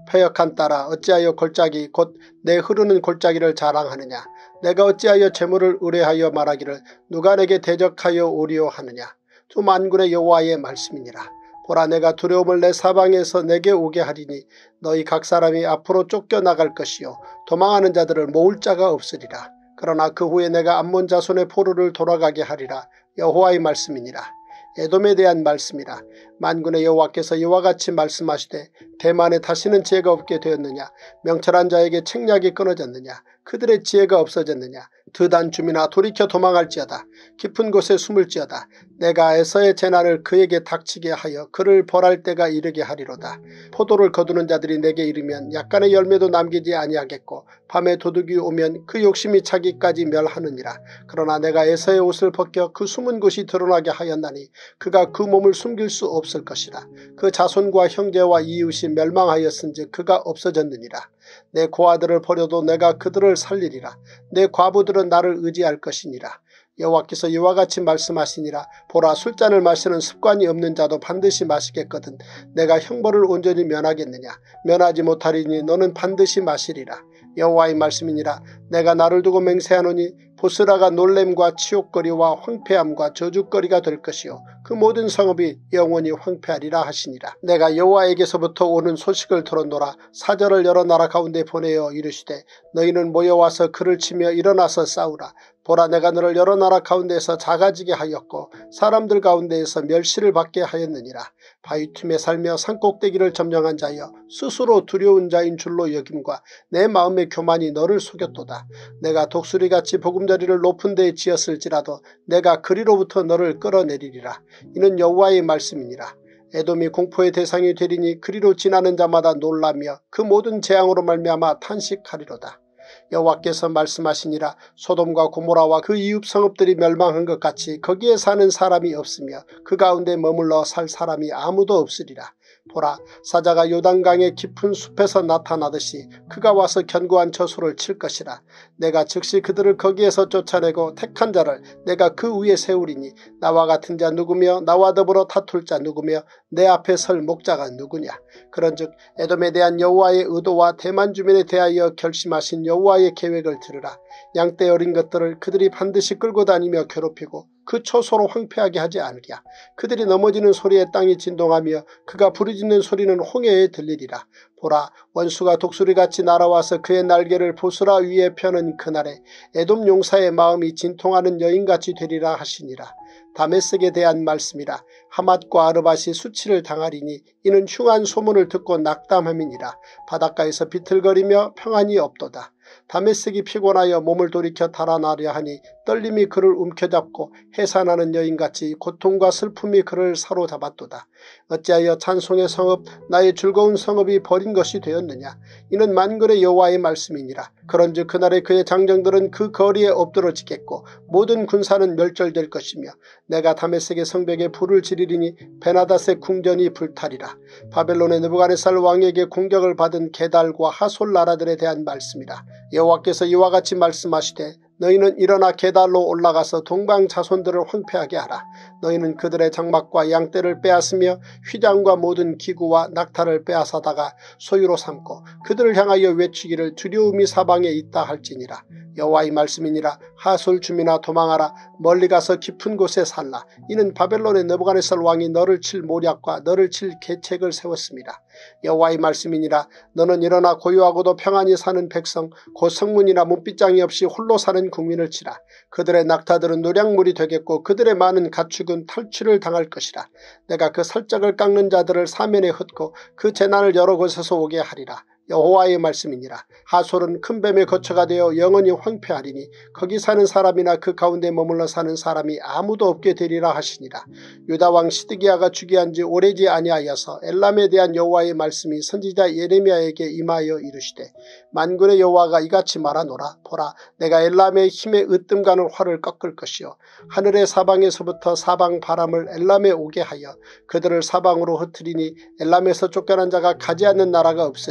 Speaker 1: 패역한 딸아 어찌하여 골짜기 곧 내 흐르는 골짜기를 자랑하느냐. 내가 어찌하여 재물을 의뢰하여 말하기를 누가 내게 대적하여 오리오 하느냐. 주 만군의 여호와의 말씀이니라. 보라 내가 두려움을 내 사방에서 내게 오게 하리니 너희 각 사람이 앞으로 쫓겨나갈 것이요 도망하는 자들을 모을 자가 없으리라. 그러나 그 후에 내가 암몬 자손의 포로를 돌아가게 하리라. 여호와의 말씀이니라. 에돔에 대한 말씀이라. 만군의 여호와께서 이와 같이 말씀하시되 대만에 다시는 지혜가 없게 되었느냐. 명철한 자에게 책략이 끊어졌느냐. 그들의 지혜가 없어졌느냐. 드단 줌이나 돌이켜 도망할지어다. 깊은 곳에 숨을지어다. 내가 에서의 재난을 그에게 닥치게 하여 그를 벌할 때가 이르게 하리로다. 포도를 거두는 자들이 내게 이르면 약간의 열매도 남기지 아니하겠고 밤에 도둑이 오면 그 욕심이 차기까지 멸하느니라. 그러나 내가 에서의 옷을 벗겨 그 숨은 곳이 드러나게 하였나니 그가 그 몸을 숨길 수 없을 것이라. 그 자손과 형제와 이웃이 멸망하였은즉 그가 없어졌느니라. 내 고아들을 버려도 내가 그들을 살리리라. 내 과부들은 나를 의지할 것이니라. 여호와께서 이와 같이 말씀하시니라. 보라 술잔을 마시는 습관이 없는 자도 반드시 마시겠거든 내가 형벌을 온전히 면하겠느냐. 면하지 못하리니 너는 반드시 마시리라. 여호와의 말씀이니라. 내가 나를 두고 맹세하노니 보스라가 놀램과 치욕거리와 황폐함과 저주거리가 될 것이요 그 모든 성읍이 영원히 황폐하리라 하시니라. 내가 여호와에게서부터 오는 소식을 들었노라. 사절을 여러 나라 가운데 보내어 이르시되 너희는 모여와서 그를 치며 일어나서 싸우라. 보라 내가 너를 여러 나라 가운데에서 작아지게 하였고 사람들 가운데에서 멸시를 받게 하였느니라. 바위 틈에 살며 산꼭대기를 점령한 자여 스스로 두려운 자인 줄로 여김과 내 마음의 교만이 너를 속였도다. 내가 독수리같이 보금자리를 높은 데에 지었을지라도 내가 그리로부터 너를 끌어내리리라. 이는 여호와의 말씀이니라. 에돔이 공포의 대상이 되리니 그리로 지나는 자마다 놀라며 그 모든 재앙으로 말미암아 탄식하리로다. 여호와께서 말씀하시니라. 소돔과 고모라와 그 이웃 성읍들이 멸망한 것 같이 거기에 사는 사람이 없으며 그 가운데 머물러 살 사람이 아무도 없으리라. 보라 사자가 요단강의 깊은 숲에서 나타나듯이 그가 와서 견고한 저수를 칠 것이라. 내가 즉시 그들을 거기에서 쫓아내고 택한 자를 내가 그 위에 세우리니 나와 같은 자 누구며 나와 더불어 다툴 자 누구며 내 앞에 설 목자가 누구냐. 그런즉 에돔에 대한 여호와의 의도와 대만 주민에 대하여 결심하신 여호와의 계획을 들으라. 양떼 어린 것들을 그들이 반드시 끌고 다니며 괴롭히고 그 초소로 황폐하게 하지 않으랴. 그들이 넘어지는 소리에 땅이 진동하며 그가 부르짖는 소리는 홍해에 들리리라. 보라 원수가 독수리같이 날아와서 그의 날개를 보스라 위에 펴는 그날에 에돔 용사의 마음이 진통하는 여인같이 되리라 하시니라. 다메섹에 대한 말씀이라. 하맛과 아르밧이 수치를 당하리니 이는 흉한 소문을 듣고 낙담함이니라. 바닷가에서 비틀거리며 평안이 없도다. 다메섹이 피곤하여 몸을 돌이켜 달아나려 하니 떨림이 그를 움켜잡고 해산하는 여인같이 고통과 슬픔이 그를 사로잡았도다. 어찌하여 찬송의 성읍 나의 즐거운 성읍이 버린 것이 되었느냐. 이는 만군의 여호와의 말씀이니라. 그런즉 그날에 그의 장정들은 그 거리에 엎드러지겠고 모든 군사는 멸절될 것이며 내가 다메섹의 성벽에 불을 지르리니 베나닷의 궁전이 불타리라. 바벨론의 느부갓네살 왕에게 공격을 받은 게달과 하솔 나라들에 대한 말씀이라. 여호와께서 이와 같이 말씀하시되 너희는 일어나 게달로 올라가서 동방 자손들을 황폐하게 하라. 너희는 그들의 장막과 양떼를 빼앗으며 휘장과 모든 기구와 낙타를 빼앗아다가 소유로 삼고 그들을 향하여 외치기를 두려움이 사방에 있다 할지니라. 여호와의 말씀이니라. 하솔 주민아 도망하라. 멀리 가서 깊은 곳에 살라. 이는 바벨론의 느부갓네살 왕이 너를 칠 모략과 너를 칠 계책을 세웠습니다. 여호와의 말씀이니라. 너는 일어나 고요하고도 평안히 사는 백성 곧 성문이나 문빗장이 없이 홀로 사는 국민을 치라. 그들의 낙타들은 노략물이 되겠고 그들의 많은 가축은 탈취를 당할 것이라. 내가 그 살짝을 깎는 자들을 사면에 흩고 그 재난을 여러 곳에서 오게 하리라. 여호와의 말씀이니라. 하솔은 큰 뱀의 거처가 되어 영원히 황폐하리니 거기 사는 사람이나 그 가운데 머물러 사는 사람이 아무도 없게 되리라 하시니라. 유다왕 시드기야가 주기한 지 오래지 아니하여서 엘람에 대한 여호와의 말씀이 선지자 예레미야에게 임하여 이르시되 만군의 여호와가 이같이 말하노라. 보라 내가 엘람의 힘에 으뜸가는 활을 꺾을 것이요 하늘의 사방에서부터 사방 바람을 엘람에 오게 하여 그들을 사방으로 흩으리니 엘람에서 쫓겨난 자가 가지 않는 나라가 없으리라.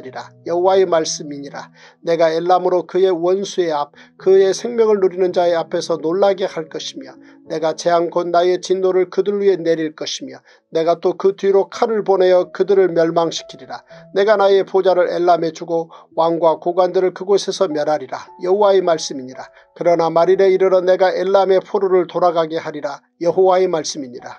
Speaker 1: 여호와의 말씀이니라. 내가 엘람으로 그의 원수의 앞 그의 생명을 누리는 자의 앞에서 놀라게 할 것이며 내가 재앙 곧 나의 진노를 그들 위에 내릴 것이며 내가 또 그 뒤로 칼을 보내어 그들을 멸망시키리라. 내가 나의 보좌를 엘람에 주고 왕과 고관들을 그곳에서 멸하리라. 여호와의 말씀이니라. 그러나 말일에 이르러 내가 엘람의 포로를 돌아가게 하리라. 여호와의 말씀이니라.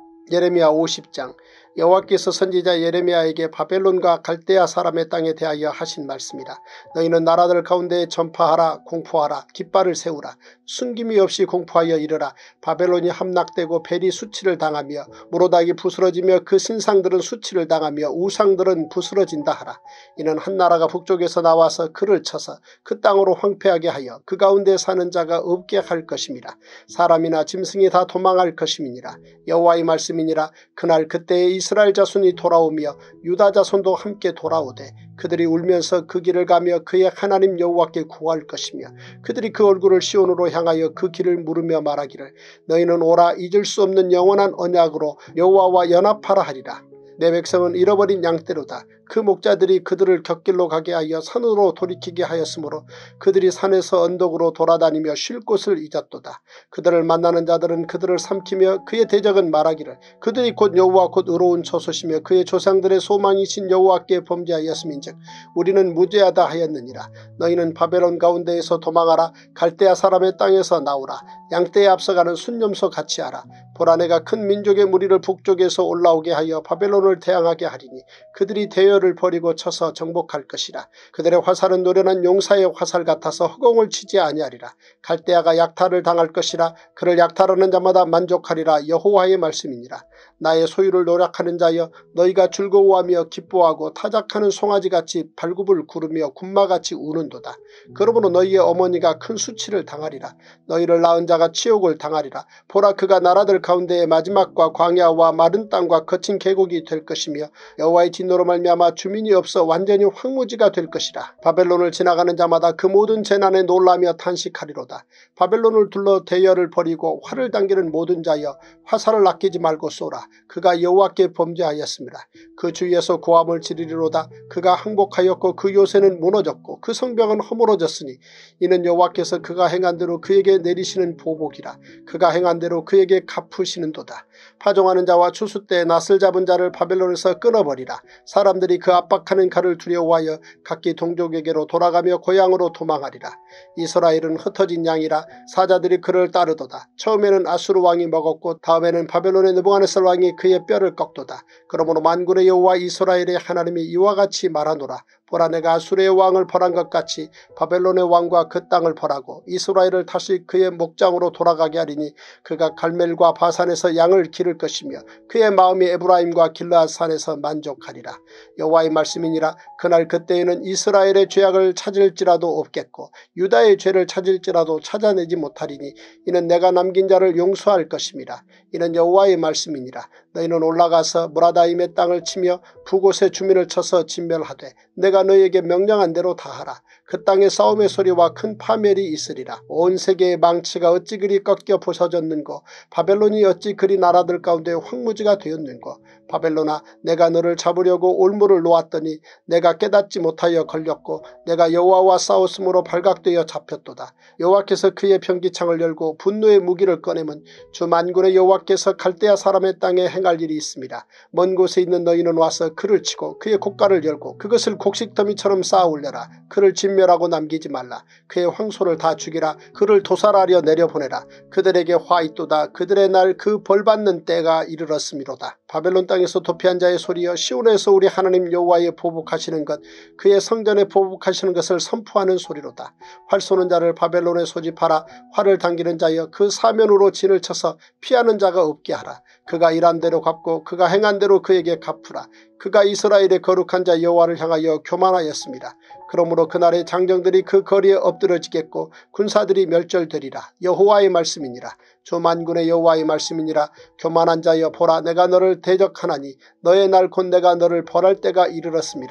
Speaker 1: 예레미야 50장. 여호와께서 선지자 예레미야에게 바벨론과 갈대아 사람의 땅에 대하여 하신 말씀이라. 너희는 나라들 가운데 전파하라. 공포하라. 깃발을 세우라. 숨김이 없이 공포하여 이르라. 바벨론이 함락되고 벨이 수치를 당하며 모로닥이 부스러지며 그 신상들은 수치를 당하며 우상들은 부스러진다 하라. 이는 한 나라가 북쪽에서 나와서 그를 쳐서 그 땅으로 황폐하게 하여 그 가운데 사는 자가 없게 할 것임이라. 사람이나 짐승이 다 도망할 것임이니라. 여호와의 말씀이니라. 그날 그때에 이스라엘 자손이 돌아오며 유다 자손도 함께 돌아오되 그들이 울면서 그 길을 가며 그의 하나님 여호와께 구할 것이며 그들이 그 얼굴을 시온으로 향하여 그 길을 물으며 말하기를 너희는 오라. 잊을 수 없는 영원한 언약으로 여호와와 연합하라 하리라. 내 백성은 잃어버린 양떼로다. 그 목자들이 그들을 곁길로 가게 하여 산으로 돌이키게 하였으므로 그들이 산에서 언덕으로 돌아다니며 쉴 곳을 잊었도다. 그들을 만나는 자들은 그들을 삼키며 그의 대적은 말하기를 그들이 곧 여호와 곧 의로운 처소시며 그의 조상들의 소망이신 여호와께 범죄하였음인즉 우리는 무죄하다 하였느니라. 너희는 바벨론 가운데에서 도망하라. 갈대아 사람의 땅에서 나오라. 양떼에 앞서가는 순념소 같이 하라. 보라 내가 큰 민족의 무리를 북쪽에서 올라오게 하여 바벨론을 대항하게 하리니 그들이 대열을 버리고 쳐서 정복할 것이라. 그들의 화살은 노련한 용사의 화살 같아서 허공을 치지 아니하리라. 갈대아가 약탈을 당할 것이라. 그를 약탈하는 자마다 만족하리라. 여호와의 말씀이니라. 나의 소유를 노력하는 자여 너희가 즐거워하며 기뻐하고 타작하는 송아지같이 발굽을 구르며 군마같이 우는도다. 그러므로 너희의 어머니가 큰 수치를 당하리라. 너희를 낳은 자가 치욕을 당하리라. 보라 그가 나라들 가운데의 마지막과 광야와 마른 땅과 거친 계곡이 될 것이며 여호와의 진노로 말미암아 주민이 없어 완전히 황무지가 될 것이라. 바벨론을 지나가는 자마다 그 모든 재난에 놀라며 탄식하리로다. 바벨론을 둘러 대열을 벌이고 활을 당기는 모든 자여 화살을 아끼지 말고 쏘라. 그가 여호와께 범죄하였습니다. 그 주위에서 고함을 지르리로다. 그가 항복하였고 그 요새는 무너졌고 그 성벽은 허물어졌으니 이는 여호와께서 그가 행한 대로 그에게 내리시는 보복이라. 그가 행한 대로 그에게 갚으시는도다. 파종하는 자와 추수 때 낫을 잡은 자를 바벨론에서 끊어버리라. 사람들이 그 압박하는 칼을 두려워하여 각기 동족에게로 돌아가며 고향으로 도망하리라. 이스라엘은 흩어진 양이라. 사자들이 그를 따르도다. 처음에는 아수르 왕이 먹었고 다음에는 바벨론의 느부갓네살 왕이 그의 뼈를 꺾도다. 그러므로 만군의 여호와 이스라엘의 하나님이 이와 같이 말하노라. 보라 내가 아수르의 왕을 벌한 것 같이 바벨론의 왕과 그 땅을 벌하고 이스라엘을 다시 그의 목장으로 돌아가게 하리니 그가 갈멜과 바산에서 양을 기를 것이며 그의 마음이 에브라임과 길르앗 산에서 만족하리라. 여호와의 말씀이니라. 그날 그때에는 이스라엘의 죄악을 찾을지라도 없겠고 유다의 죄를 찾을지라도 찾아내지 못하리니 이는 내가 남긴 자를 용서할 것임이라. 이는 여호와의 말씀이니라. 너희는 올라가서 무라다임의 땅을 치며 북곳의 주민을 쳐서 진멸하되 내가 너희에게 명령한 대로 다 하라. 그 땅에 싸움의 소리와 큰 파멸이 있으리라. 온 세계의 망치가 어찌 그리 꺾여 부서졌는고 바벨론이 어찌 그리 나라들 가운데 황무지가 되었는고 바벨론아 내가 너를 잡으려고 올무를 놓았더니 내가 깨닫지 못하여 걸렸고 내가 여호와와 싸웠으므로 발각되어 잡혔도다. 여호와께서 그의 변기창을 열고 분노의 무기를 꺼내면 주 만군의 여호와께서 갈대아 사람의 땅에 행할 일이 있습니다. 먼 곳에 있는 너희는 와서 그를 치고 그의 곶가를 열고 그것을 곡식더미처럼 쌓아 올려라. 그를 진멸하고 남기지 말라. 그의 황소를 다 죽이라. 그를 도살하려 내려보내라. 그들에게 화 있도다. 그들의 날 그 벌받는 때가 이르렀음이로다. 바벨론 땅에서 도피한 자의 소리여 시온에서 우리 하나님 여호와의 보복하시는 것 그의 성전에 보복하시는 것을 선포하는 소리로다. 활 쏘는 자를 바벨론에 소집하라. 활을 당기는 자여 그 사면으로 진을 쳐서 피하는 자가 없게 하라. 그가 일한 대로 갚고 그가 행한 대로 그에게 갚으라. 그가 이스라엘의 거룩한 자 여호와를 향하여 교만하였습니다. 그러므로 그날의 장정들이 그 거리에 엎드러지겠고 군사들이 멸절되리라. 여호와의 말씀이니라. 주 만군의 여호와의 말씀이니라. 교만한 자여 보라 내가 너를 대적하나니 너의 날 곧 내가 너를 벌할 때가 이르렀습니다.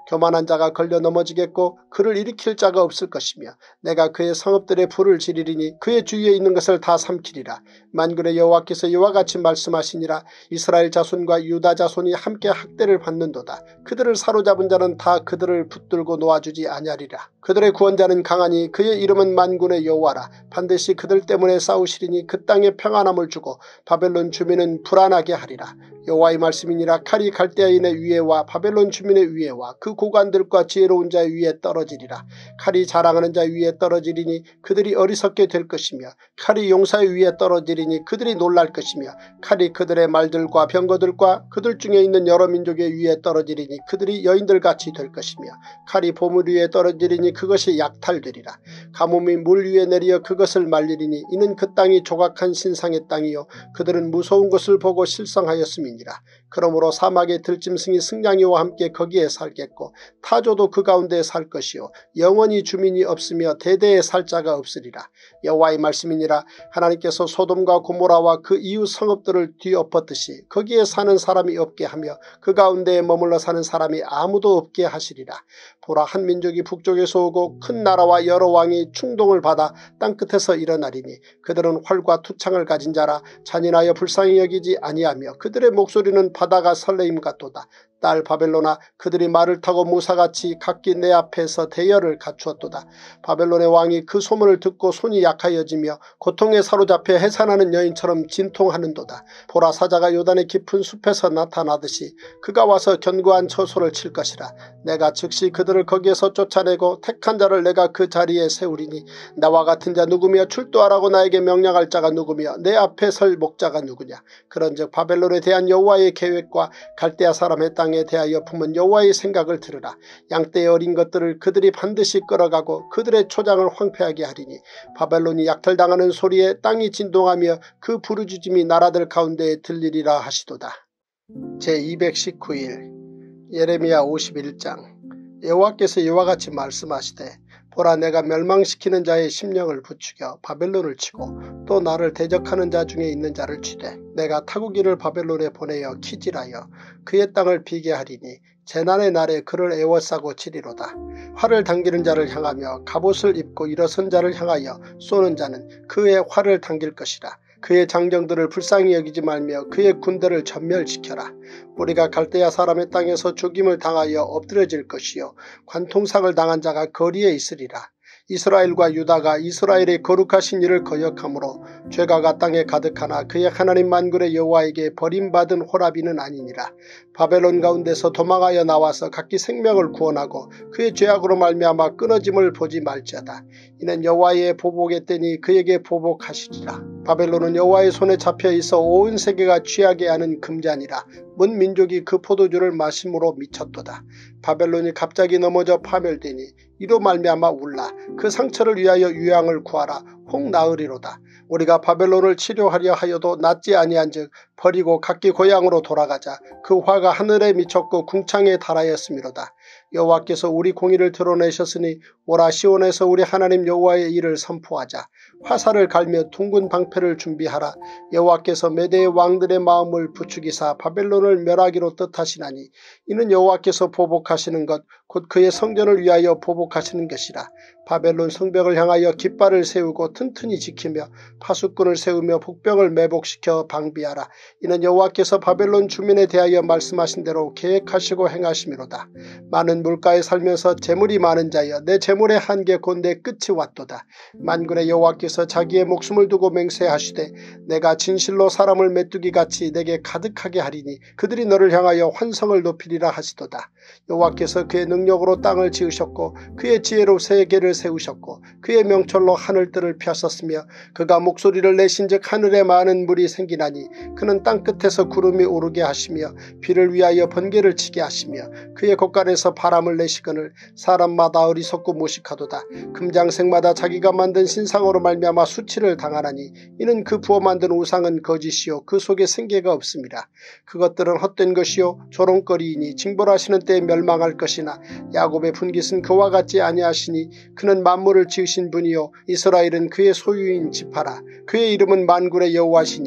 Speaker 1: 교만한 자가 걸려 넘어지겠고 그를 일으킬 자가 없을 것이며 내가 그의 성읍들의 불을 지르리니 그의 주위에 있는 것을 다 삼키리라. 만군의 여호와께서 이와 같이 말씀하시니라. 이스라엘 자손과 유다 자손이 함께 학대를 받는도다. 그들을 사로잡은 자는 다 그들을 붙들고 놓아주지 아니하리라. 그들의 구원자는 강하니 그의 이름은 만군의 여호와라. 반드시 그들 때문에 싸우시리니 그 땅에 평안함을 주고 바벨론 주민은 불안하게 하리라. 여호와의 말씀이니라. 칼이 갈대아인의 위에와 바벨론 주민의 위에와 그 고관들과 지혜로운 자의 위에 떨어지리라. 칼이 자랑하는 자 위에 떨어지리니 그들이 어리석게 될 것이며 칼이 용사의 위에 떨어지리니 그들이 놀랄 것이며 칼이 그들의 말들과 병거들과 그들 중에 있는 여러 민족의 위에 떨어지리니 그들이 여인들같이 될 것이며 칼이 보물 위에 떨어지리니 그것이 약탈되리라. 가뭄이 물 위에 내리어 그것을 말리리니 이는 그 땅이 조각한 신상의 땅이요 그들은 무서운 것을 보고 실성하였음이니라. 그러므로 사막의 들짐승이 승냥이와 함께 거기에 살겠고 타조도 그 가운데 살 것이요 영원히 주민이 없으며 대대에 살 자가 없으리라. 여호와의 말씀이니라. 하나님께서 소돔과 고모라와 그 이웃 성읍들을 뒤엎었듯이 거기에 사는 사람이 없게 하며 그 가운데에 머물러 사는 사람이 아무도 없게 하시리라. 보라, 한 민족이 북쪽에서 오고 큰 나라와 여러 왕이 충동을 받아 땅끝에서 일어나리니 그들은 활과 투창을 가진 자라. 잔인하여 불쌍히 여기지 아니하며 그들의 목소리는 바다가 설레임 같도다. 딸 바벨로나, 그들이 말을 타고 무사같이 각기 내 앞에서 대열을 갖추었도다. 바벨론의 왕이 그 소문을 듣고 손이 약하여지며 고통에 사로잡혀 해산하는 여인처럼 진통하는도다. 보라, 사자가 요단의 깊은 숲에서 나타나듯이 그가 와서 견고한 처소를 칠 것이라. 내가 즉시 그들을 거기에서 쫓아내고 택한 자를 내가 그 자리에 세우리니 나와 같은 자 누구며 출두하라고 나에게 명령할 자가 누구며 내 앞에 설 목자가 누구냐. 그런즉 바벨론에 대한 여호와의 계획과 갈대아 사람의 땅에 대하여 품은 여호와의 생각을 들으라. 양떼의 어린 것들을 그들이 반드시 끌어가고 그들의 초장을 황폐하게 하리니 바벨론이 약탈당하는 소리에 땅이 진동하며 그 부르짖음이 나라들 가운데에 들리리라 하시도다. 제219일 예레미야 51장. 여호와께서 이와 같이 말씀하시되 보라, 내가 멸망시키는 자의 심령을 부추겨 바벨론을 치고 또 나를 대적하는 자 중에 있는 자를 치되 내가 타국인을 바벨론에 보내어 키질하여 그의 땅을 비게 하리니 재난의 날에 그를 애워싸고 치리로다. 활을 당기는 자를 향하며 갑옷을 입고 일어선 자를 향하여 쏘는 자는 그의 활을 당길 것이라. 그의 장정들을 불쌍히 여기지 말며 그의 군대를 전멸시켜라. 우리가 갈대아 사람의 땅에서 죽임을 당하여 엎드려질 것이요 관통상을 당한 자가 거리에 있으리라. 이스라엘과 유다가 이스라엘의 거룩하신 이를 거역하므로 죄가가 땅에 가득하나 그의 하나님 만군의 여호와에게 버림받은 호라비는 아니니라. 바벨론 가운데서 도망하여 나와서 각기 생명을 구원하고 그의 죄악으로 말미암아 끊어짐을 보지 말지어다. 이는 여호와의 보복의 때니 그에게 보복하시리라. 바벨론은 여호와의 손에 잡혀 있어 온 세계가 취하게 하는 금잔이라. 문 민족이 그 포도주를 마심으로 미쳤도다. 바벨론이 갑자기 넘어져 파멸되니 이로 말미암아 울라. 그 상처를 위하여 유양을 구하라. 혹 나으리로다. 우리가 바벨론을 치료하려 하여도 낫지 아니한즉 버리고 각기 고향으로 돌아가자. 그 화가 하늘에 미쳤고 궁창에 달하였음이로다. 여호와께서 우리 공의를 드러내셨으니 오라, 시온에서 우리 하나님 여호와의 일을 선포하자. 화살을 갈며 둥근 방패를 준비하라. 여호와께서 메대의 왕들의 마음을 부추기사 바벨론을 멸하기로 뜻하시나니 이는 여호와께서 보복하시는 것 곧 그의 성전을 위하여 보복하시는 것이라. 바벨론 성벽을 향하여 깃발을 세우고 튼튼히 지키며 파수꾼을 세우며 복병을 매복시켜 방비하라. 이는 여호와께서 바벨론 주민에 대하여 말씀하신 대로 계획하시고 행하심이로다. 많은 물가에 살면서 재물이 많은 자여, 내 재물의 한계 곧 내 끝이 왔도다. 만군의 여호와께서 자기의 목숨을 두고 맹세하시되 내가 진실로 사람을 메뚜기같이 내게 가득하게 하리니 그들이 너를 향하여 환성을 높이리라 하시도다. 여호와께서 그의 능력으로 땅을 지으셨고 그의 지혜로 세계를 세우셨고 그의 명철로 하늘들을 펴셨으며 그가 목소리를 내신즉 하늘에 많은 물이 생기나니 그는 땅끝에서 구름이 오르게 하시며 비를 위하여 번개를 치게 하시며 그의 곳간에서 바람을 내시거늘 사람마다 어리석고 무식하도다. 금장색마다 자기가 만든 신상으로 말미암아 수치를 당하나니 이는 그 부어 만든 우상은 거짓이요 그 속에 생계가 없습니다. 그것들은 헛된 것이요 조롱거리이니 징벌하시는 때에 멸망할 것이나 야곱의 분깃은 그와 같지 아니하시니 그는 만물을 지으신 분이요 이스라엘은 그의 소유인 지파라. 그의 이름은 만군의 여호와시니라.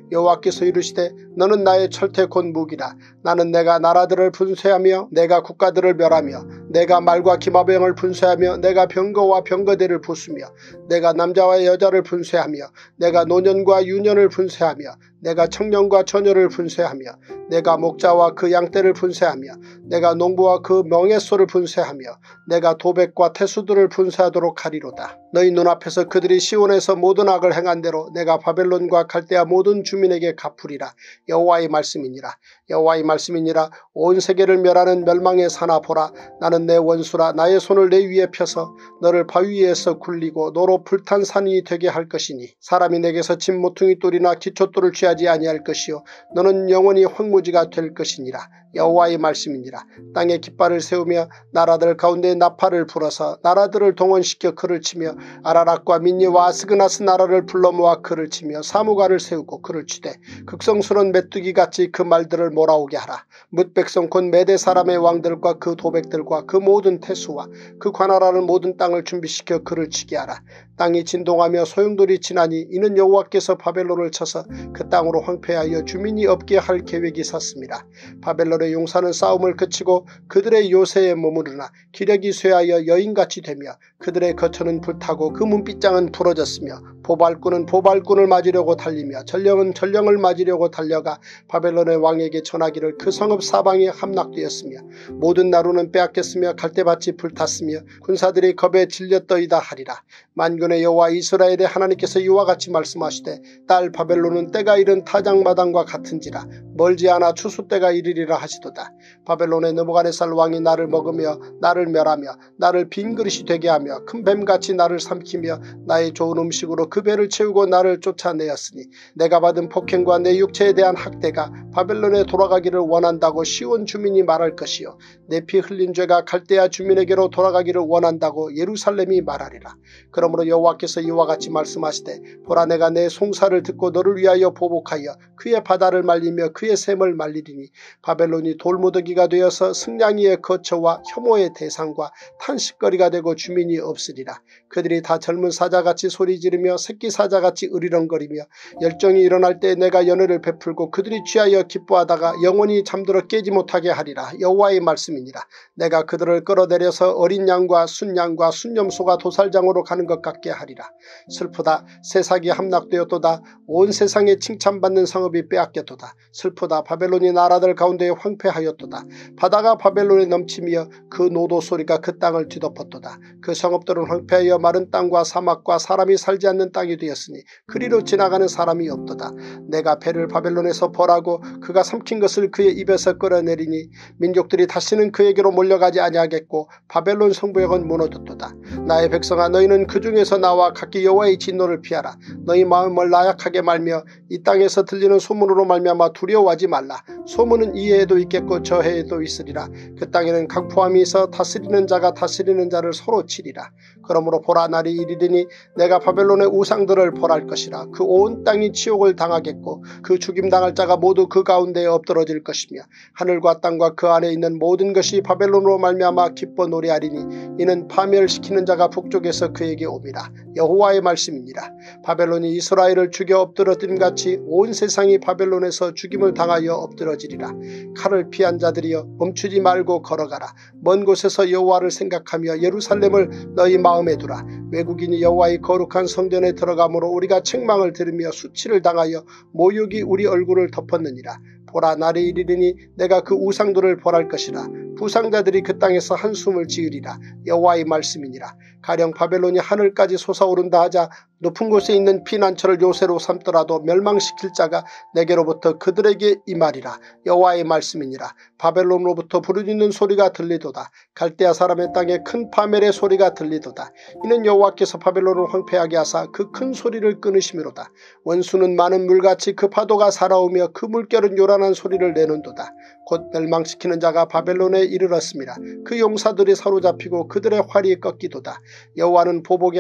Speaker 1: 여호와께서 이르시되 너는 나의 철퇴 곧 무기라. 나는 내가 나라들을 분쇄하며 내가 국가들을 멸하며 내가 말과 기마병을 분쇄하며 내가 병거와 병거대를 부수며 내가 남자와 여자를 분쇄하며 내가 노년과 유년을 분쇄하며 내가 청년과 처녀를 분쇄하며 내가 목자와 그 양떼를 분쇄하며 내가 농부와 그 멍에소를 분쇄하며 내가 도백과 태수들을 분쇄하도록 하리로다. 너희 눈앞에서 그들이 시온에서 모든 악을 행한 대로 내가 바벨론과 갈대아 모든 주민에게 갚으리라. 여호와의 말씀이니라. 여호와의 말씀이니라. 온 세계를 멸하는 멸망의 사나 보라. 나는 내 원수라. 나의 손을 내 위에 펴서 너를 바위 위에서 굴리고 너로 불탄 산이 되게 할 것이니 사람이 내게서 진 모퉁이 돌이나 기초돌을 취하지 아니할 것이요 너는 영원히 황무지가 될 것이니라. 여호와의 말씀이니라. 땅에 깃발을 세우며 나라들 가운데 나팔을 불어서 나라들을 동원시켜 그를 치며 아라락과 민니와 아스그나스 나라를 불러 모아 그를 치며 사무관을 세우고 그를 치되 극성스러운 메뚜기같이 그 말들을 몰아오게 하라. 뭇 백성 곧 메대 사람의 왕들과 그 도백들과 그 모든 태수와 그 관할하는 모든 땅을 준비시켜 그를 치게 하라. 땅이 진동하며 소용돌이 지나니 이는 여호와께서 바벨론을 쳐서 그 땅으로 황폐하여 주민이 없게 할 계획이 섰습니다. 바벨론의 용사는 싸움을 그치고 그들의 요새에 머무르나 기력이 쇠하여 여인같이 되며 그들의 거처는 불타고 그 문빗장은 부러졌으며 보발꾼은 보발꾼을 맞으려고 달리며 전령은 전령을 맞으려고 달려가 바벨론의 왕에게 전하기를 그 성읍 사방에 함락되었으며 모든 나루는 빼앗겼으며 갈대밭이 불탔으며 군사들이 겁에 질렸더이다 하리라. 만군의 여호와 이스라엘의 하나님께서 이와 같이 말씀하시되 딸 바벨론은 때가 이른 타작마당과 같은지라 멀지 않아 추수 때가 이르리라 하시도다. 바벨론의 느부갓네살 왕이 나를 먹으며 나를 멸하며 나를 빈 그릇이 되게 하며 큰 뱀같이 나를 삼키며 나의 좋은 음식으로 그 배를 채우고 나를 쫓아내었으니 내가 받은 폭행과 내 육체에 대한 학대가 바벨론에 돌아가기를 원한다고 시온 주민이 말할 것이요 내 피 흘린 죄가 갈대아 주민에게로 돌아가기를 원한다고 예루살렘이 말하리라. 그러므로 여호와께서 이와 같이 말씀하시되 보라 내가 내 송사를 듣고 너를 위하여 보복하여 그의 바다를 말리며 그의 샘을 말리리니 바벨론이 돌무더기가 되어서 승냥이의 거처와 혐오의 대상과 탄식거리가 되고 주민이 없으리라. 그들이 다 젊은 사자같이 소리 지르며 새끼 사자같이 으리렁거리며 열정이 일어날 때 내가 연회를 베풀고 그들이 취하여 기뻐하다가 영원히 잠들어 깨지 못하게 하리라. 여호와의 말씀이니라. 내가 그들을 끌어내려서 어린 양과 순양과 순염소가 도살장으로 가는 것 같게 하리라. 슬프다. 세상이 함락되었도다. 온 세상에 칭찬받는 성읍이 빼앗겼도다. 슬프다. 바벨론이 나라들 가운데 황폐하였도다. 바다가 바벨론에 넘치며 그 노도 소리가 그 땅을 뒤덮었도다. 그 성읍들은 황폐하여 마른 땅과 사막과 사람이 살지 않는 땅이 되었으니 그리로 지나가는 사람이 없도다. 내가 배를 바벨론에서 벌하고 그가 삼킨 것을 그의 입에서 끌어내리니 민족들이 다시는 그에게로 몰려가지 아니하겠고 바벨론 성부역은 무너졌도다. 나의 백성아 너희는 그 중에서 나와 각기 여호와의 진노를 피하라. 너희 마음을 나약하게 말며 이 땅에서 들리는 소문으로 말미암아 두려워하지 말라. 소문은 이 해에도 있겠고 저 해에도 있으리라. 그 땅에는 강포함이 있어 다스리는 자가 다스리는 자를 서로 치리라. 그러므로 보라 날이 이르리니 내가 바벨론의 우상들을 벌할 것이라. 그 온 땅이 치욕을 당하겠고 그 죽임당할 자가 모두 그 가운데에 엎드러질 것이며 하늘과 땅과 그 안에 있는 모든 것이 바벨론으로 말미암아 기뻐 노래하리니 이는 파멸시키는 자가 북쪽에서 그에게 옵니다. 여호와의 말씀이니라. 바벨론이 이스라엘을 죽여 엎드러뜨린 같이 온 세상이 바벨론에서 죽임을 당하여 엎드러지리라. 칼을 피한 자들이여 멈추지 말고 걸어가라. 먼 곳에서 여호와를 생각하며 예루살렘을 너희 마음에 두라. 외국인이 여호와의 거룩한 성전에 들어가므로 우리가 책망을 들으며 수치를 당하여 모욕이 우리 얼굴을 덮었느니라. 보라 날이 이르리니 내가 그 우상들을 벌할 것이라. 부상자들이 그 땅에서 한숨을 지으리라. 여호와의 말씀이니라. 가령 바벨론이 하늘까지 솟아오른다 하자 높은 곳에 있는 피난처를 요새로 삼더라도 멸망시킬 자가 내게로부터 그들에게 임하리라. 여호와의 말씀이니라. 바벨론으로부터 부르짖는 소리가 들리도다. 갈대아 사람의 땅에 큰 파멸의 소리가 들리도다. 이는 여호와께서 바벨론을 황폐하게 하사 그 큰 소리를 끊으심이로다. 원수는 많은 물같이 그 파도가 살아오며 그 물결은 요란한 소리를 내는도다. 곧 멸망시키는 자가 바벨론에 이르렀습니다. 그 용사들이 사로잡히고 그들의 활이 꺾이도다. 여호와는 보복의 하나님이시니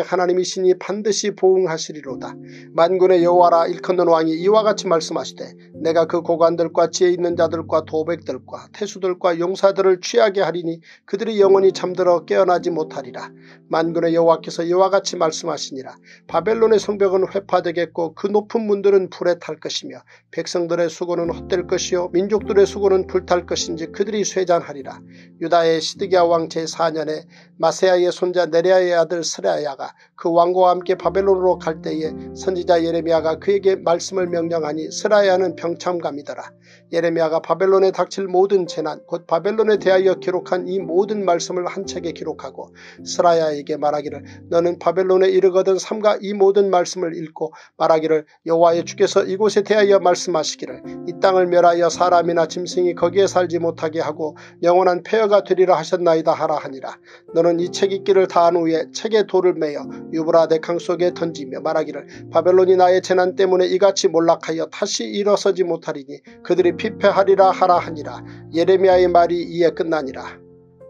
Speaker 1: 왕이시니 반드시 보응하시리로다. 만군의 여호와라 일컫는 왕이 이와 같이 말씀하시되 내가 그 고관들과 지혜 있는 자들과 도백들과 태수들과 용사들을 취하게 하리니 그들이 영원히 잠들어 깨어나지 못하리라. 만군의 여호와께서 이와 같이 말씀하시니라. 바벨론의 성벽은 회파되겠고 그 높은 문들은 불에 탈 것이며 백성들의 수고는 헛될 것이요 민족들의 수고는 불탈 것인지 그들이 쇠잔하리라. 유다의 시드기야 왕 제4년에 마세야의 손자 네랴의 아들 스라야가 그 왕과 함께 바벨론으로 갈 때에 선지자 예레미야가 그에게 말씀을 명령하니 스라야는 병참감이더라. 예레미야가 바벨론에 닥칠 모든 재난 곧 바벨론에 대하여 기록한 이 모든 말씀을 한 책에 기록하고 스라야에게 말하기를 너는 바벨론에 이르거든 삼가 이 모든 말씀을 읽고 말하기를 여호와의 주께서 이곳에 대하여 말씀하시기를 이 땅을 멸하여 사람이나 짐승이 거기에 살지 못하게 하고 영원한 폐허가 되리라 하셨나이다 하라 하니라. 너는 이 책 읽기를 다한 후에 책에 돌을 매어 유브라데 강 속에 던지며 말하기를 바벨론이 나의 재난 때문에 이같이 몰락하여 다시 일어서지 못하리니 그들이 피폐하리라 하라 하니라. 예레미야의 말이 이에 끝나니라.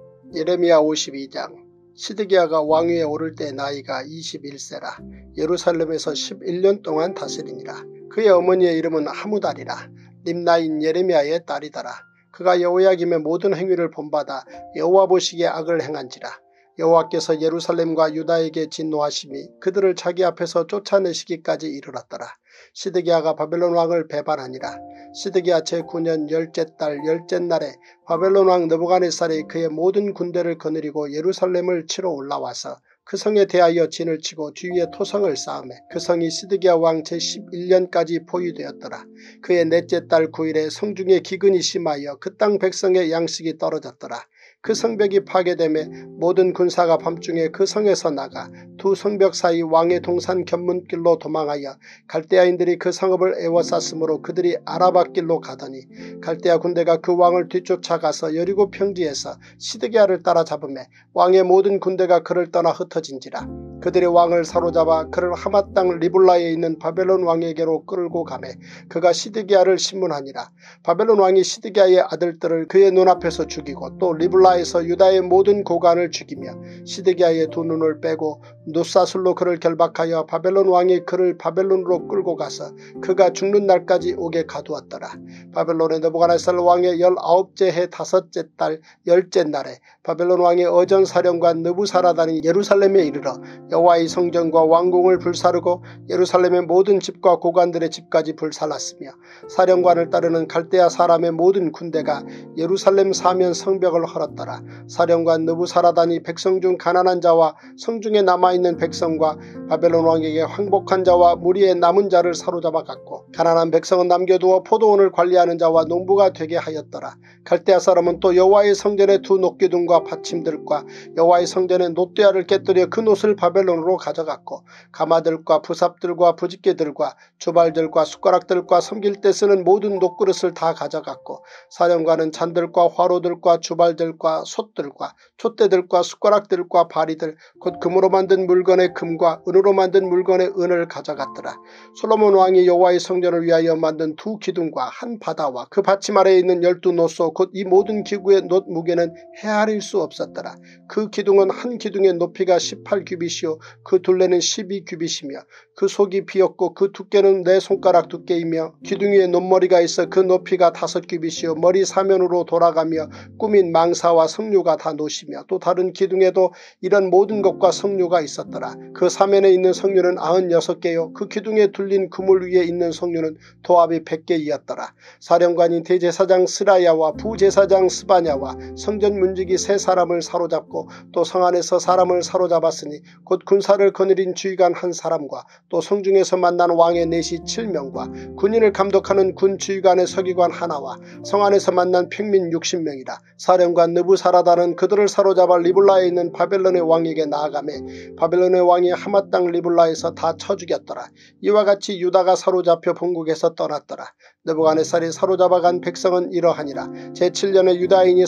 Speaker 1: 예레미야 52장. 시드기야가 왕위에 오를 때 나이가 21세라. 예루살렘에서 11년 동안 다스리니라. 그의 어머니의 이름은 하무달이라. 림나인 예레미야의 딸이더라. 그가 여호야김의 모든 행위를 본받아 여호와 보시기에 악을 행한지라. 여호와께서 예루살렘과 유다에게 진노하심이 그들을 자기 앞에서 쫓아내시기까지 이르렀더라. 시드기야가 바벨론 왕을 배반하니라. 시드기야 제9년 10째 달 10째 날에 바벨론 왕 느부갓네살이 그의 모든 군대를 거느리고 예루살렘을 치러 올라와서 그 성에 대하여 진을 치고 뒤위에 토성을 쌓으매 그 성이 시드기야 왕 제11년까지 포위되었더라. 그의 넷째 달 9일에 성중에 기근이 심하여 그 땅 백성의 양식이 떨어졌더라. 그 성벽이 파괴되매 모든 군사가 밤중에 그 성에서 나가 두 성벽 사이 왕의 동산 견문길로 도망하여 갈대아인들이 그 성읍을 에워쌌으므로 그들이 아라밧길로 가더니 갈대아 군대가 그 왕을 뒤쫓아가서 여리고 평지에서 시드기야를 따라잡으매 왕의 모든 군대가 그를 떠나 흩어진지라. 그들이 왕을 사로잡아 그를 하맛 땅 리블라에 있는 바벨론 왕에게로 끌고 가매 그가 시드기야를 신문하니라. 바벨론 왕이 시드기야의 아들들을 그의 눈앞에서 죽이고 또 리블라에서 유다의 모든 고관을 죽이며 시드기야의 두 눈을 빼고 놋사슬로 그를 결박하여 바벨론 왕이 그를 바벨론으로 끌고 가서 그가 죽는 날까지 옥에 가두었더라. 바벨론의 느부갓네살 왕의 19째 해 5째 달 10째 날에 바벨론 왕의 어전사령관 느부사라단이 예루살렘에 이르러 여호와의 성전과 왕궁을 불사르고 예루살렘의 모든 집과 고관들의 집까지 불살랐으며 사령관을 따르는 갈대아 사람의 모든 군대가 예루살렘 사면 성벽을 헐었더라. 사령관 느부사라단이 백성 중 가난한 자와 성중에 남아있는 백성과 바벨론 왕에게 황복한 자와 무리의 남은 자를 사로잡아 갔고 가난한 백성은 남겨두어 포도원을 관리하는 자와 농부가 되게 하였더라. 갈대아 사람은 또 여호와의 성전의 두 놋기둥과 받침들과 여호와의 성전의 놋대야를 깨뜨려 그 놋을 바벨론으로 가져갔고 가마들과 부삽들과 부집개들과 주발들과 숟가락들과 섬길 때 쓰는 모든 놋그릇을 다 가져갔고 사령관은 잔들과 화로들과 주발들과 솥들과 촛대들과 숟가락들과 바리들 곧 금으로 만든 물건의 금과 은으로 만든 물건의 은을 가져갔더라. 솔로몬 왕이 여호와의 성전을 위하여 만든 두 기둥과 한 바다와 그 받침 아래에 있는 12놋소 곧 이 모든 기구의 놋 무게는 헤아릴 수 없었더라. 그 기둥은 한 기둥의 높이가 18규빗이요 그 둘레는 12규빗이며 그 속이 비었고 그 두께는 내 손가락 두께이며 기둥 위에 놋머리가 있어 그 높이가 5규빗이요 머리 사면으로 돌아가며 꾸민 망사와 석류가 다 놋이며 또 다른 기둥에도 이런 모든 것과 석류가 있었더라. 그 사면에 있는 석류는 96개요 그 기둥에 둘린 그물 위에 있는 석류는 도합이 100개이었더라. 사령관인 대제사장 스라야와 부제사장 스바냐와 성전 문지기 3사람을 사로잡고 또 성 안에서 사람을 사로잡았으니 곧 군사를 거느린 주의관 1사람과 또 성중에서 만난 왕의 내시 7명과 군인을 감독하는 군 주의관의 서기관 하나와 성 안에서 만난 평민 60명이라. 사령관 느부사라단은 그들을 사로잡아 리블라에 있는 바벨론의 왕에게 나아가매 바벨론의 왕이 하맛 땅 리블라에서 다 쳐 죽였더라. 이와 같이 유다가 사로잡혀 본국에서 떠났더라. 느부갓네살이 사로잡아간 백성은 이러하니라. 제7년에 유다인이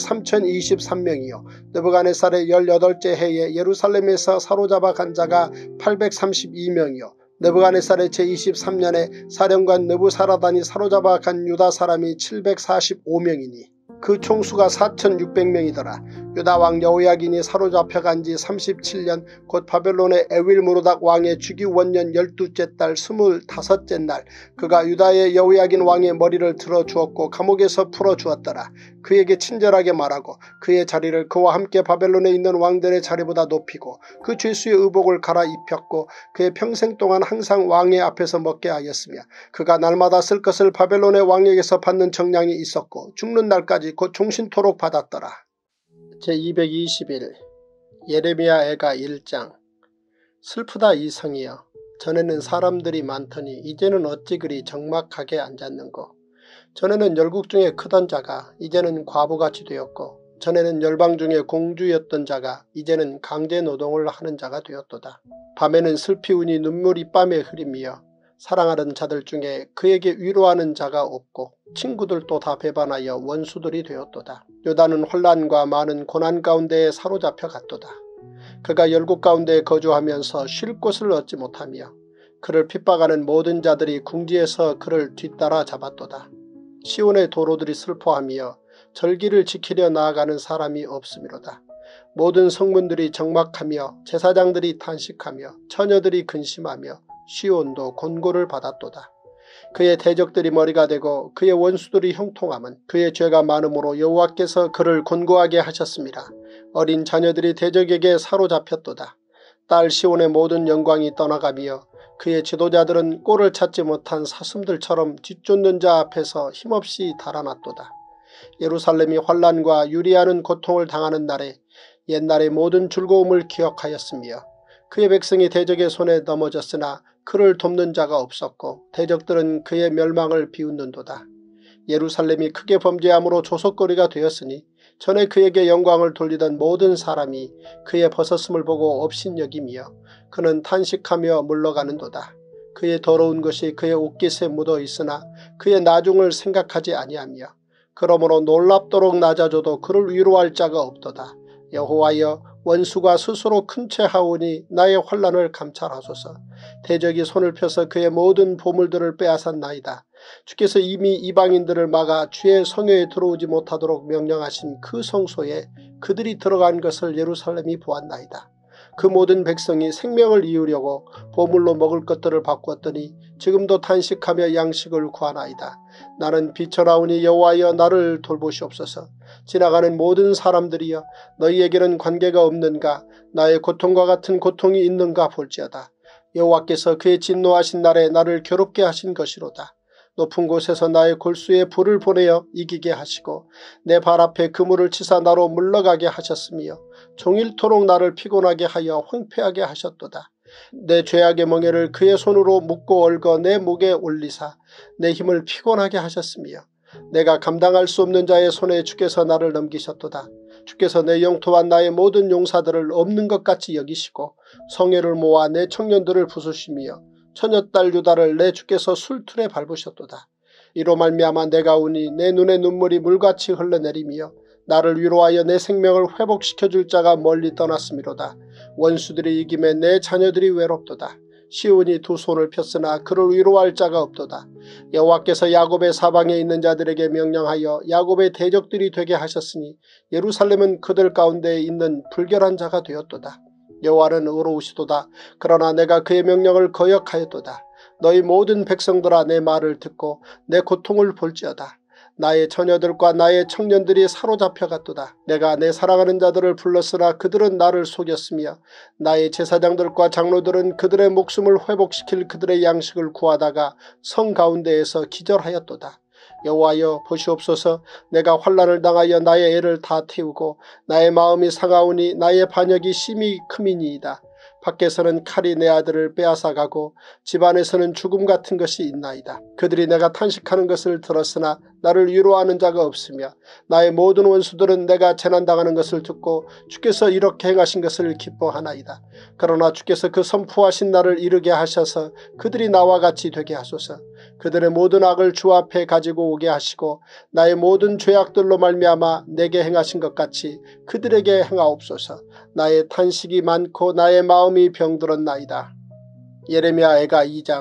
Speaker 1: 3023명이요 느부갓네살의 18째 해에 예루살렘에서 사로잡아간 자가 832명이요 느부갓네살의 제23년에 사령관 느부사라단이 사로잡아간 유다 사람이 745명이니 그 총수가 4600명이더라. 유다 왕 여호야긴이 사로잡혀간 지 37년 곧 바벨론의 에윌무로닥 왕의 주기 원년 12째 달 25째 날 그가 유다의 여호야긴 왕의 머리를 들어 주었고 감옥에서 풀어 주었더라. 그에게 친절하게 말하고 그의 자리를 그와 함께 바벨론에 있는 왕들의 자리보다 높이고 그 죄수의 의복을 갈아입혔고 그의 평생 동안 항상 왕의 앞에서 먹게 하였으며 그가 날마다 쓸 것을 바벨론의 왕에게서 받는 정량이 있었고 죽는 날까지 곧 종신토록 받았더라. 제221 예레미야 애가 1장. 슬프다 이 성이여. 전에는 사람들이 많더니 이제는 어찌 그리 적막하게 앉았는고. 전에는 열국 중에 크던 자가 이제는 과부같이 되었고 전에는 열방 중에 공주였던 자가 이제는 강제노동을 하는 자가 되었도다. 밤에는 슬피 우니 눈물이 밤에 흐리며 사랑하는 자들 중에 그에게 위로하는 자가 없고 친구들도 다 배반하여 원수들이 되었도다. 유다는 혼란과 많은 고난 가운데에 사로잡혀 갔도다. 그가 열국 가운데 거주하면서 쉴 곳을 얻지 못하며 그를 핍박하는 모든 자들이 궁지에서 그를 뒤따라 잡았도다. 시온의 도로들이 슬퍼하며 절기를 지키려 나아가는 사람이 없음이로다. 모든 성문들이 적막하며 제사장들이 탄식하며 처녀들이 근심하며 시온도 곤고를 받았도다. 그의 대적들이 머리가 되고 그의 원수들이 형통함은 그의 죄가 많음으로 여호와께서 그를 곤고하게 하셨습니다. 어린 자녀들이 대적에게 사로잡혔도다. 딸 시온의 모든 영광이 떠나가며 그의 지도자들은 꼴을 찾지 못한 사슴들처럼 뒤쫓는 자 앞에서 힘없이 달아났도다. 예루살렘이 환난과 유리하는 고통을 당하는 날에 옛날의 모든 즐거움을 기억하였으며 그의 백성이 대적의 손에 넘어졌으나 그를 돕는 자가 없었고 대적들은 그의 멸망을 비웃는도다. 예루살렘이 크게 범죄함으로 조속거리가 되었으니 전에 그에게 영광을 돌리던 모든 사람이 그의 벗었음을 보고 업신여기며 그는 탄식하며 물러가는도다. 그의 더러운 것이 그의 옷깃에 묻어 있으나 그의 나중을 생각하지 아니하며 그러므로 놀랍도록 낮아져도 그를 위로할 자가 없도다. 여호와여 원수가 스스로 큰 채 하오니 나의 환난을 감찰하소서. 대적이 손을 펴서 그의 모든 보물들을 빼앗았나이다. 주께서 이미 이방인들을 막아 주의 성회에 들어오지 못하도록 명령하신 그 성소에 그들이 들어간 것을 예루살렘이 보았나이다. 그 모든 백성이 생명을 이으려고 보물로 먹을 것들을 바꾸었더니 지금도 탄식하며 양식을 구하나이다. 나는 비쳐나오니 여호와여 나를 돌보시옵소서. 지나가는 모든 사람들이여 너희에게는 관계가 없는가? 나의 고통과 같은 고통이 있는가 볼지어다. 여호와께서 그의 진노하신 날에 나를 괴롭게 하신 것이로다. 높은 곳에서 나의 골수에 불을 보내어 이기게 하시고 내 발 앞에 그물을 치사 나로 물러가게 하셨으며 종일토록 나를 피곤하게 하여 황폐하게 하셨도다. 내 죄악의 멍에를 그의 손으로 묶고 얽어 내 목에 올리사 내 힘을 피곤하게 하셨으며 내가 감당할 수 없는 자의 손에 주께서 나를 넘기셨도다. 주께서 내 영토와 나의 모든 용사들을 없는 것 같이 여기시고 성회를 모아 내 청년들을 부수시며 처녀딸 유다를 내 주께서 술틀에 밟으셨도다. 이로 말미암아 내가 우니 내 눈에 눈물이 물같이 흘러내리며 나를 위로하여 내 생명을 회복시켜줄 자가 멀리 떠났음이로다. 원수들이 이김에 내 자녀들이 외롭도다. 시온이 두 손을 폈으나 그를 위로할 자가 없도다. 여호와께서 야곱의 사방에 있는 자들에게 명령하여 야곱의 대적들이 되게 하셨으니 예루살렘은 그들 가운데 있는 불결한 자가 되었도다. 여호와는 의로우시도다. 그러나 내가 그의 명령을 거역하였도다. 너희 모든 백성들아 내 말을 듣고 내 고통을 볼지어다. 나의 처녀들과 나의 청년들이 사로잡혀갔도다. 내가 내 사랑하는 자들을 불렀으나 그들은 나를 속였으며 나의 제사장들과 장로들은 그들의 목숨을 회복시킬 그들의 양식을 구하다가 성 가운데에서 기절하였도다. 여호와여 보시옵소서. 내가 환난을 당하여 나의 애를 다 태우고 나의 마음이 상하오니 나의 반역이 심히 크미니이다. 밖에서는 칼이 내 아들을 빼앗아가고 집안에서는 죽음 같은 것이 있나이다. 그들이 내가 탄식하는 것을 들었으나 나를 위로하는 자가 없으며 나의 모든 원수들은 내가 재난당하는 것을 듣고 주께서 이렇게 행하신 것을 기뻐하나이다. 그러나 주께서 그 선포하신 날을 이르게 하셔서 그들이 나와 같이 되게 하소서. 그들의 모든 악을 주 앞에 가지고 오게 하시고 나의 모든 죄악들로 말미암아 내게 행하신 것 같이 그들에게 행하옵소서. 나의 탄식이 많고 나의 마음이 병들었나이다. 예레미야 애가 2장.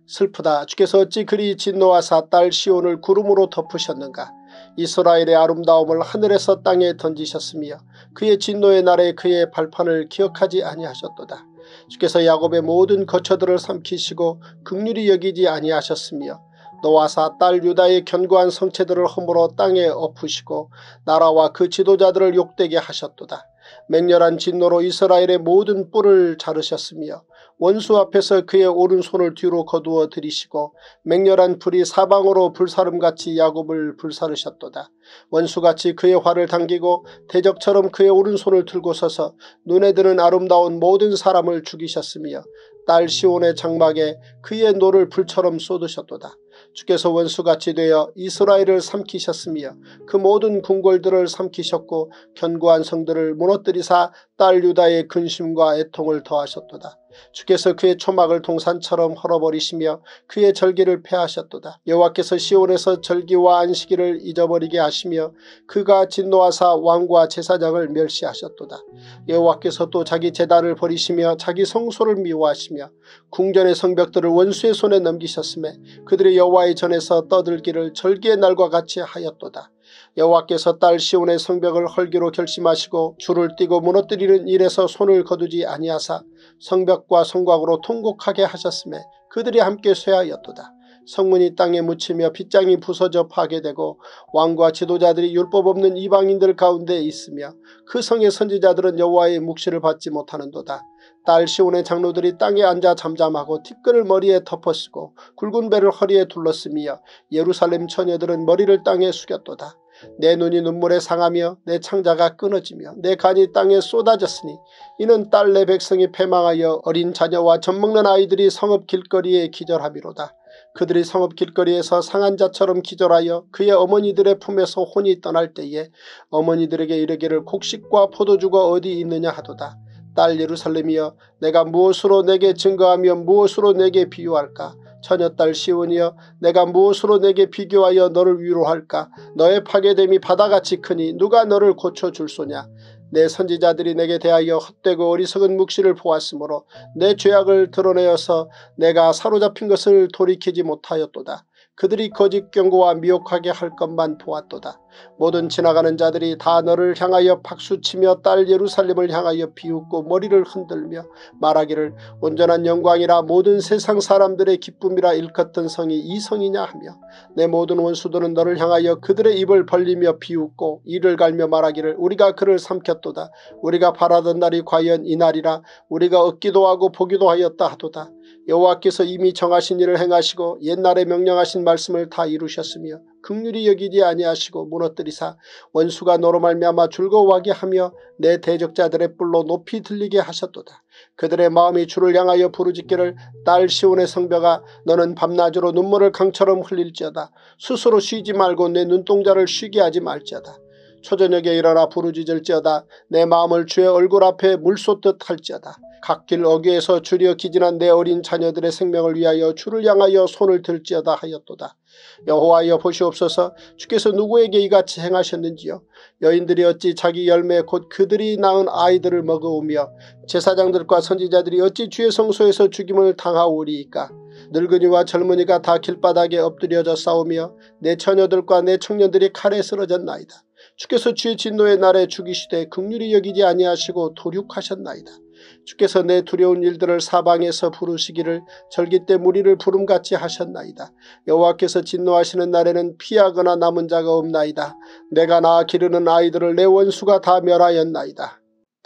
Speaker 1: 슬프다. 주께서 어찌 그리 진노하사 딸 시온을 구름으로 덮으셨는가. 이스라엘의 아름다움을 하늘에서 땅에 던지셨으며 그의 진노의 날에 그의 발판을 기억하지 아니하셨도다. 주께서 야곱의 모든 거처들을 삼키시고 긍휼히 여기지 아니하셨으며 노아사 딸 유다의 견고한 성체들을 허물어 땅에 엎으시고 나라와 그 지도자들을 욕되게 하셨도다. 맹렬한 진노로 이스라엘의 모든 뿔을 자르셨으며 원수 앞에서 그의 오른손을 뒤로 거두어 들이시고 맹렬한 불이 사방으로 불사름같이 야곱을 불사르셨도다. 원수같이 그의 활을 당기고 대적처럼 그의 오른손을 들고 서서 눈에 드는 아름다운 모든 사람을 죽이셨으며 딸 시온의 장막에 그의 노를 불처럼 쏟으셨도다. 주께서 원수같이 되어 이스라엘을 삼키셨으며 그 모든 궁궐들을 삼키셨고 견고한 성들을 무너뜨리사 딸 유다의 근심과 애통을 더하셨도다. 주께서 그의 초막을 동산처럼 헐어버리시며 그의 절기를 폐하셨도다. 여호와께서 시온에서 절기와 안식일을 잊어버리게 하시며 그가 진노하사 왕과 제사장을 멸시하셨도다. 여호와께서 또 자기 제단을 버리시며 자기 성소를 미워하시며 궁전의 성벽들을 원수의 손에 넘기셨으며 그들의 여호와의 전에서 떠들기를 절기의 날과 같이 하였도다. 여호와께서 딸 시온의 성벽을 헐기로 결심하시고 줄을 띠고 무너뜨리는 일에서 손을 거두지 아니하사 성벽과 성곽으로 통곡하게 하셨으며 그들이 함께 쇠하였도다. 성문이 땅에 묻히며 빗장이 부서져 파괴되고 왕과 지도자들이 율법 없는 이방인들 가운데 있으며 그 성의 선지자들은 여호와의 묵시를 받지 못하는도다. 딸 시온의 장로들이 땅에 앉아 잠잠하고 티끌을 머리에 덮어쓰고 굵은 배를 허리에 둘렀으며 예루살렘 처녀들은 머리를 땅에 숙였도다. 내 눈이 눈물에 상하며 내 창자가 끊어지며 내 간이 땅에 쏟아졌으니 이는 딸 내 백성이 패망하여 어린 자녀와 젖먹는 아이들이 성읍 길거리에 기절함이로다. 그들이 성읍 길거리에서 상한 자처럼 기절하여 그의 어머니들의 품에서 혼이 떠날 때에 어머니들에게 이르기를 곡식과 포도주가 어디 있느냐 하도다. 딸 예루살렘이여 내가 무엇으로 내게 증거하며 무엇으로 내게 비유할까. 처녀딸 시온이여 내가 무엇으로 내게 비교하여 너를 위로할까. 너의 파괴됨이 바다같이 크니 누가 너를 고쳐줄 소냐. 내 선지자들이 내게 대하여 헛되고 어리석은 묵시를 보았으므로 내 죄악을 드러내어서 내가 사로잡힌 것을 돌이키지 못하였도다. 그들이 거짓 경고와 미혹하게 할 것만 보았도다. 모든 지나가는 자들이 다 너를 향하여 박수치며 딸 예루살렘을 향하여 비웃고 머리를 흔들며 말하기를 온전한 영광이라 모든 세상 사람들의 기쁨이라 일컫던 성이 이 성이냐 하며 내 모든 원수들은 너를 향하여 그들의 입을 벌리며 비웃고 이를 갈며 말하기를 우리가 그를 삼켰도다. 우리가 바라던 날이 과연 이 날이라. 우리가 얻기도 하고 보기도 하였다 하도다. 여호와께서 이미 정하신 일을 행하시고 옛날에 명령하신 말씀을 다 이루셨으며 긍휼히 여기지 아니하시고 무너뜨리사 원수가 너로 말미암아 즐거워하게 하며 내 대적자들의 뿔로 높이 들리게 하셨도다. 그들의 마음이 주를 향하여 부르짖기를 딸 시온의 성벽아 너는 밤낮으로 눈물을 강처럼 흘릴지어다. 스스로 쉬지 말고 내 눈동자를 쉬게 하지 말지어다. 초저녁에 일어나 부르짖을지어다. 내 마음을 주의 얼굴 앞에 물 쏟듯 할지어다. 갓길 어귀에서 줄여 기진한 내 어린 자녀들의 생명을 위하여 주를 향하여 손을 들지어다 하였도다. 여호와여 보시옵소서. 주께서 누구에게 이같이 행하셨는지요. 여인들이 어찌 자기 열매 곧 그들이 낳은 아이들을 먹어오며 제사장들과 선지자들이 어찌 주의 성소에서 죽임을 당하오리이까. 늙은이와 젊은이가 다 길바닥에 엎드려져 싸우며 내 처녀들과 내 청년들이 칼에 쓰러졌나이다. 주께서 주의 진노의 날에 죽이시되 긍휼히 여기지 아니하시고 도륙하셨나이다. 주께서 내 두려운 일들을 사방에서 부르시기를 절기 때 무리를 부름같이 하셨나이다. 여호와께서 진노하시는 날에는 피하거나 남은 자가 없나이다. 내가 낳아 기르는 아이들을 내 원수가 다 멸하였나이다.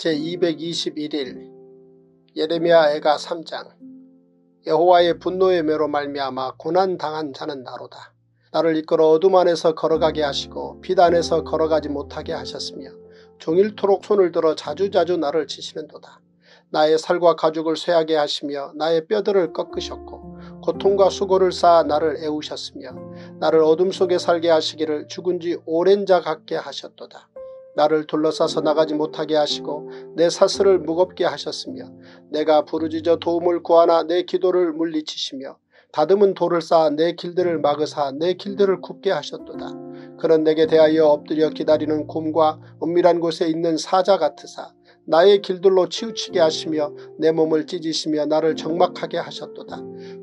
Speaker 1: 제221일 예레미야 애가 3장. 여호와의 분노의 매로 말미암아 고난당한 자는 나로다. 나를 이끌어 어둠 안에서 걸어가게 하시고 빛 안에서 걸어가지 못하게 하셨으며 종일토록 손을 들어 자주자주 나를 치시는도다. 나의 살과 가죽을 쇠하게 하시며 나의 뼈들을 꺾으셨고 고통과 수고를 쌓아 나를 애우셨으며 나를 어둠 속에 살게 하시기를 죽은 지 오랜 자 같게 하셨도다. 나를 둘러싸서 나가지 못하게 하시고 내 사슬을 무겁게 하셨으며 내가 부르짖어 도움을 구하나 내 기도를 물리치시며 다듬은 돌을 쌓아 내 길들을 막으사 내 길들을 굽게 하셨도다. 그런 내게 대하여 엎드려 기다리는 곰과 은밀한 곳에 있는 사자 같으사 나의 길들로 치우치게 하시며 내 몸을 찢으시며 나를 적막하게 하셨도다.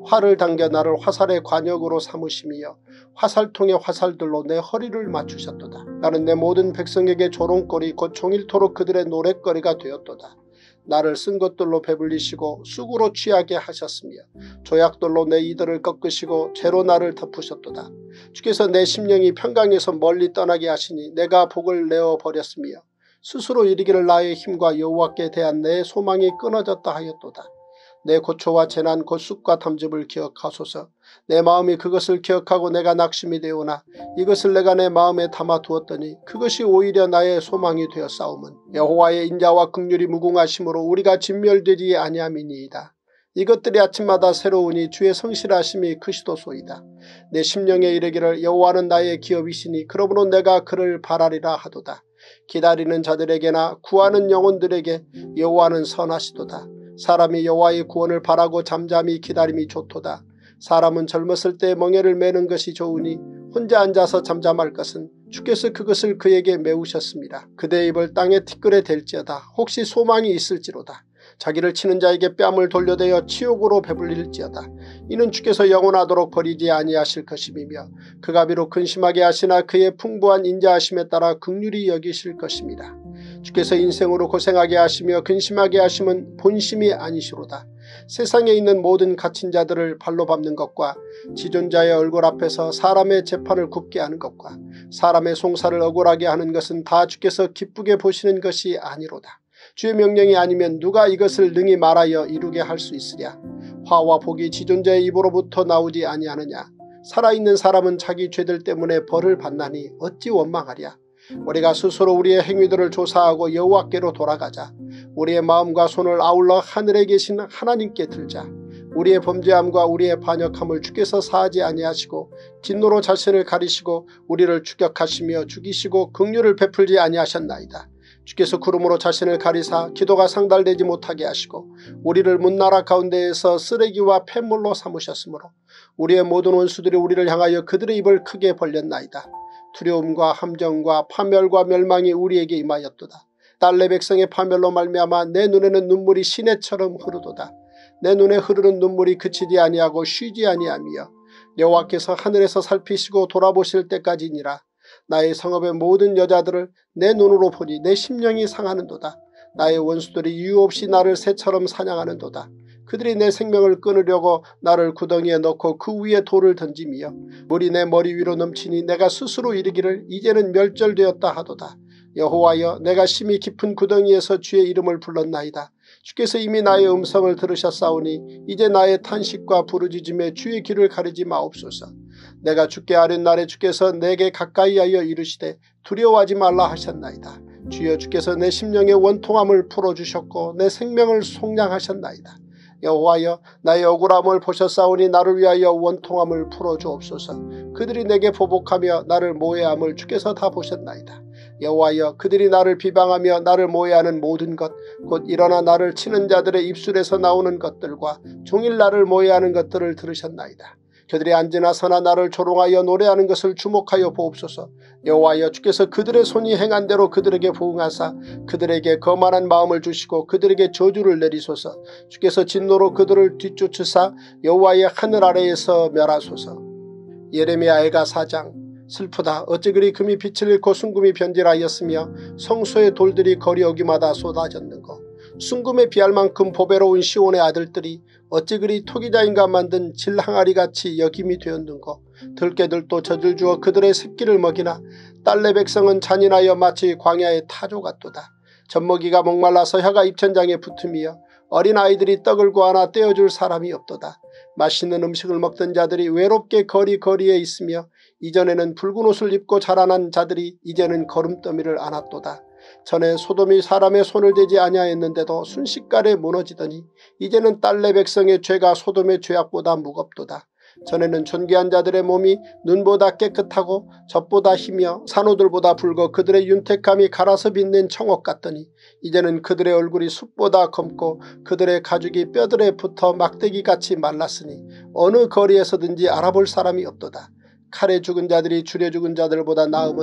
Speaker 1: 활을 당겨 나를 화살의 관역으로 삼으심이여 화살통의 화살들로 내 허리를 맞추셨도다. 나는 내 모든 백성에게 조롱거리 곧 종일토록 그들의 노랫거리가 되었도다. 나를 쓴 것들로 배불리시고 쑥으로 취하게 하셨으며 조약돌로 내 이들을 꺾으시고 죄로 나를 덮으셨도다. 주께서 내 심령이 평강에서 멀리 떠나게 하시니 내가 복을 내어버렸으며 스스로 이르기를 나의 힘과 여호와께 대한 내 소망이 끊어졌다 하였도다. 내 고초와 재난 곧 쑥과 탐즙을 기억하소서. 내 마음이 그것을 기억하고 내가 낙심이 되오나 이것을 내가 내 마음에 담아두었더니 그것이 오히려 나의 소망이 되었사오면 여호와의 인자와 긍휼이 무궁하심으로 우리가 진멸되지 아니함이니이다. 이것들이 아침마다 새로우니 주의 성실하심이 크시도소이다. 내 심령에 이르기를 여호와는 나의 기업이시니 그러므로 내가 그를 바라리라 하도다. 기다리는 자들에게나 구하는 영혼들에게 여호와는 선하시도다. 사람이 여호와의 구원을 바라고 잠잠히 기다림이 좋도다. 사람은 젊었을 때 멍에를 매는 것이 좋으니 혼자 앉아서 잠잠할 것은 주께서 그것을 그에게 메우셨습니다. 그대의 입을 땅에 티끌에 댈지어다. 혹시 소망이 있을지로다. 자기를 치는 자에게 뺨을 돌려대어 치욕으로 배불릴지어다. 이는 주께서 영원하도록 버리지 아니하실 것임이며 그가 비록 근심하게 하시나 그의 풍부한 인자하심에 따라 긍휼히 여기실 것입니다. 주께서 인생으로 고생하게 하시며 근심하게 하심은 본심이 아니시로다. 세상에 있는 모든 갇힌 자들을 발로 밟는 것과 지존자의 얼굴 앞에서 사람의 재판을 굽게 하는 것과 사람의 송사를 억울하게 하는 것은 다 주께서 기쁘게 보시는 것이 아니로다. 주의 명령이 아니면 누가 이것을 능히 말하여 이루게 할 수 있으랴. 화와 복이 지존자의 입으로부터 나오지 아니하느냐. 살아있는 사람은 자기 죄들 때문에 벌을 받나니 어찌 원망하랴. 우리가 스스로 우리의 행위들을 조사하고 여호와께로 돌아가자. 우리의 마음과 손을 아울러 하늘에 계신 하나님께 들자. 우리의 범죄함과 우리의 반역함을 주께서 사하지 아니하시고 진노로 자신을 가리시고 우리를 추격하시며 죽이시고 긍휼을 베풀지 아니하셨나이다. 주께서 구름으로 자신을 가리사 기도가 상달되지 못하게 하시고 우리를 문나라 가운데에서 쓰레기와 폐물로 삼으셨으므로 우리의 모든 원수들이 우리를 향하여 그들의 입을 크게 벌렸나이다. 두려움과 함정과 파멸과 멸망이 우리에게 임하였도다. 딸내 백성의 파멸로 말미암아 내 눈에는 눈물이 시내처럼 흐르도다. 내 눈에 흐르는 눈물이 그치지 아니하고 쉬지 아니하며 여호와께서 하늘에서 살피시고 돌아보실 때까지니라. 나의 성읍의 모든 여자들을 내 눈으로 보니 내 심령이 상하는도다. 나의 원수들이 이유 없이 나를 새처럼 사냥하는도다. 그들이 내 생명을 끊으려고 나를 구덩이에 넣고 그 위에 돌을 던지며 물이 내 머리 위로 넘치니 내가 스스로 이르기를 이제는 멸절되었다 하도다. 여호와여, 내가 심히 깊은 구덩이에서 주의 이름을 불렀나이다. 주께서 이미 나의 음성을 들으셨사오니 이제 나의 탄식과 부르짖음에 주의 귀를 가리지 마옵소서. 내가 주께 아뢰는 날에 주께서 내게 가까이하여 이르시되 두려워하지 말라 하셨나이다. 주여, 주께서 내 심령의 원통함을 풀어주셨고 내 생명을 속량하셨나이다. 여호와여, 나의 억울함을 보셨사오니 나를 위하여 원통함을 풀어주옵소서. 그들이 내게 보복하며 나를 모해함을 주께서 다 보셨나이다. 여호와여, 그들이 나를 비방하며 나를 모해하는 모든 것, 곧 일어나 나를 치는 자들의 입술에서 나오는 것들과 종일 나를 모해하는 것들을 들으셨나이다. 그들이 앉으나 서나 나를 조롱하여 노래하는 것을 주목하여 보옵소서. 여호와여, 주께서 그들의 손이 행한 대로 그들에게 보응하사 그들에게 거만한 마음을 주시고 그들에게 저주를 내리소서. 주께서 진노로 그들을 뒤쫓으사 여호와의 하늘 아래에서 멸하소서. 예레미야 애가 4장. 슬프다. 어찌 그리 금이 빛을 잃고 순금이 변질하였으며 성소의 돌들이 거리 어기마다 쏟아졌는고. 순금에 비할 만큼 보배로운 시온의 아들들이 어찌 그리 토기자인가 만든 질항아리같이 여김이 되었는고. 들깨들도 젖을 주어 그들의 새끼를 먹이나 딸내 백성은 잔인하여 마치 광야의 타조 같도다. 젖먹이가 목말라서 혀가 입천장에 붙으며 어린아이들이 떡을 구하나 떼어줄 사람이 없도다. 맛있는 음식을 먹던 자들이 외롭게 거리거리에 있으며 이전에는 붉은 옷을 입고 자라난 자들이 이제는 거름더미를 안았도다. 전에 소돔이 사람의 손을 대지 아니하였는데도 순식간에 무너지더니 이제는 딸내 백성의 죄가 소돔의 죄악보다 무겁도다. 전에는 존귀한 자들의 몸이 눈보다 깨끗하고 젖보다 희며 산호들보다 붉어 그들의 윤택함이 갈아서 빛낸 청옥 같더니 이제는 그들의 얼굴이 숲보다 검고 그들의 가죽이 뼈들에 붙어 막대기같이 말랐으니 어느 거리에서든지 알아볼 사람이 없도다. 칼에 죽은 자들이 줄에 죽은 자들보다 나음은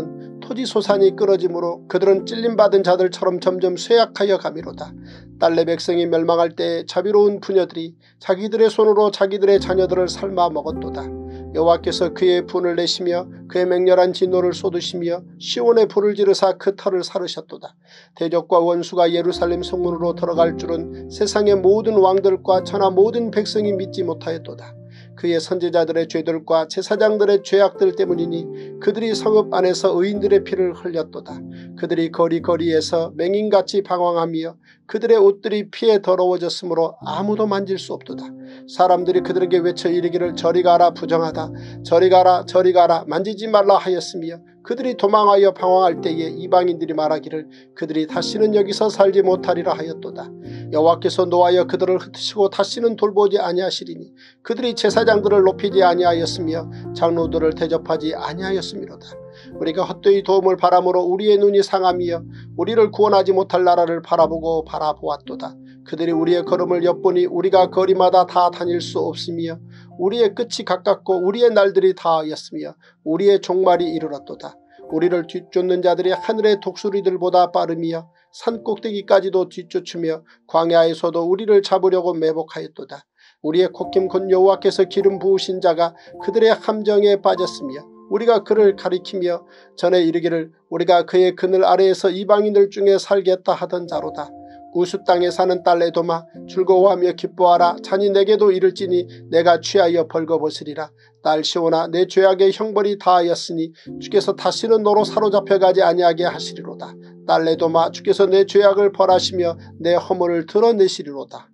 Speaker 1: 토지 소산이 끊어지므로 그들은 찔림받은 자들처럼 점점 쇠약하여 가미로다. 딸내 백성이 멸망할 때 자비로운 부녀들이 자기들의 손으로 자기들의 자녀들을 삶아 먹었도다. 여호와께서 그의 분을 내시며 그의 맹렬한 진노를 쏟으시며 시온에 불을 지르사 그 터를 사르셨도다. 대적과 원수가 예루살렘 성문으로 들어갈 줄은 세상의 모든 왕들과 천하 모든 백성이 믿지 못하였도다. 그의 선지자들의 죄들과 제사장들의 죄악들 때문이니 그들이 성읍 안에서 의인들의 피를 흘렸도다. 그들이 거리거리에서 맹인같이 방황하며 그들의 옷들이 피에 더러워졌으므로 아무도 만질 수 없도다. 사람들이 그들에게 외쳐 이르기를 저리 가라 부정하다. 저리 가라 저리 가라 만지지 말라 하였으며 그들이 도망하여 방황할 때에 이방인들이 말하기를 그들이 다시는 여기서 살지 못하리라 하였도다. 여호와께서 노하여 그들을 흩으시고 다시는 돌보지 아니하시리니 그들이 제사장들을 높이지 아니하였으며 장로들을 대접하지 아니하였음이로다. 우리가 헛되이 도움을 바람으로 우리의 눈이 상하며 우리를 구원하지 못할 나라를 바라보고 바라보았도다. 그들이 우리의 걸음을 엿보니 우리가 거리마다 다 다닐 수 없으며 우리의 끝이 가깝고 우리의 날들이 다하였으며 우리의 종말이 이르렀도다. 우리를 뒤쫓는 자들이 하늘의 독수리들보다 빠르며 산 꼭대기까지도 뒤쫓으며 광야에서도 우리를 잡으려고 매복하였도다. 우리의 콧김 곧 여호와께서 기름 부으신 자가 그들의 함정에 빠졌으며 우리가 그를 가리키며 전에 이르기를 우리가 그의 그늘 아래에서 이방인들 중에 살겠다 하던 자로다. 우수 땅에 사는 딸 에도마 즐거워하며 기뻐하라. 잔이 내게도 이를지니 내가 취하여 벌거벗으리라. 딸 시온아 내 죄악의 형벌이 다하였으니 주께서 다시는 너로 사로잡혀가지 아니하게 하시리로다. 딸 에도마 주께서 내 죄악을 벌하시며 내 허물을 드러내시리로다.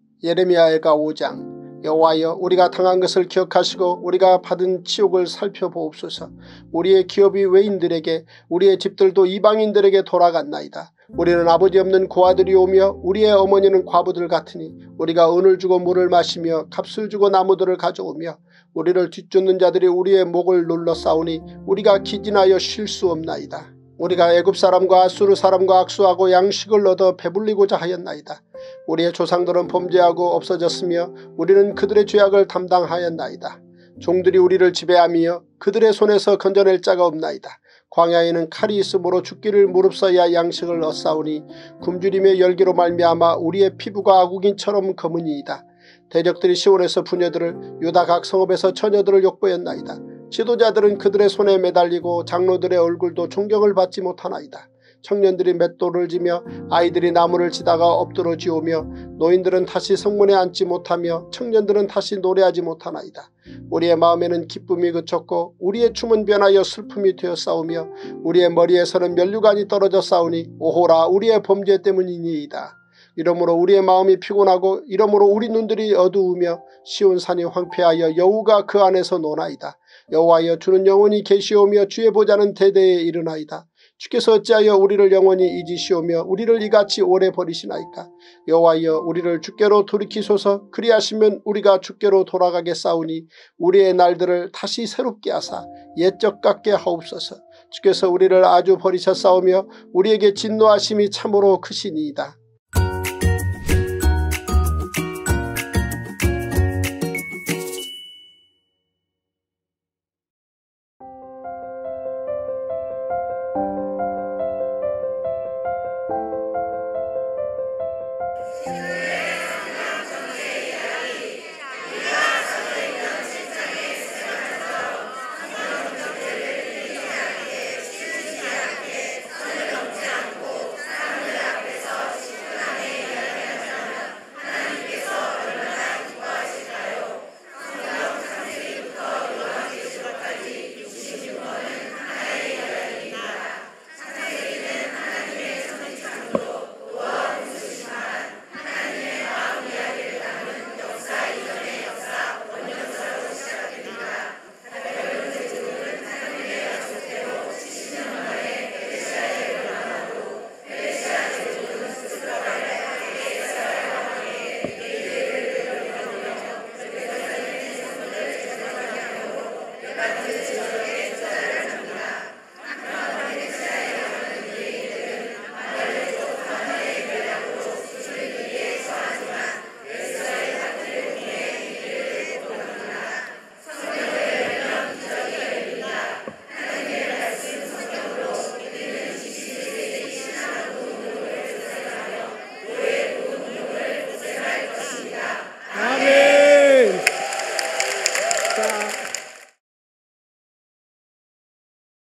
Speaker 1: 예레미야가 5장. 여호와여 우리가 당한 것을 기억하시고 우리가 받은 치욕을 살펴보옵소서. 우리의 기업이 외인들에게 우리의 집들도 이방인들에게 돌아갔나이다. 우리는 아버지 없는 고아들이 오며 우리의 어머니는 과부들 같으니 우리가 은을 주고 물을 마시며 값을 주고 나무들을 가져오며 우리를 뒤쫓는 자들이 우리의 목을 눌러 싸우니 우리가 기진하여 쉴 수 없나이다. 우리가 애굽 사람과 아수르 사람과 악수하고 양식을 얻어 배불리고자 하였나이다. 우리의 조상들은 범죄하고 없어졌으며 우리는 그들의 죄악을 담당하였나이다. 종들이 우리를 지배하며 그들의 손에서 건져낼 자가 없나이다. 광야에는 칼이 있으므로 죽기를 무릅써야 양식을 얻사오니 굶주림의 열기로 말미암아 우리의 피부가 아구긴처럼 검으니이다. 대적들이 시온에서 부녀들을 유다 각 성읍에서 처녀들을 욕보였나이다. 지도자들은 그들의 손에 매달리고 장로들의 얼굴도 존경을 받지 못하나이다. 청년들이 맷돌을 지며 아이들이 나무를 치다가 엎드러 지오며 노인들은 다시 성문에 앉지 못하며 청년들은 다시 노래하지 못하나이다. 우리의 마음에는 기쁨이 그쳤고 우리의 춤은 변하여 슬픔이 되어 싸우며 우리의 머리에서는 면류관이 떨어져 싸우니 오호라 우리의 범죄 때문이니이다. 이러므로 우리의 마음이 피곤하고 이러므로 우리 눈들이 어두우며 시온산이 황폐하여 여우가 그 안에서 노나이다. 여호와여 주는 영원히 계시오며 주의 보좌는 대대에 이르나이다. 주께서 어찌하여 우리를 영원히 잊으시오며 우리를 이같이 오래 버리시나이까. 여호와여 우리를 주께로 돌이키소서. 그리하시면 우리가 주께로 돌아가겠사오니 우리의 날들을 다시 새롭게 하사 옛적 같게 하옵소서. 주께서 우리를 아주 버리셨사오며 우리에게 진노하심이 참으로 크시니이다.